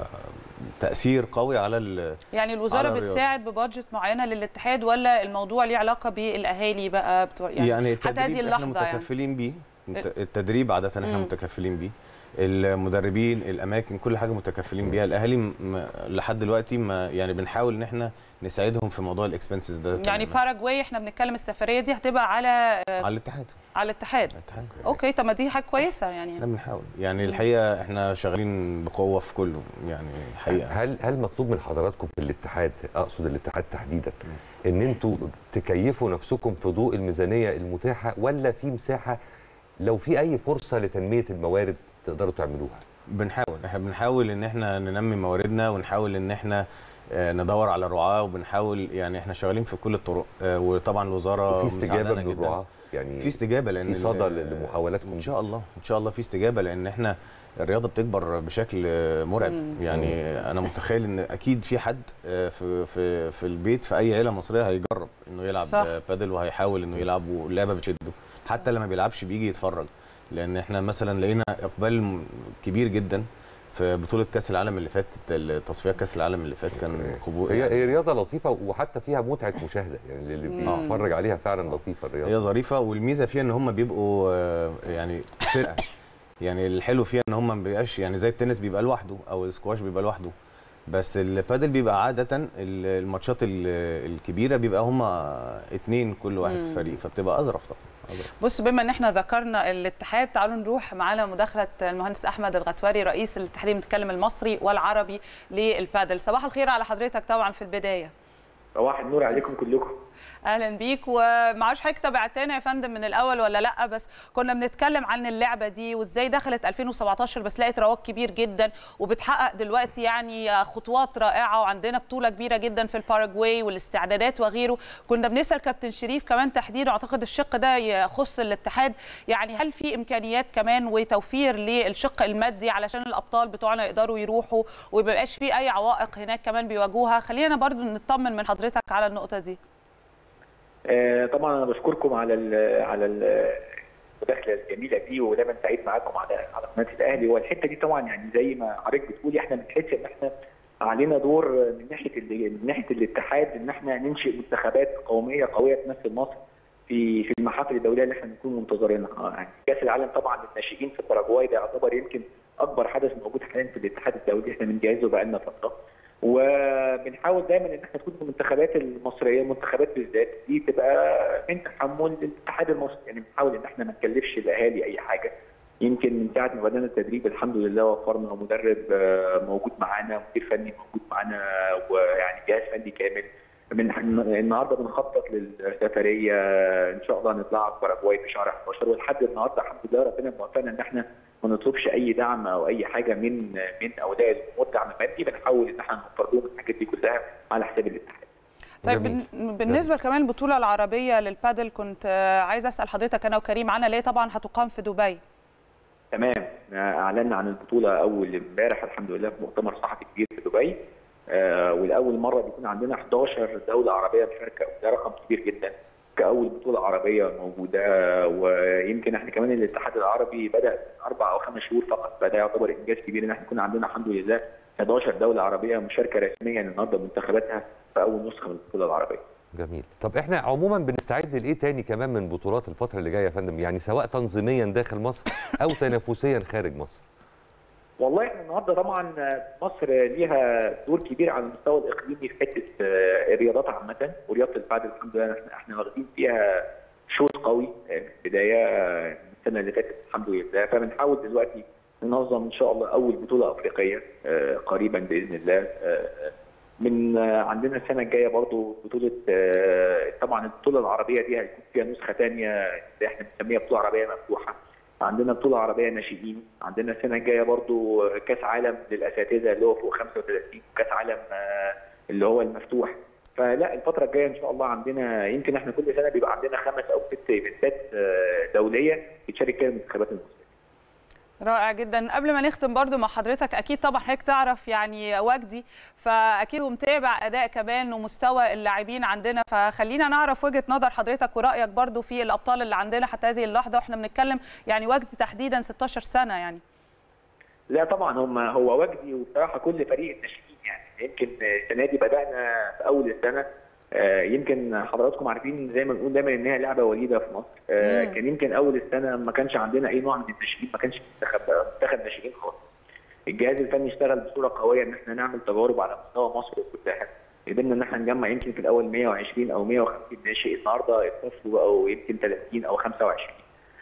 تاثير قوي على يعني الوزاره على بتساعد ببادجت معينه للاتحاد، ولا الموضوع ليه علاقه بالاهالي بقى بتوع يعني, يعني حتى هذه اللحظه احنا متكفلين بيه يعني. التدريب عاده احنا مم. متكفلين بيه، المدربين، الاماكن، كل حاجه متكفلين بيها. الاهالي لحد دلوقتي ما يعني بنحاول ان احنا نساعدهم في موضوع الاكسبنسز ده. يعني باراجواي احنا بنتكلم السفريه دي هتبقى على على الاتحاد على الاتحاد. الاتحاد اوكي، طب ما دي حاجه كويسه يعني. احنا بنحاول يعني الحقيقه احنا شغالين بقوه في كله يعني الحقيقه. هل هل مطلوب من حضراتكم في الاتحاد، اقصد الاتحاد تحديدا، ان انتوا تكيفوا نفسكم في ضوء الميزانيه المتاحه، ولا في مساحه لو في اي فرصه لتنميه الموارد تقدروا تعملوها؟ بنحاول احنا بنحاول ان احنا ننمي مواردنا، ونحاول ان احنا ندور على رعاه، وبنحاول يعني احنا شغالين في كل الطرق. وطبعا الوزاره في استجابه من الرعاه، يعني في استجابه لان في صدى لمحاولاتكم ان شاء الله. ان شاء الله في استجابه، لان احنا الرياضه بتكبر بشكل مرعب. مم. يعني انا متخيل ان اكيد في حد في في في البيت في اي عيله مصريه هيجرب انه يلعب صح. بادل، وهيحاول انه يلعب، واللعبه بتشده. حتى لما بيلعبش بيجي يتفرج، لان احنا مثلا لقينا اقبال كبير جدا في بطوله كاس العالم اللي فات، تصفيات كاس العالم اللي فات كان قبول. هي يعني هي رياضه لطيفه، وحتى فيها متعه مشاهده، يعني اللي بيتفرج عليها فعلا لطيفه الرياضه. هي ظريفه، والميزه فيها ان هم بيبقوا يعني فرقه. يعني الحلو فيها ان هم ما بيبقاش يعني زي التنس بيبقى لوحده او السكواش بيبقى لوحده، بس البادل بيبقى عاده الماتشات الكبيره بيبقى هم اتنين كل واحد في فريق، فبتبقى اظرف طبعا. بص، بما ان احنا ذكرنا الاتحاد، تعالوا نروح معانا مداخله المهندس احمد الغتواري رئيس الاتحاد المتكلم المصري والعربي للبادل. صباح الخير على حضرتك طبعا في البدايه. صباح النور عليكم كلكم. اهلا بيك. ومعرفش حضرتك تابعتنا يا فندم من الاول ولا لا، بس كنا بنتكلم عن اللعبه دي وازاي دخلت ألفين وسبعتاشر بس لقت رواج كبير جدا وبتحقق دلوقتي يعني خطوات رائعه، وعندنا بطوله كبيره جدا في الباراجواي والاستعدادات وغيره. كنا بنسال كابتن شريف كمان تحديدا، اعتقد الشق ده يخص الاتحاد، يعني هل في امكانيات كمان وتوفير للشق المادي علشان الابطال بتوعنا يقدروا يروحوا وما يبقاش في اي عوائق هناك كمان بيواجهوها؟ خلينا برضو نطمن من حضرتك على النقطه دي. آه طبعا انا بشكركم على ال على المداخله الجميله دي، ودايما سعيد معاكم على على قناه الاهلي. والحته دي طبعا يعني زي ما حضرتك بتقولي، احنا بنحس ان احنا علينا دور من ناحيه من ناحيه الاتحاد ان احنا ننشئ منتخبات قوميه قويه تمثل مصر في في المحافل الدوليه اللي احنا بنكون منتظرينها. يعني كاس العالم طبعا للناشئين في باراجواي ده يعتبر يمكن اكبر حدث موجود حاليا في الاتحاد الدولي، احنا بنجهزه بقالنا فتره، وبنحاول دايما ان احنا تكون المنتخبات المصريه، المنتخبات بالذات دي تبقى من تحمل الاتحاد المصري. يعني بنحاول ان احنا ما نكلفش الاهالي اي حاجه. يمكن من ساعه ما بدانا التدريب الحمد لله وفرنا مدرب موجود معانا، مدير فني موجود معانا، ويعني جهاز فني كامل. من النهارده بنخطط للسفريه ان شاء الله نطلع باراجواي في شهر احد عشر، ولحد النهارده الحمد لله ربنا موفقنا ان احنا ما نطلبش اي دعم او اي حاجه من من اولياء الامور، دعم مادي. بنحاول ان احنا نوفر لهم الحاجات دي كلها على حساب الاتحاد. طيب جميل. بالنسبه كمان البطوله العربيه للبادل كنت عايزه اسال حضرتك انا وكريم عنها، ليه طبعا هتقام في دبي. تمام، اعلنا عن البطوله اول امبارح الحمد لله في مؤتمر صحفي كبير في دبي، آه ولاول مره بيكون عندنا احداشر دوله عربيه مشاركه، وده رقم كبير جدا كاول بطوله عربيه موجوده. ويمكن احنا كمان الاتحاد العربي بدا اربع او خمس شهور فقط، فده يعتبر انجاز كبير ان احنا يكون عندنا الحمد لله احداشر دوله عربيه مشاركه رسميا النهارده بمنتخباتها في اول نسخه من البطوله العربيه. جميل. طب احنا عموما بنستعد لايه تاني كمان من بطولات الفتره اللي جايه يا فندم، يعني سواء تنظيميا داخل مصر او تنافسيا خارج مصر؟ والله احنا النهارده طبعا مصر ليها دور كبير على المستوى الاقليمي في حته الرياضات عامه، ورياضه البادل الحمد لله احنا احنا واخدين فيها شوط قوي بدايه السنه اللي فاتت الحمد لله، فبنحاول دلوقتي ننظم ان شاء الله اول بطوله افريقيه قريبا باذن الله. من عندنا السنه الجايه برضو بطوله، طبعا البطوله العربيه دي هيكون فيها نسخه ثانيه اللي احنا بنسميها بطوله عربيه مفتوحه. عندنا بطوله عربيه ناشئين، عندنا السنه الجايه برضو كاس عالم للاساتذه اللي هو فوق خمسة وثلاثين، وكاس عالم اللي هو المفتوح. فلا الفتره الجايه ان شاء الله عندنا، يمكن احنا كل سنه بيبقى عندنا خمس او ست ايفنتات دوليه بتشارك فيها المنتخبات المصريه. رائع جدا. قبل ما نختم برضو مع حضرتك، اكيد طبعا حضرتك تعرف يعني وجدي، فاكيد متابع اداء كمان ومستوى اللاعبين عندنا، فخلينا نعرف وجهه نظر حضرتك ورايك برضو في الابطال اللي عندنا حتى هذه اللحظه، واحنا بنتكلم يعني وجدي تحديدا ستاشر سنه يعني. لا طبعا هم هو وجدي وبصراحه كل فريق الناشئين، يعني يمكن السنه دي بدانا في اول السنه، آه يمكن حضراتكم عارفين زي ما بنقول دايما ان هي لعبه وليده في مصر، آه كان يمكن اول السنه ما كانش عندنا اي نوع من الناشئين، ما كانش منتخب منتخب ناشئين خالص. الجهاز الفني اشتغل بصوره قويه ان احنا نعمل تجارب على مستوى مصر كلها، قدرنا ان احنا نجمع يمكن في الاول مية وعشرين او مية وخمسين ناشئ، النهارده اتصلوا او يمكن ثلاثين او خمسة وعشرين.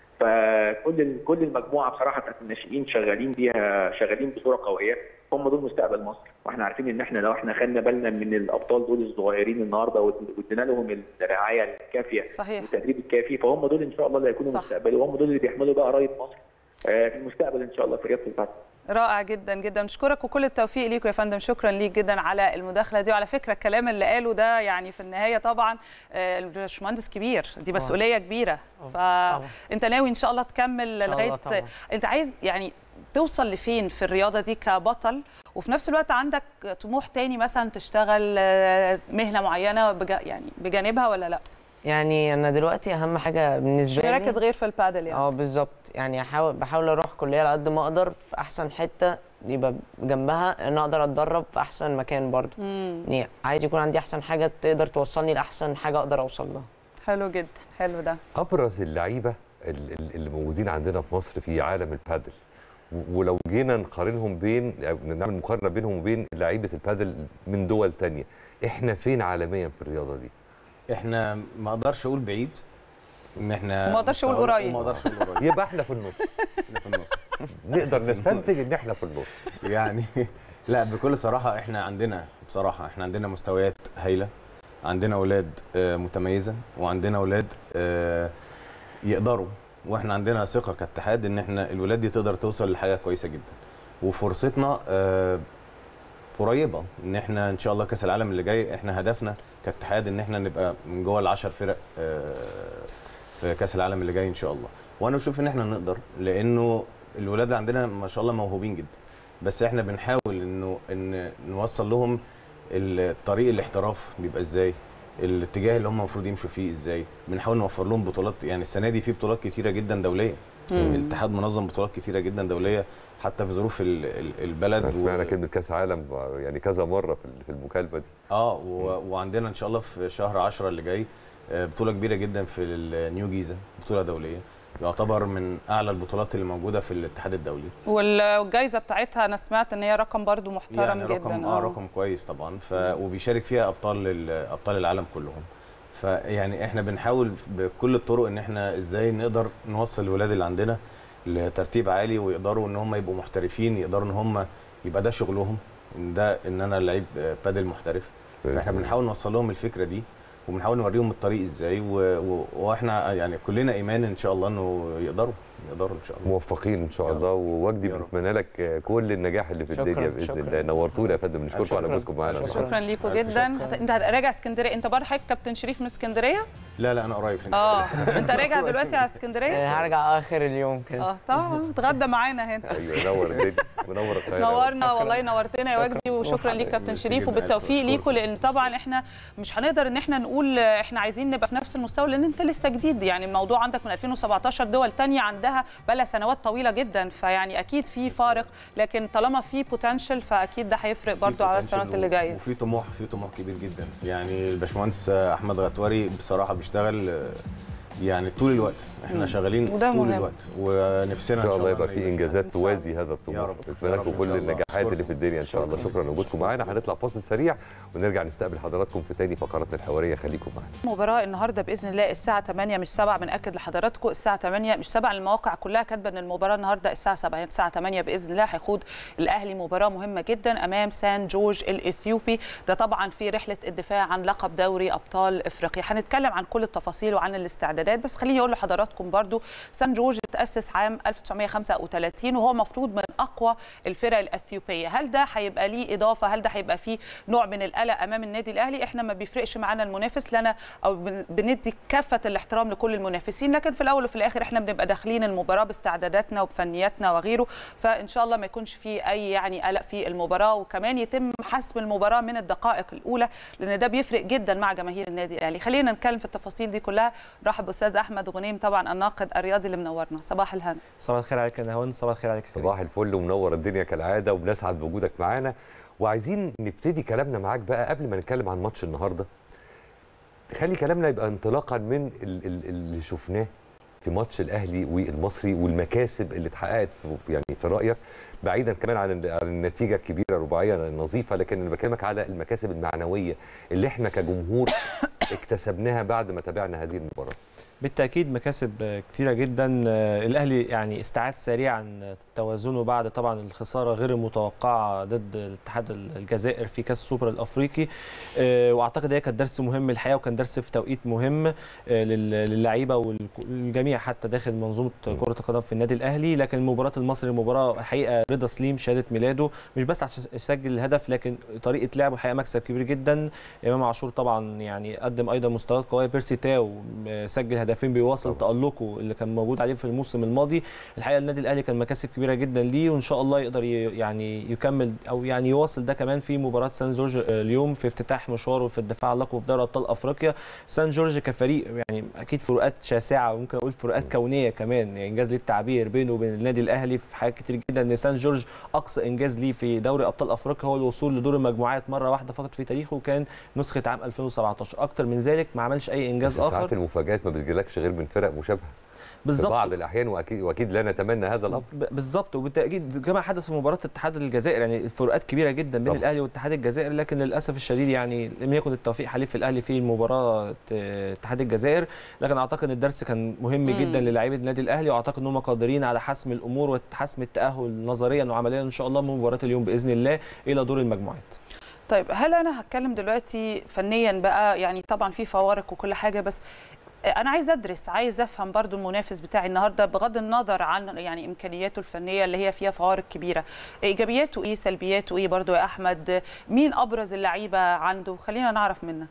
فكل كل المجموعه بصراحه بتاعت الناشئين شغالين بيها، شغالين بصوره قويه، هم دول مستقبل مصر، واحنا عارفين ان احنا لو احنا خدنا بالنا من الابطال دول الصغيرين النهارده وادينا لهم الرعايه الكافيه والتدريب الكافي، فهم دول ان شاء الله اللي هيكونوا مستقبل، وهم دول اللي بيحملوا بقى رايه مصر في المستقبل ان شاء الله في رياضه البادل. رائع جدا جدا، نشكرك وكل التوفيق ليكم يا فندم. شكرا ليك جدا على المداخله دي، وعلى فكره الكلام اللي قاله ده يعني في النهايه طبعا الباشمهندس كبير، دي مسؤوليه كبيره، فانت ناوي ان شاء الله تكمل لغايه، انت عايز يعني توصل لفين في الرياضه دي كبطل، وفي نفس الوقت عندك طموح تاني مثلا تشتغل مهنه معينه بج... يعني بجانبها ولا لا؟ يعني انا دلوقتي اهم حاجه بالنسبه لي مش مركز غير في البادل يعني. اه بالظبط، يعني احاول بحاول اروح كليه على قد ما اقدر في احسن حته يبقى جنبها ان اقدر اتدرب في احسن مكان برضه، يعني عايز يكون عندي احسن حاجه تقدر توصلني لاحسن حاجه اقدر اوصل لها. حلو جدا، حلو ده. ابرز اللعيبه اللي موجودين عندنا في مصر في عالم البادل، ولو جينا نقارنهم بين نعمل مقارنه بينهم وبين لعيبه البادل من دول ثانيه، احنا فين عالميا في الرياضه دي؟ احنا ما اقدرش اقول بعيد ان احنا ما اقدرش اقول قريب، ما اقدرش اقول قريب، يبقى احنا في النص. احنا في النص نقدر نستنتج ان احنا في النص يعني. لا بكل صراحه احنا عندنا بصراحه احنا عندنا مستويات هايله، عندنا اولاد متميزه وعندنا اولاد يقدروا، واحنا عندنا ثقه كاتحاد ان احنا الولاد دي تقدر توصل لحاجه كويسه جدا، وفرصتنا قريبه ان احنا ان شاء الله كاس العالم اللي جاي احنا هدفنا كاتحاد ان احنا نبقى من جوه العشر فرق في كاس العالم اللي جاي ان شاء الله. وانا بشوف ان احنا نقدر، لانه الولاد عندنا ما شاء الله موهوبين جدا، بس احنا بنحاول انه ان نوصل لهم الطريق الاحتراف بيبقى ازاي، الاتجاه اللي هم المفروض يمشوا فيه ازاي، بنحاول نوفر لهم بطولات. يعني السنه دي في بطولات كتيره جدا دوليه، الاتحاد منظم بطولات كتيره جدا دوليه حتى في ظروف البلد. سمعنا و... كلمه كاس عالم يعني كذا مره في المكالمه دي. اه و... وعندنا ان شاء الله في شهر عشرة اللي جاي بطوله كبيره جدا في النيو جيزه، بطوله دوليه يعتبر من اعلى البطولات اللي موجوده في الاتحاد الدولي، والجائزه بتاعتها انا سمعت ان هي رقم برضو محترم يعني جدا. رقم اه رقم كويس طبعا، ف... وبيشارك فيها ابطال ابطال العالم كلهم. فيعني احنا بنحاول بكل الطرق ان احنا ازاي نقدر نوصل الولاد اللي عندنا لترتيب عالي، ويقدروا ان هم يبقوا محترفين، يقدروا ان هم يبقى ده شغلهم، ان ده ان انا لعيب بادل محترف. فاحنا بنحاول نوصل لهم الفكره دي، وبنحاول نوريهم الطريق ازاي، واحنا يعني كلنا ايمان ان شاء الله انه يقدروا. يقدروا ان شاء الله. موفقين ان شاء الله. ووجدي بنتمنى لك كل النجاح اللي في شكراً الدنيا باذن شكراً الله. نورتونا يا فندم، بنشكركم على وجودكم معانا. شكرا ليكم جدا. انت راجع اسكندريه؟ انت برضه حضرتك كابتن شريف من اسكندريه؟ لا لا انا قريب هنا. اه انت راجع دلوقتي على اسكندريه؟ هرجع اخر اليوم كده. اه طبعا اتغدى معانا هنا. ايوه نور الدنيا، منور القاهره. نورنا والله، نورتنا يا وجدي، وشكرا ليك كابتن شريف، وبالتوفيق ليكم، لان طبعا احنا مش هنقدر ان احنا نقول احنا عايزين نبقى في نفس المستوى، لان انت لسه جديد. يعني الموضوع عندك من ألفين وسبعتاشر، دول ثانيه عندها بقى لها سنوات طويله جدا، فيعني اكيد في فارق، لكن طالما في بوتنشال فاكيد ده هيفرق برضو على السنوات اللي جايه. وفي طموح، في طموح كبير جدا. يعني الباشمهندس احمد غتوري بصراحه بيشتغل يعني طول الوقت، احنا شغالين طول مهم. الوقت، ونفسنا ان شاء الله يبقى في انجازات توازي هذا الطموح. نتمنى لكم كل النجاحات اللي في الدنيا ان شاء الله. شكرا لوجودكم معانا. هنطلع فاصل سريع ونرجع نستقبل حضراتكم في تاني فقراتنا الحواريه، خليكم معانا. مباراه النهارده باذن الله الساعه ثمانية مش سبعة، بناكد لحضراتكم الساعه ثمانية مش سبعة. المواقع كلها كاتبه ان المباراه النهارده الساعه سبعة، الساعه ثمانية باذن الله هيخوض الاهلي مباراه مهمه جدا امام سان جورج الاثيوبي، ده طبعا في رحله الدفاع عن لقب دوري ابطال افريقيا. هنتكلم عن كل التفاصيل وعن الاستعدادات، بس خليني اقول لحضراتكم برضو سان جورج تأسس عام ألف وتسعمية وخمسة وثلاثين، وهو مفروض من اقوى الفرق الاثيوبيه. هل ده هيبقى ليه اضافه؟ هل ده هيبقى فيه نوع من القلق امام النادي الاهلي؟ احنا ما بيفرقش معانا المنافس لنا، او بندي كافه الاحترام لكل المنافسين، لكن في الاول وفي الاخر احنا بنبقى داخلين المباراه باستعداداتنا وبفنياتنا وغيره، فان شاء الله ما يكونش فيه اي يعني قلق في المباراه، وكمان يتم حسم المباراه من الدقائق الاولى، لان ده بيفرق جدا مع جماهير النادي الاهلي. خلينا نتكلم في التفاصيل دي كلها. رحب باستاذ احمد غنيم طبعا الناقد الرياضي اللي منورنا. صباح الهنا. صباح الخير عليك يا نهوان. صباح الخير عليك. صباح الفل ومنور الدنيا كالعاده، وبنسعد بوجودك معانا. وعايزين نبتدي كلامنا معاك بقى قبل ما نتكلم عن ماتش النهارده. خلي كلامنا يبقى انطلاقا من اللي شفناه في ماتش الاهلي والمصري والمكاسب اللي اتحققت يعني في رايك، بعيدا كمان عن النتيجه الكبيره الرباعيه النظيفه، لكن انا بكلمك على المكاسب المعنويه اللي احنا كجمهور اكتسبناها بعد ما تابعنا هذه المباراه. بالتاكيد مكاسب كتيره جدا. الاهلي يعني استعاد سريعا توازنه بعد طبعا الخساره غير المتوقعه ضد الاتحاد الجزائر في كاس السوبر الافريقي، واعتقد هي كانت درس مهم الحقيقه، وكان درس في توقيت مهم للعيبه والجميع حتى داخل منظومه كره القدم في النادي الاهلي. لكن مباراه المصري مباراه حقيقه رضا سليم شهاده ميلاده، مش بس عشان يسجل الهدف لكن طريقه لعبه حقيقه مكسب كبير جدا. امام عاشور طبعا يعني قدم ايضا مستويات قويه، بيرسي تاو سجل هدفين بيواصل تألقه اللي كان موجود عليه في الموسم الماضي. الحقيقه النادي الاهلي كان مكاسب كبيره جدا ليه، وان شاء الله يقدر يعني يكمل او يعني يواصل ده كمان في مباراه سان جورج اليوم في افتتاح مشواره في الدفاع عن لقبه في دوري ابطال افريقيا. سان جورج كفريق يعني اكيد فروقات شاسعه، وممكن اقول فروقات كونيه كمان، يعني انجاز للتعبير بينه وبين النادي الاهلي في حاجات كتير جدا. ان سان جورج اقصى انجاز ليه في دوري ابطال افريقيا هو الوصول لدور المجموعات مره واحده فقط في تاريخه، وكان نسخه عام ألفين وسبعتاشر. اكتر من ذلك ما عملش اي انجاز اخر. ساعات المفاجات ما بتجيلكش غير من فرق مشابهه بالظبط في بعض الاحيان، واكيد واكيد لا نتمنى هذا الامر. بالظبط، وبالتاكيد كما حدث في مباراه اتحاد الجزائر، يعني الفروقات كبيره جدا بين طبعا الاهلي واتحاد الجزائر، لكن للاسف الشديد يعني لم يكن التوفيق حليف الاهلي في مباراه اتحاد الجزائر. لكن اعتقد الدرس كان مهم مم. جدا للاعيبه النادي الاهلي، واعتقد ان هم قادرين على حسم الامور وحسم التاهل نظريا وعمليا ان شاء الله من مباراه اليوم باذن الله الى دور المجموعات. طيب هل انا هتكلم دلوقتي فنيا بقى، يعني طبعا في فوارق وكل حاجه، بس انا عايز ادرس، عايز افهم برضو المنافس بتاعي النهارده بغض النظر عن يعني امكانياته الفنيه اللي هي فيها فوارق كبيره، ايجابياته ايه سلبياته ايه برضو يا احمد؟ مين ابرز اللعيبه عنده؟ خلينا نعرف منك.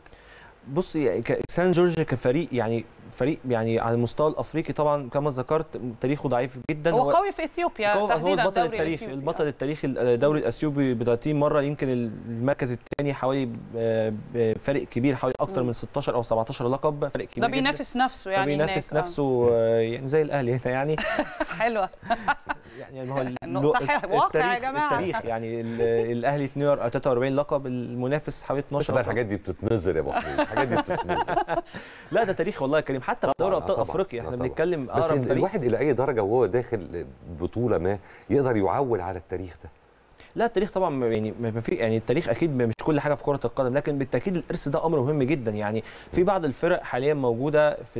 بصي سان جورج كفريق يعني فريق يعني على المستوى الافريقي طبعا كما ذكرت تاريخه ضعيف جدا. هو, هو قوي في اثيوبيا هو, هو البطل التاريخي البطل التاريخي الدوري الاثيوبي ب ثلاثين مره، يمكن المركز الثاني حوالي فرق كبير حوالي اكثر من ستاشر او سبعتاشر لقب، فرق كبير. ده بينافس نفسه يعني بينافس نفسه يعني زي الاهلي هنا يعني. حلوه يعني هو النقطه واقع يا جماعه. التاريخ يعني الاهلي ثلاثة وأربعين لقب، المنافس حوالي اتناشر. بس الحاجات دي بتتنظر يا ابو حميد، الحاجات دي بتتنظر. لا ده تاريخ والله يا كريم، حتى في دوري ابطال افريقيا احنا بنتكلم اقرب فريق. بس الواحد الى اي درجه وهو داخل بطوله ما يقدر يعول على التاريخ ده؟ لا التاريخ طبعا يعني ما في يعني التاريخ اكيد مش كل حاجه في كره القدم، لكن بالتاكيد الارث ده امر مهم جدا. يعني في بعض الفرق حاليا موجوده في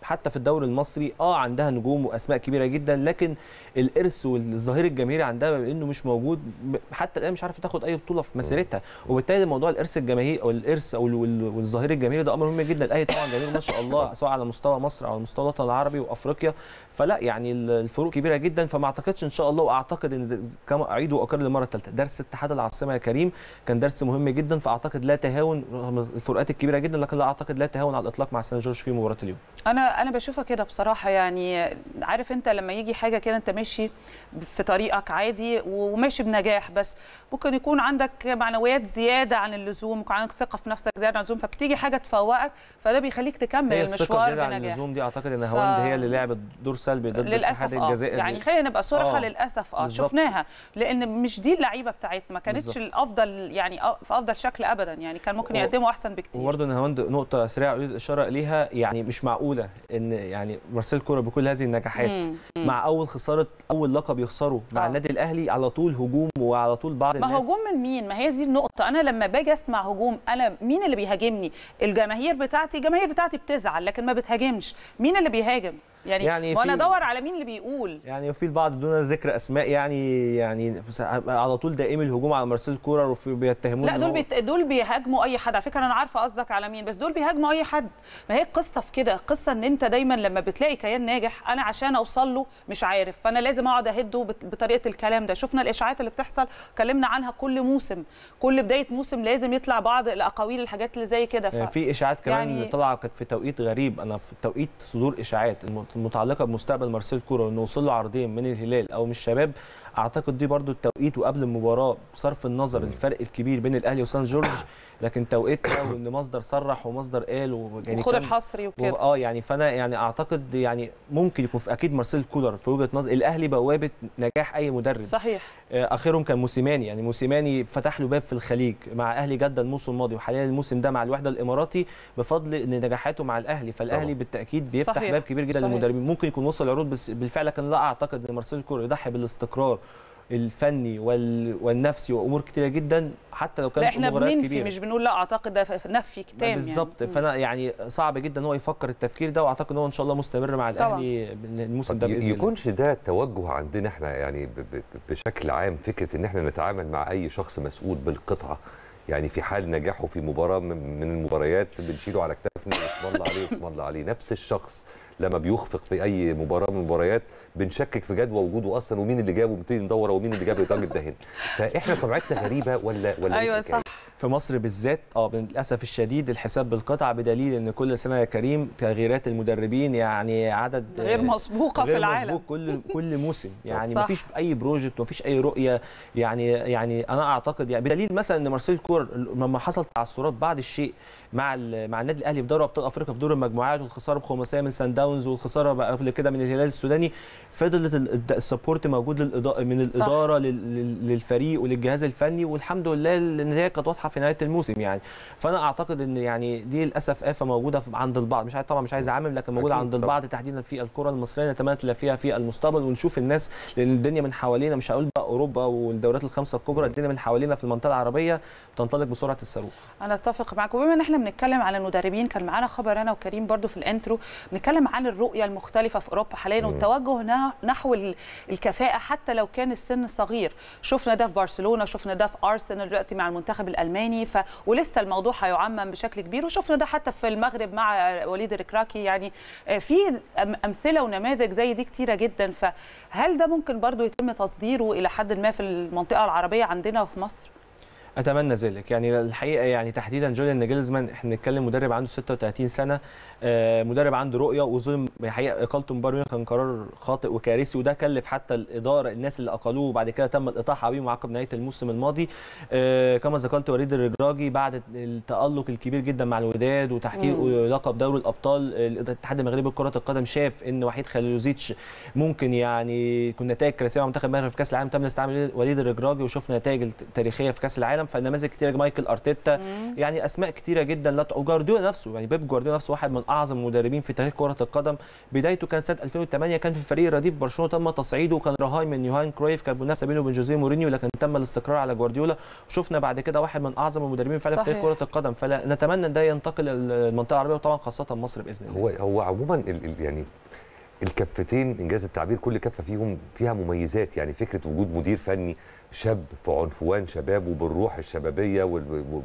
حتى في الدوري المصري اه عندها نجوم واسماء كبيره جدا، لكن الارث والظهير الجماهيري عندها بما انه مش موجود حتى الان مش عارفه تاخد اي بطوله في مسيرتها، وبالتالي موضوع الارث الجماهيري او الارث او والظهير الجماهيري ده امر مهم جدا. الاهلي طبعا جماهير ما شاء الله سواء على مستوى مصر او على مستوى الوطن العربي وافريقيا، فلا يعني الفروق كبيره جدا. فما اعتقدش ان شاء الله، واعتقد ان كما اعيد واكرر للمره الثالثه درس اتحاد العاصمه يا كريم كان درس مهم جدا، فاعتقد لا تهاون رغم الفروقات الكبيره جدا، لكن لا اعتقد لا تهاون على الاطلاق مع سان جورج في مباراه اليوم. انا انا بشوفها كده بصراحه، يعني عارف انت لما يجي حاجه كده انت ماشي في طريقك عادي وماشي بنجاح، بس ممكن يكون عندك معنويات زياده عن اللزوم، ممكن عندك ثقه في نفسك زياده عن اللزوم، فبتيجي حاجه تفوقك فده بيخليك تكمل هي المشوار الثقه زياده عن بنجاح. اللزوم دي اعتقد ان هواند ف... هي اللي لعبت دور سلبي ضد اتحاد الجزائر. يعني خلينا نبقى صراحه، آه. للاسف اه شفناها، لان مش دي اللعيبه بتاعتنا، ما كانتش بالزبط. الافضل يعني في افضل شكل ابدا، يعني كان ممكن يقدموا احسن بكتير. وبرده ان هواند نقطه سريعه اريد الاشاره اليها، يعني مش معقوله ان يعني مارسيل كولر بكل هذه النجاحات مم. مم. مع اول خساره اول لقب يخسره مع آه. النادي الاهلي على طول هجوم وعلى طول بعض الناس. ما هجوم من مين؟ ما هي دي النقطه، انا لما باجي اسمع هجوم انا مين اللي بيهاجمني؟ الجماهير بتاعتي، الجماهير بتاعتي بتزعل لكن ما بتهاجمش، مين اللي بيهاجم؟ يعني, يعني وانا ادور على مين اللي بيقول. يعني في البعض دون ذكر اسماء يعني يعني على طول دائم الهجوم على مارسيل كولر وبيتهمون. لا دول بيت... دول بيهاجموا اي حد، على فكره انا عارفه قصدك على مين، بس دول بيهاجموا اي حد. ما هي القصه في كده، القصه ان انت دايما لما بتلاقي كيان ناجح انا عشان اوصل له مش عارف، فانا لازم اقعد اهده بطريقه الكلام ده. شفنا الاشاعات اللي بتحصل اتكلمنا عنها كل موسم، كل بدايه موسم لازم يطلع بعض الاقاويل الحاجات اللي زي كده. ف... في اشاعات كمان يعني... طالعه كانت في توقيت غريب، انا في توقيت صدور اشاعات المتعلقه بمستقبل مارسيل كولر انه وصل له عرضين من الهلال او من الشباب. اعتقد دي برضو التوقيت وقبل المباراه بصرف النظر الفرق الكبير بين الاهلي وسان جورج، لكن توقيتها وان مصدر صرح ومصدر قال يعني خد الحصري وكده اه يعني فانا يعني اعتقد يعني ممكن يكون في اكيد مارسيل كولر في وجهه نظر الاهلي بوابه نجاح اي مدرب. صحيح. اخرهم كان موسيماني، يعني موسيماني فتح له باب في الخليج مع اهلي جده الموسم الماضي، وحاليا الموسم ده مع الوحده الاماراتي بفضل ان نجاحاته مع الاهلي، فالاهلي طبعا. بالتاكيد بيفتح صحيح. باب كبير جدا للمدربين. ممكن يكون وصل عروض بس بالفعل، لكن لا اعتقد ان مارسيل كولر يضحي بالاستقرار الفني وال... والنفسي وامور كتيره جدا حتى لو كانت احنا بننفي مش بنقول لا، اعتقد ده نفي كتام بالظبط يعني. فانا يعني صعب جدا ان هو يفكر التفكير ده، واعتقد ان هو ان شاء الله مستمر مع الاهلي الموسم ده باذن الله. يكونش ده التوجه عندنا احنا يعني ب... ب... بشكل عام، فكره ان احنا نتعامل مع اي شخص مسؤول بالقطعه، يعني في حال نجاحه في مباراه من المباريات بنشيله على كتافنا اسم الله عليه اسم الله عليه، نفس الشخص لما بيخفق في اي مباراه من المباريات بنشكك في جدوى وجوده اصلا، ومين اللي جابه ونبتدي ندور ومين اللي جاب الراجل ده هنا. فاحنا طبيعتنا غريبه ولا ولا ايوه صح. في مصر بالذات اه للاسف الشديد الحساب بالقطعه، بدليل ان كل سنه يا كريم تغييرات المدربين يعني عدد غير مسبوقه غير في العالم، مسبوق كل كل موسم يعني ما فيش اي بروجكت ما فيش اي رؤيه يعني يعني انا اعتقد يعني بدليل مثلا ان مارسيل كولر لما حصل تعثرات بعض الشيء مع مع النادي الاهلي في دوري ابطال افريقيا في دور المجموعات، والخساره بخماسيه من سان داونز والخساره قبل كده من الهلال السوداني، فضلت السبورت موجود من الاداره للفريق وللجهاز الفني، والحمد لله النتائج كانت واضحه في نهايه الموسم يعني. فانا اعتقد ان يعني دي للاسف آفة موجوده عند البعض، مش عايز طبعا مش عايز اعمم، لكن موجوده عند البعض تحديدا في الكره المصريه، نتمنى تلاقي فيها في المستقبل ونشوف الناس، لان الدنيا من حوالينا مش هقول بقى اوروبا والدوريات الخمسه الكبرى، الدنيا من حوالينا في المنطقه العربيه بتنطلق بسرعه الصاروخ. انا اتفق معاك، وبما ان احنا بنتكلم عن المدربين كان معانا خبر انا وكريم برضو في الانترو بنتكلم عن الرؤيه المختلفه في اوروبا حاليا والتوجه نحو الكفاءه حتى لو كان السن صغير. شفنا ده في برشلونه، شفنا ده في ارسنال دلوقتي مع المنتخب الالماني، ف ولسه الموضوع هيعمم بشكل كبير، وشفنا ده حتى في المغرب مع وليد الركراكي. يعني في امثله ونماذج زي دي كتيره جدا، فهل ده ممكن برضو يتم تصديره الى حد ما في المنطقه العربيه عندنا وفي مصر؟ اتمنى ذلك. يعني الحقيقه يعني تحديدا جوليان ناجلزمان احنا بنتكلم مدرب عنده ستة وثلاثين سنه، مدرب عنده رؤيه، وظلم الحقيقه اقالته من بايرن ميونخ كان قرار خاطئ وكارثي، وده كلف حتى الاداره الناس اللي اقالوه، وبعد كده تم الاطاحه بيهم عقب نهايه الموسم الماضي. كما ذكرت وليد الركراكي بعد التالق الكبير جدا مع الوداد وتحقيق لقب دوري الابطال، الاتحاد المغربي لكره القدم شاف ان وحيد خليلوزيتش ممكن يعني يكون نتائج كارثيه مع منتخب المغرب في كاس العالم، تم استعمال وليد الركراكي وشفنا نتائج تاريخيه في كاس العالم. تمام. فنماذج كتيره، مايكل ارتيتا، يعني اسماء كتيره جدا. لا وجوارديولا نفسه، يعني بيب جوارديولا نفسه واحد من اعظم المدربين في تاريخ كره القدم. بدايته كان سنه ألفين وثمانية، كان في الفريق الرديف برشلونه، تم تصعيده وكان رهاين من يوهان كرويف، كان منافسه بينه وبين جوزيه مورينيو، لكن تم الاستقرار على جوارديولا. وشفنا بعد كده واحد من اعظم المدربين فعلا في تاريخ كره القدم. فلا نتمنى ان ده ينتقل المنطقه العربيه وطبعا خاصه مصر باذن الله. هو هو عموما ال ال يعني الكفتين انجاز التعبير، كل كفه فيهم فيها مميزات. يعني فكره وجود مدير فني شاب في عنفوان شبابه بالروح الشبابيه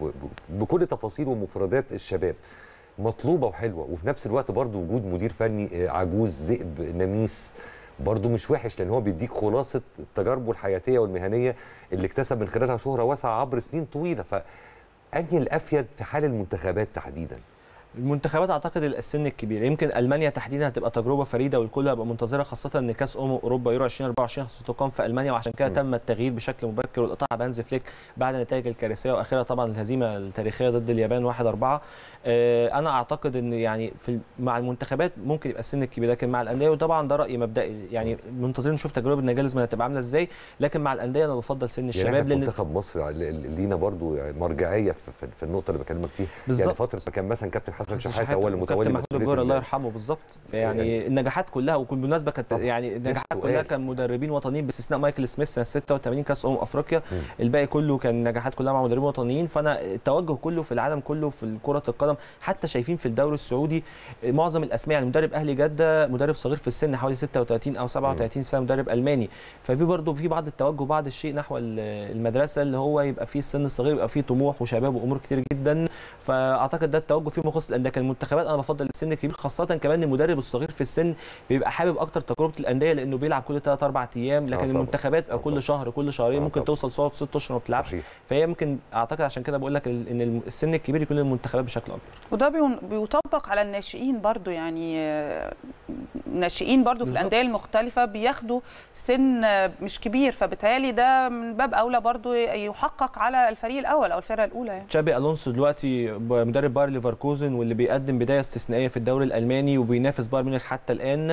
بكل تفاصيل ومفردات الشباب مطلوبه وحلوه، وفي نفس الوقت برضو وجود مدير فني عجوز ذئب نميس برضو مش وحش، لان هو بيديك خلاصه تجاربه الحياتيه والمهنيه اللي اكتسب من خلالها شهره واسعه عبر سنين طويله. فانهي الافيد في حال المنتخبات تحديدا؟ المنتخبات اعتقد السن الكبير، يمكن المانيا تحديدا هتبقى تجربه فريده والكل هيبقى منتظرها، خاصه ان كاس امم اوروبا يورو ألفين وأربعة وعشرين ستقام في المانيا، وعشان كده تم التغيير بشكل مبكر والاطاعه بهانز فليك بعد النتائج الكارثيه واخرها طبعا الهزيمه التاريخيه ضد اليابان واحد أربعة. انا اعتقد ان يعني في مع المنتخبات ممكن يبقى السن الكبير، لكن مع الانديه وطبعا ده راي مبدئي، يعني منتظرين نشوف تجربه ناجلزمان هتبقى عامله ازاي، لكن مع الانديه انا بفضل سن الشباب. يعني لان منتخب مصر لينا برضو يعني مرجعيه في, في النقطه اللي بكلمك فيها بالزبط. يعني فتره ما كان مثلا كابتن حسن شحاته هو اللي متولي محمود الجوهري الله يرحمه بالظبط. يعني, يعني النجاحات كلها، وبالمناسبه كانت يعني النجاحات كلها كان مدربين وطنيين باستثناء مايكل سميث سنه ستة وثمانين كاس امم افريقيا، م. الباقي كله كان النجاحات كلها مع مدربين وطنيين. فانا التوجه كله في العالم كله في كره القدم، حتى شايفين في الدوري السعودي معظم الاسماء، يعني مدرب اهلي جده مدرب صغير في السن حوالي ستة وثلاثين او سبعة وثلاثين سنه، مدرب الماني. ففي برضه في بعض التوجه بعض الشيء نحو المدرسه اللي هو يبقى فيه السن الصغير، يبقى فيه طموح وشباب وامور كتير جدا. فاعتقد ده التوجه فيه مخصص الانديه. كان المنتخبات انا بفضل السن الكبير، خاصه كمان المدرب الصغير في السن بيبقى حابب اكتر تجربه الانديه، لانه بيلعب كل ثلاث اربع ايام، لكن آه المنتخبات آه كل شهر كل شهرين، ممكن توصل صوت ست اشهر ما بتلعبش. فهي ممكن اعتقد عشان كده بقول لك ان السن الكبير يكون للمنتخبات بشكل اكبر. وده بيطبق على الناشئين برضو، يعني الناشئين برضو في الانديه المختلفه بياخدوا سن مش كبير، فبالتالي ده من باب اولى برضو يحقق على الفريق الاول او الفرقه الاولى. يعني تشابي الونسو دلوقتي مدرب باير ليفركوزن، واللي بيقدم بدايه استثنائيه في الدوري الالماني، وبينافس بايرن ميونخ حتى الان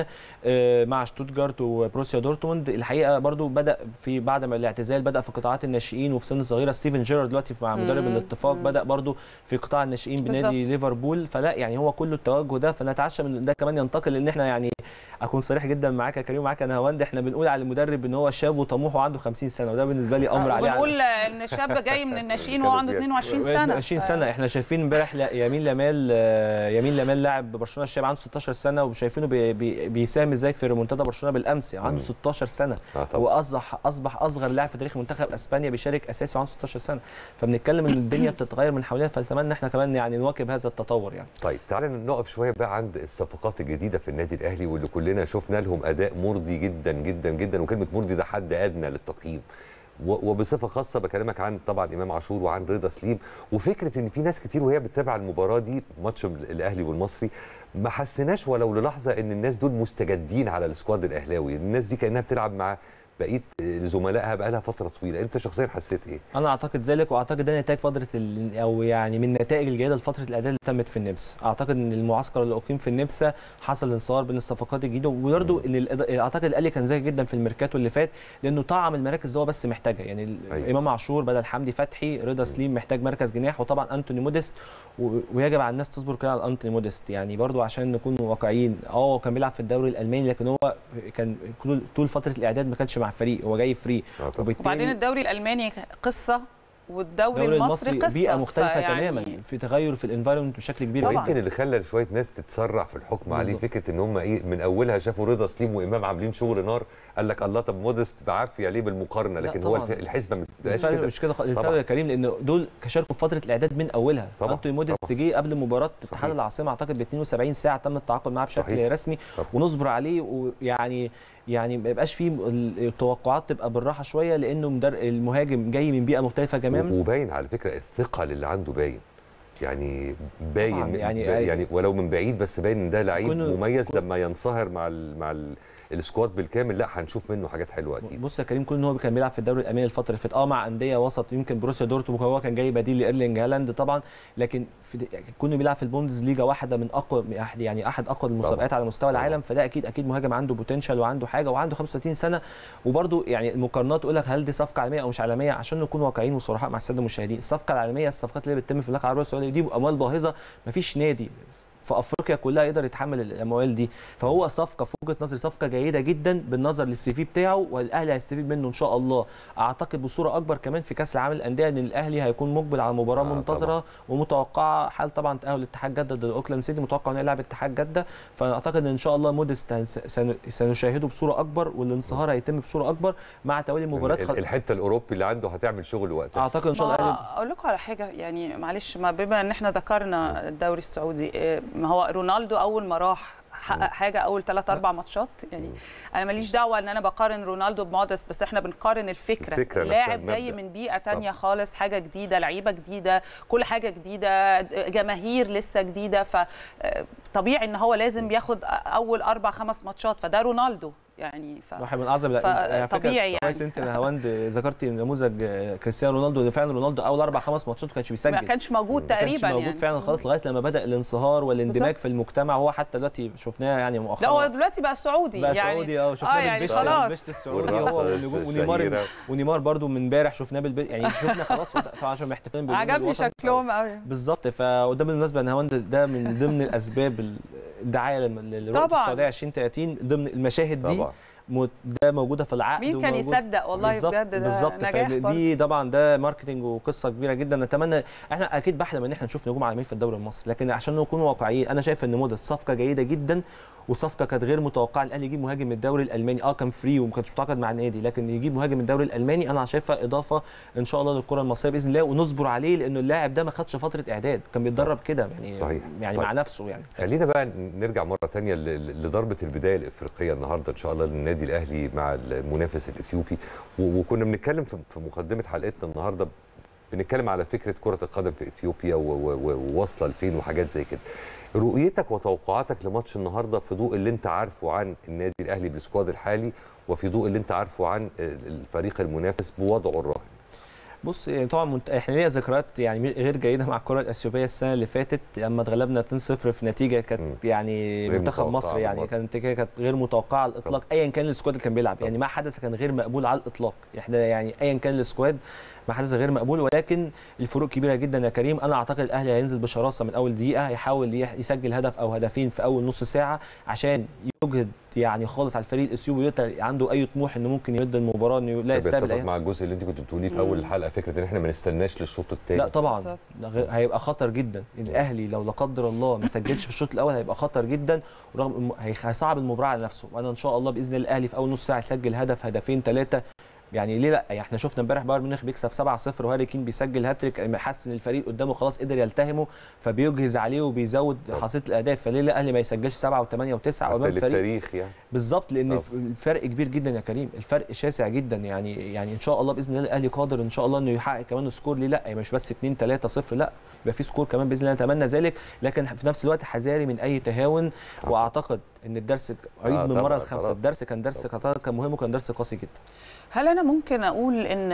مع شتوتجارت وبروسيا دورتموند. الحقيقه برضو بدا في بعد ما الاعتزال بدا في قطاعات الناشئين وفي سن صغيره. ستيفن جيرارد دلوقتي مع مدرب مم. الاتفاق مم. بدا برضو في قطاع الناشئين بنادي ليفربول. فلا يعني هو كله التوجه ده، فنتعشى من ده كمان ينتقل، ان احنا يعني اكون صريح جدا معاك يا كريم ومعاك يا نهاوند، احنا بنقول على المدرب ان هو شاب وطموح وعنده خمسين سنه، وده بالنسبه لي امر عليه. بنقول ان الشاب جاي من الناشئين وهو عنده اثنين وعشرين سنه. اثنين وعشرين سنه. احنا شايفين امبارح يمين لامال يمين لامال لاعب برشلونه الشاب عنده ستاشر سنه، وشايفينه بي بي بيساهم ازاي في ريمونتادا برشلونه بالامس، يعني عنده ستاشر سنه، واصبح اصبح اصغر لاعب في تاريخ منتخب اسبانيا بيشارك اساسي وعنده ستاشر سنه. فبنتكلم ان الدنيا بتتغير من حوالينا، فنتمنى احنا كمان يعني نواكب هذا التطور. يعني طيب تعالى نقف شويه بقى عند الصفقات الجديده في النادي الاهلي، واللي كلنا شفنا لهم اداء مرضي جدا جدا جدا، وكلمه مرضي ده حد ادنى للتقييم. وبصفه خاصه بكلمك عن طبعا امام عاشور وعن رضا سليم، وفكره ان في ناس كتير وهي بتتابع المباراه دي ماتش الاهلي والمصري ما حسيناش ولو للحظه ان الناس دول مستجدين على السكواد الاهلاوي، الناس دي كانها بتلعب مع بقيه زملائها بقى لها فتره طويله. انت شخصيا حسيت ايه؟ انا اعتقد ذلك، واعتقد ده نتاج فتره او يعني من النتائج الجيده لفتره الاعداد اللي تمت في النمسا. اعتقد ان المعسكر اللي اقيم في النمسا حصل انصهار بين الصفقات الجديده، وبرده ان اعتقد الاهلي كان ذكي جدا في الميركاتو اللي فات، لانه طعم المراكز اللي هو بس محتاجها. يعني أيوة. امام عاشور بدل حمدي فتحي، رضا سليم محتاج مركز جناح، وطبعا انتوني موديست، ويجب على الناس تصبر كده على انتوني موديست، يعني برده عشان نكون واقعيين. اه كان بيلعب في الدوري الالماني، لكن هو كان طول فتره الاعداد ما كانش مع فريق، هو جاي فري. وبعدين الدوري الالماني قصه والدوري المصري, المصري قصه، بيئه مختلفه تماما، في تغير في الانفايرمنت بشكل كبير. ويمكن اللي خلى شويه ناس تتسرع في الحكم عليه فكره ان هم ايه، من اولها شافوا رضا سليم وامام عاملين شغل نار، قال لك الله طب مودست بعافيه ليه بالمقارنه، لكن هو الحسبه ما بتبقاش كده. مش كده السبب يا كريم، لان دول شاركوا في فتره الاعداد من اولها. انتوني مودست جه قبل مباراه اتحاد العاصمه اعتقد ب اثنين وسبعين ساعه تم التعاقد معاه بشكل صحيح. رسمي طبعا. ونصبر عليه، ويعني يعني ما يبقاش فيه التوقعات تبقى بالراحه شويه، لانه المهاجم جاي من بيئه مختلفه تماما، وباين على فكره الثقه اللي عنده باين. يعني باين يعني يعني ولو من بعيد بس باين ان ده لعيب مميز لما ينصهر مع ال مع ال السكواد بالكامل. لا هنشوف منه حاجات حلوه اكيد. بص يا كريم، كون ان هو كان بيلعب في الدوري الالماني الفتره اللي فاتت اه مع انديه وسط، يمكن بروسيا دورتموند هو كان جاي بديل لايرلينج هالاند طبعا، لكن كونه بيلعب في البوندز ليجا واحده من اقوى يعني احد اقوى المسابقات على مستوى العالم، فده اكيد اكيد مهاجم عنده بوتنشال وعنده حاجه وعنده خمسة وثلاثين سنه. وبرده يعني المقارنات تقول لك هل دي صفقه عالميه او مش عالميه؟ عشان نكون واقعيين وصراحه مع الساده المشاهدين، الصفقه العالميه الصفقات اللي بتتم في المملكه العربيه السعوديه دي باموال باهظه، مفيش نادي في افريقيا كلها يقدر يتحمل الاموال دي، فهو صفقه في وجهه نظري صفقه جيده جدا بالنظر للسي في بتاعه، والاهلي هيستفيد منه ان شاء الله. اعتقد بصوره اكبر كمان في كاس العالم للانديه ان الاهلي هيكون مقبل على مباراه آه منتظره ومتوقعه، حال طبعا تاهل الاتحاد جده ضد اوكلاند سيتي، متوقع انه يلعب الاتحاد جده، فاعتقد ان شاء الله موديست سنشاهده بصوره اكبر والانصهار هيتم بصوره اكبر مع توالي المباريات. خل... الحته الاوروبي اللي عنده هتعمل شغل وقتها اعتقد ان شاء الله. اقول لكم على حاجه يعني معلش، ما بما ان احنا ذكرنا الدوري السعودي، ما هو رونالدو اول ما راح حقق حاجه اول ثلاث اربع ماتشات، يعني انا ماليش دعوه ان انا بقارن رونالدو بمودست، بس احنا بنقارن الفكره, الفكرة لاعب جاي من بيئه ثانيه خالص، حاجه جديده، لعيبه جديده، كل حاجه جديده، جماهير لسه جديده، فطبيعي ان هو لازم ياخد اول اربع خمس ماتشات، فده رونالدو يعني ف... واحد من اعظم طبيعي يعني. كويس انت يا هواند ذكرتي نموذج كريستيانو رونالدو، فعلا رونالدو اول اربع خمس ماتشات ما كانش بيسجل، ما كانش موجود تقريبا، ما كانش موجود يعني. فعلا خالص لغايه لما بدا الانصهار والاندماج في المجتمع، هو حتى دلوقتي شفناه يعني مؤخرا. لا هو دلوقتي بقى سعودي بقى يعني سعودي اه شفناه آه يعني بالبشت بالبشت السعودي هو ونيمار ونيمار برده من امبارح شفناه بالبشت يعني شفنا خلاص طبعا عشان محتفلين بالوطن. عجبني شكلهم قوي بالظبط. فده بالنسبه لهواند ده من ضمن الاسباب الدعايه للرؤيه السعوديه عشرين ثلاثين ضمن المشاهد دي طبعا. ده موجوده في العقد، مين كان يصدق والله بجد، ده بالظبط. دي طبعا ده ماركتنج وقصه كبيره جدا. نتمنى، احنا اكيد بحلم ان احنا نشوف نجوم عالميين في الدوري المصري، لكن عشان نكون واقعيين انا شايف ان موديست صفقه جيده جدا، وصفقه كانت غير متوقعه. الاهلي يجيب مهاجم من الدوري الالماني، اه كان فري وما كانش متعاقد مع النادي، لكن يجيب مهاجم من الدوري الالماني انا شايفها اضافه ان شاء الله للكره المصريه باذن الله، ونصبر عليه لانه اللاعب ده ما خدش فتره اعداد، كان بيتدرب كده يعني صحيح. يعني طيب. مع نفسه يعني. خلينا بقى نرجع مره ثانيه لضربه البدايه الافريقيه النهارده ان شاء الله للنادي الاهلي مع المنافس الاثيوبي، وكنا بنتكلم في مقدمه حلقتنا النهارده بنتكلم على فكره كره القدم في اثيوبيا وواصله لفين وحاجات زي كده. رؤيتك وتوقعاتك لماتش النهارده في ضوء اللي انت عارفه عن النادي الاهلي بالسكواد الحالي، وفي ضوء اللي انت عارفه عن الفريق المنافس بوضعه الراهن. بص طبعا منت... احنا لينا ذكريات يعني غير جيده مع الكره الاثيوبيه السنه اللي فاتت لما اتغلبنا اتنين صفر في نتيجه كانت يعني منتخب مصر يعني كانت كانت غير متوقعه على الاطلاق، ايا كان السكواد اللي كان بيلعب، يعني ما حدث كان غير مقبول على الاطلاق، احنا يعني ايا كان السكواد ما حدث غير مقبول، ولكن الفروق كبيره جدا يا كريم. انا اعتقد الاهلي هينزل بشراسه من اول دقيقه، هيحاول يسجل هدف او هدفين في اول نص ساعه عشان يجهد يعني خالص على الفريق الاثيوبي، عنده اي طموح انه ممكن يمد المباراه انه لا يستقبل اي. مع الجزء اللي انت كنت بتقوليه في اول الحلقه، فكره ان احنا ما نستناش للشوط الثاني. لا طبعا هيبقى خطر جدا، الاهلي لو لا قدر الله ما سجلش في الشوط الاول هيبقى خطر جدا، ورغم هيصعب المباراه على نفسه، وانا ان شاء الله باذن الله الاهلي في اول نص ساعه يسجل هدف هدفين ثلاثه، يعني ليه لا؟ يعني احنا شفنا امبارح بايرن ميونخ بيكسب سبعة صفر وهاري كين بيسجل هاتريك، حس ان الفريق قدامه خلاص قدر يلتهمه فبيجهز عليه وبيزود حصيله الاهداف، فليه لا الاهلي ما يسجلش سبعة وثمانية وتسعة امام فريق التاريخ يعني بالظبط، لان أوه. الفرق كبير جدا يا كريم، الفرق شاسع جدا، يعني يعني ان شاء الله باذن الله الاهلي قادر ان شاء الله انه يحقق كمان سكور، ليه لا؟ يعني مش بس اتنين ثلاثة صفر، لا يبقى في سكور كمان باذن الله، نتمنى ذلك، لكن في نفس الوقت حذاري من اي تهاون، واعتقد ان الدرس عيد آه من المره الخامسه، الدرس كان درس قطر كان مهم وكان درس قاسي جدا. هل انا ممكن اقول ان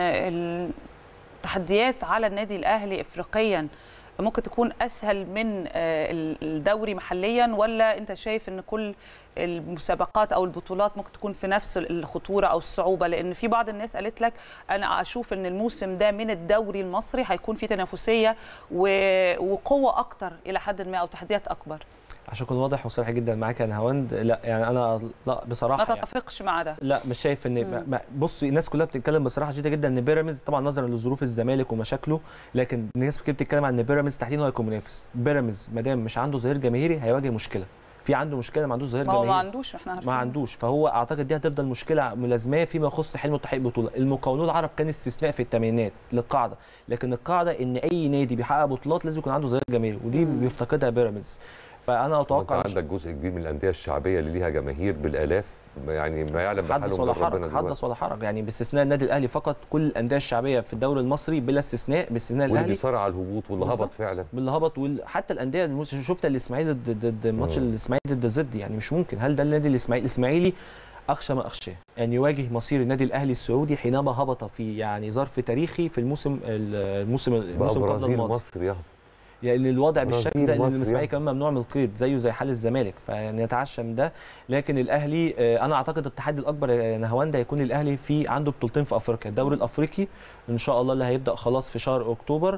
التحديات على النادي الاهلي افريقيا ممكن تكون اسهل من الدوري محليا، ولا انت شايف ان كل المسابقات او البطولات ممكن تكون في نفس الخطوره او الصعوبه؟ لان في بعض الناس قالت لك انا اشوف ان الموسم ده من الدوري المصري هيكون فيه تنافسيه وقوه اكتر الى حد ما او تحديات اكبر. عشان اكون واضح وصريح جدا معاك يا نهاوند، لا يعني انا لا بصراحه ما تتفقش يعني مع ده. لا مش شايف ان بصي الناس كلها بتتكلم بصراحه شديده جدا ان بيراميدز طبعا نظرا لظروف الزمالك ومشاكله، لكن الناس كتير بتتكلم عن ان بيراميدز تحديدا هو هيكون منافس. بيراميدز ما دام مش عنده ظهير جماهيري هيواجه مشكله، في عنده مشكله ما عندوش ظهير جماهيري، ما عندوش احنا عارفين ما عندوش، فهو اعتقد دي هتفضل مشكله ملازمه فيما يخص حلم تحقيق بطوله. المقاولون العرب كان استثناء في الثمانينات للقاعده، لكن القاعده ان اي نادي بيحقق بطولات لازم يكون عنده ظهير جماهيري، ودي بيفتقدها بيراميدز. فانا اتوقع انت عندك جزء كبير من الانديه الشعبيه اللي ليها جماهير بالالاف يعني ما يعلم حدث بحالهم ولا غير ربنا حرج، حدث ولا حرج، يعني باستثناء النادي الاهلي فقط، كل الانديه الشعبيه في الدوري المصري بلا استثناء باستثناء واللي الاهلي بيصارع على الهبوط واللي هبط فعلا، واللي هبط وحتى الانديه اللي شفت الاسماعيلي ضد ضد ماتش الاسماعيلي ضد زد، يعني مش ممكن. هل ده النادي الاسماعيلي؟ الاسماعيلي اخشى ما اخشاه ان يواجه مصير النادي الاهلي السعودي حينما هبط في يعني ظرف تاريخي في الموسم الموسم الموسم قبل الماضي. مصر يا يعني الوضع بالشكل ده، ان الاسماعيلي كمان ممنوع من القيد زيه زي حال الزمالك، فنتعشى من ده. لكن الاهلي انا اعتقد التحدي الاكبر يا نهاوند ده هيكون الاهلي في عنده بطولتين في افريقيا، الدوري الافريقي ان شاء الله اللي هيبدا خلاص في شهر اكتوبر،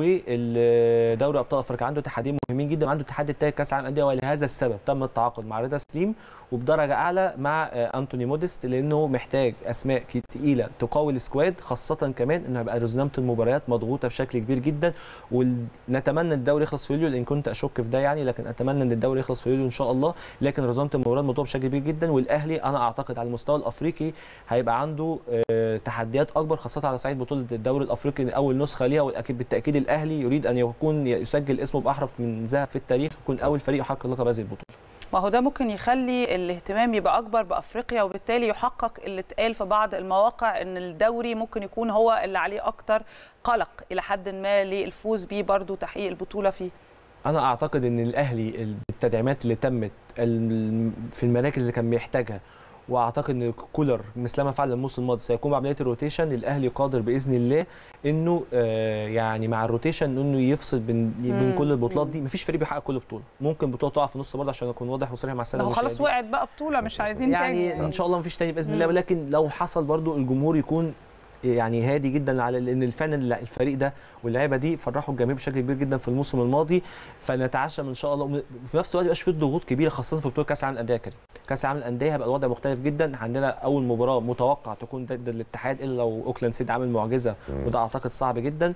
والدوري ابطال افريقيا. عنده تحديين مهمين جدا، وعنده التحدي الثالث كاس العالم للانديه، ولهذا السبب تم التعاقد مع رضا سليم وبدرجه اعلى مع انتوني موديست، لانه محتاج اسماء ثقيله تقوي السكواد، خاصه كمان انه هيبقى رزنامه المباريات مضغوطه بشكل كبير جدا. ونتمنى الدوري يخلص في يوليو، لان كنت اشك في ده يعني، لكن اتمنى ان الدوري يخلص في يوليو ان شاء الله. لكن رزنامه المباريات مضغوطه بشكل كبير جدا، والاهلي انا اعتقد على المستوى الافريقي هيبقى عنده تحديات اكبر، خاصه على صعيد بطوله الدوري الافريقي اول نسخه ليها. واكيد بالتاكيد الاهلي يريد ان يكون يسجل اسمه باحرف من ذهب في التاريخ، يكون اول فريق يحقق لقب هذه البطوله. ما هو ده ممكن يخلي الاهتمام يبقى اكبر بافريقيا، وبالتالي يحقق اللي اتقال في بعض المواقع ان الدوري ممكن يكون هو اللي عليه اكتر قلق الى حد ما للفوز بيه برضو تحقيق البطوله فيه. انا اعتقد ان الاهلي بالتدعيمات اللي تمت في المراكز اللي كان بيحتاجها، واعتقد ان كولر مثلما فعل الموسم الماضي سيكون بعمليه الروتيشن. الاهلي قادر باذن الله انه آه يعني مع الروتيشن انه يفصل بين بين كل البطولات دي. مفيش فريق بيحقق كل بطوله، ممكن بطوله تقع في النص برضه عشان اكون واضح وصريح مع الساده المشاهدين. خلاص وقعت بقى بطوله مش عايزين يعني تاني، ان شاء الله مفيش تاني باذن الله. ولكن لو حصل برضه الجمهور يكون يعني هادي جدا، على لان فعلا الفريق ده واللعيبه دي فرحوا الجماهير بشكل كبير جدا في الموسم الماضي. فنتعشى ان شاء الله. في نفس الوقت ما يبقاش في ضغوط كبيره، خاصه في بطوله كاس العالم للانديه. كريم كاس العالم للانديه هيبقى الوضع مختلف جدا. عندنا اول مباراه متوقع تكون ضد الاتحاد، الا لو اوكلاند سيتي عامل معجزه، وده اعتقد صعب جدا.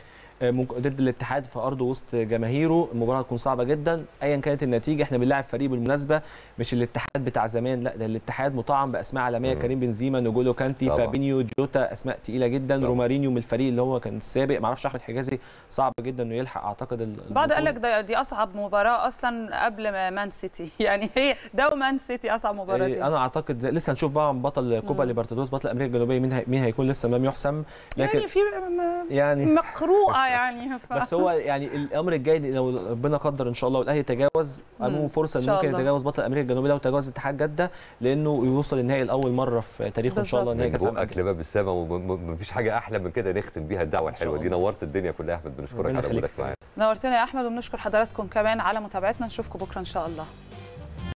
ضد الاتحاد في ارضه وسط جماهيره، المباراه هتكون صعبه جدا ايا كانت النتيجه. احنا بنلاعب فريق بالمناسبه مش الاتحاد بتاع زمان، لا ده الاتحاد مطعم باسماء عالميه، كريم بنزيما، نجولو كانتي، طبعا. فابينيو، جوتا، اسماء تقيله جدا، طبعا. رومارينيو من الفريق اللي هو كان السابق، ما اعرفش احمد حجازي صعب جدا انه يلحق اعتقد. بعض قال لك ده دي اصعب مباراه اصلا قبل ما مان سيتي، يعني هي ده ومان سيتي اصعب مباراه. إيه انا اعتقد لسه هنشوف بقى بطل كوبا ليبرتادوس، بطل امريكا الجنوبيه، مين هي... مين هيكون لسه لم يحسم، لكن يعني في يعني مقروءه يعني بس هو يعني الامر الجاي لو ربنا قدر ان شاء الله والاهلي تجاوز، امامه فرصه ان ممكن يتجاوز بطل امريكا الجنوبيه لو تجاوز اتحاد جده، لانه يوصل النهائي لاول مره في تاريخه ان شاء الله. نهائي كاس العالم اكل باب السما، ومفيش حاجه احلى من كده نختم بيها الدعوه الحلوه دي. نورت الدنيا كلها يا احمد، بنشكرك على وجودك معانا. نورتنا يا احمد، وبنشكر حضراتكم كمان على متابعتنا. نشوفكم بكره ان شاء الله.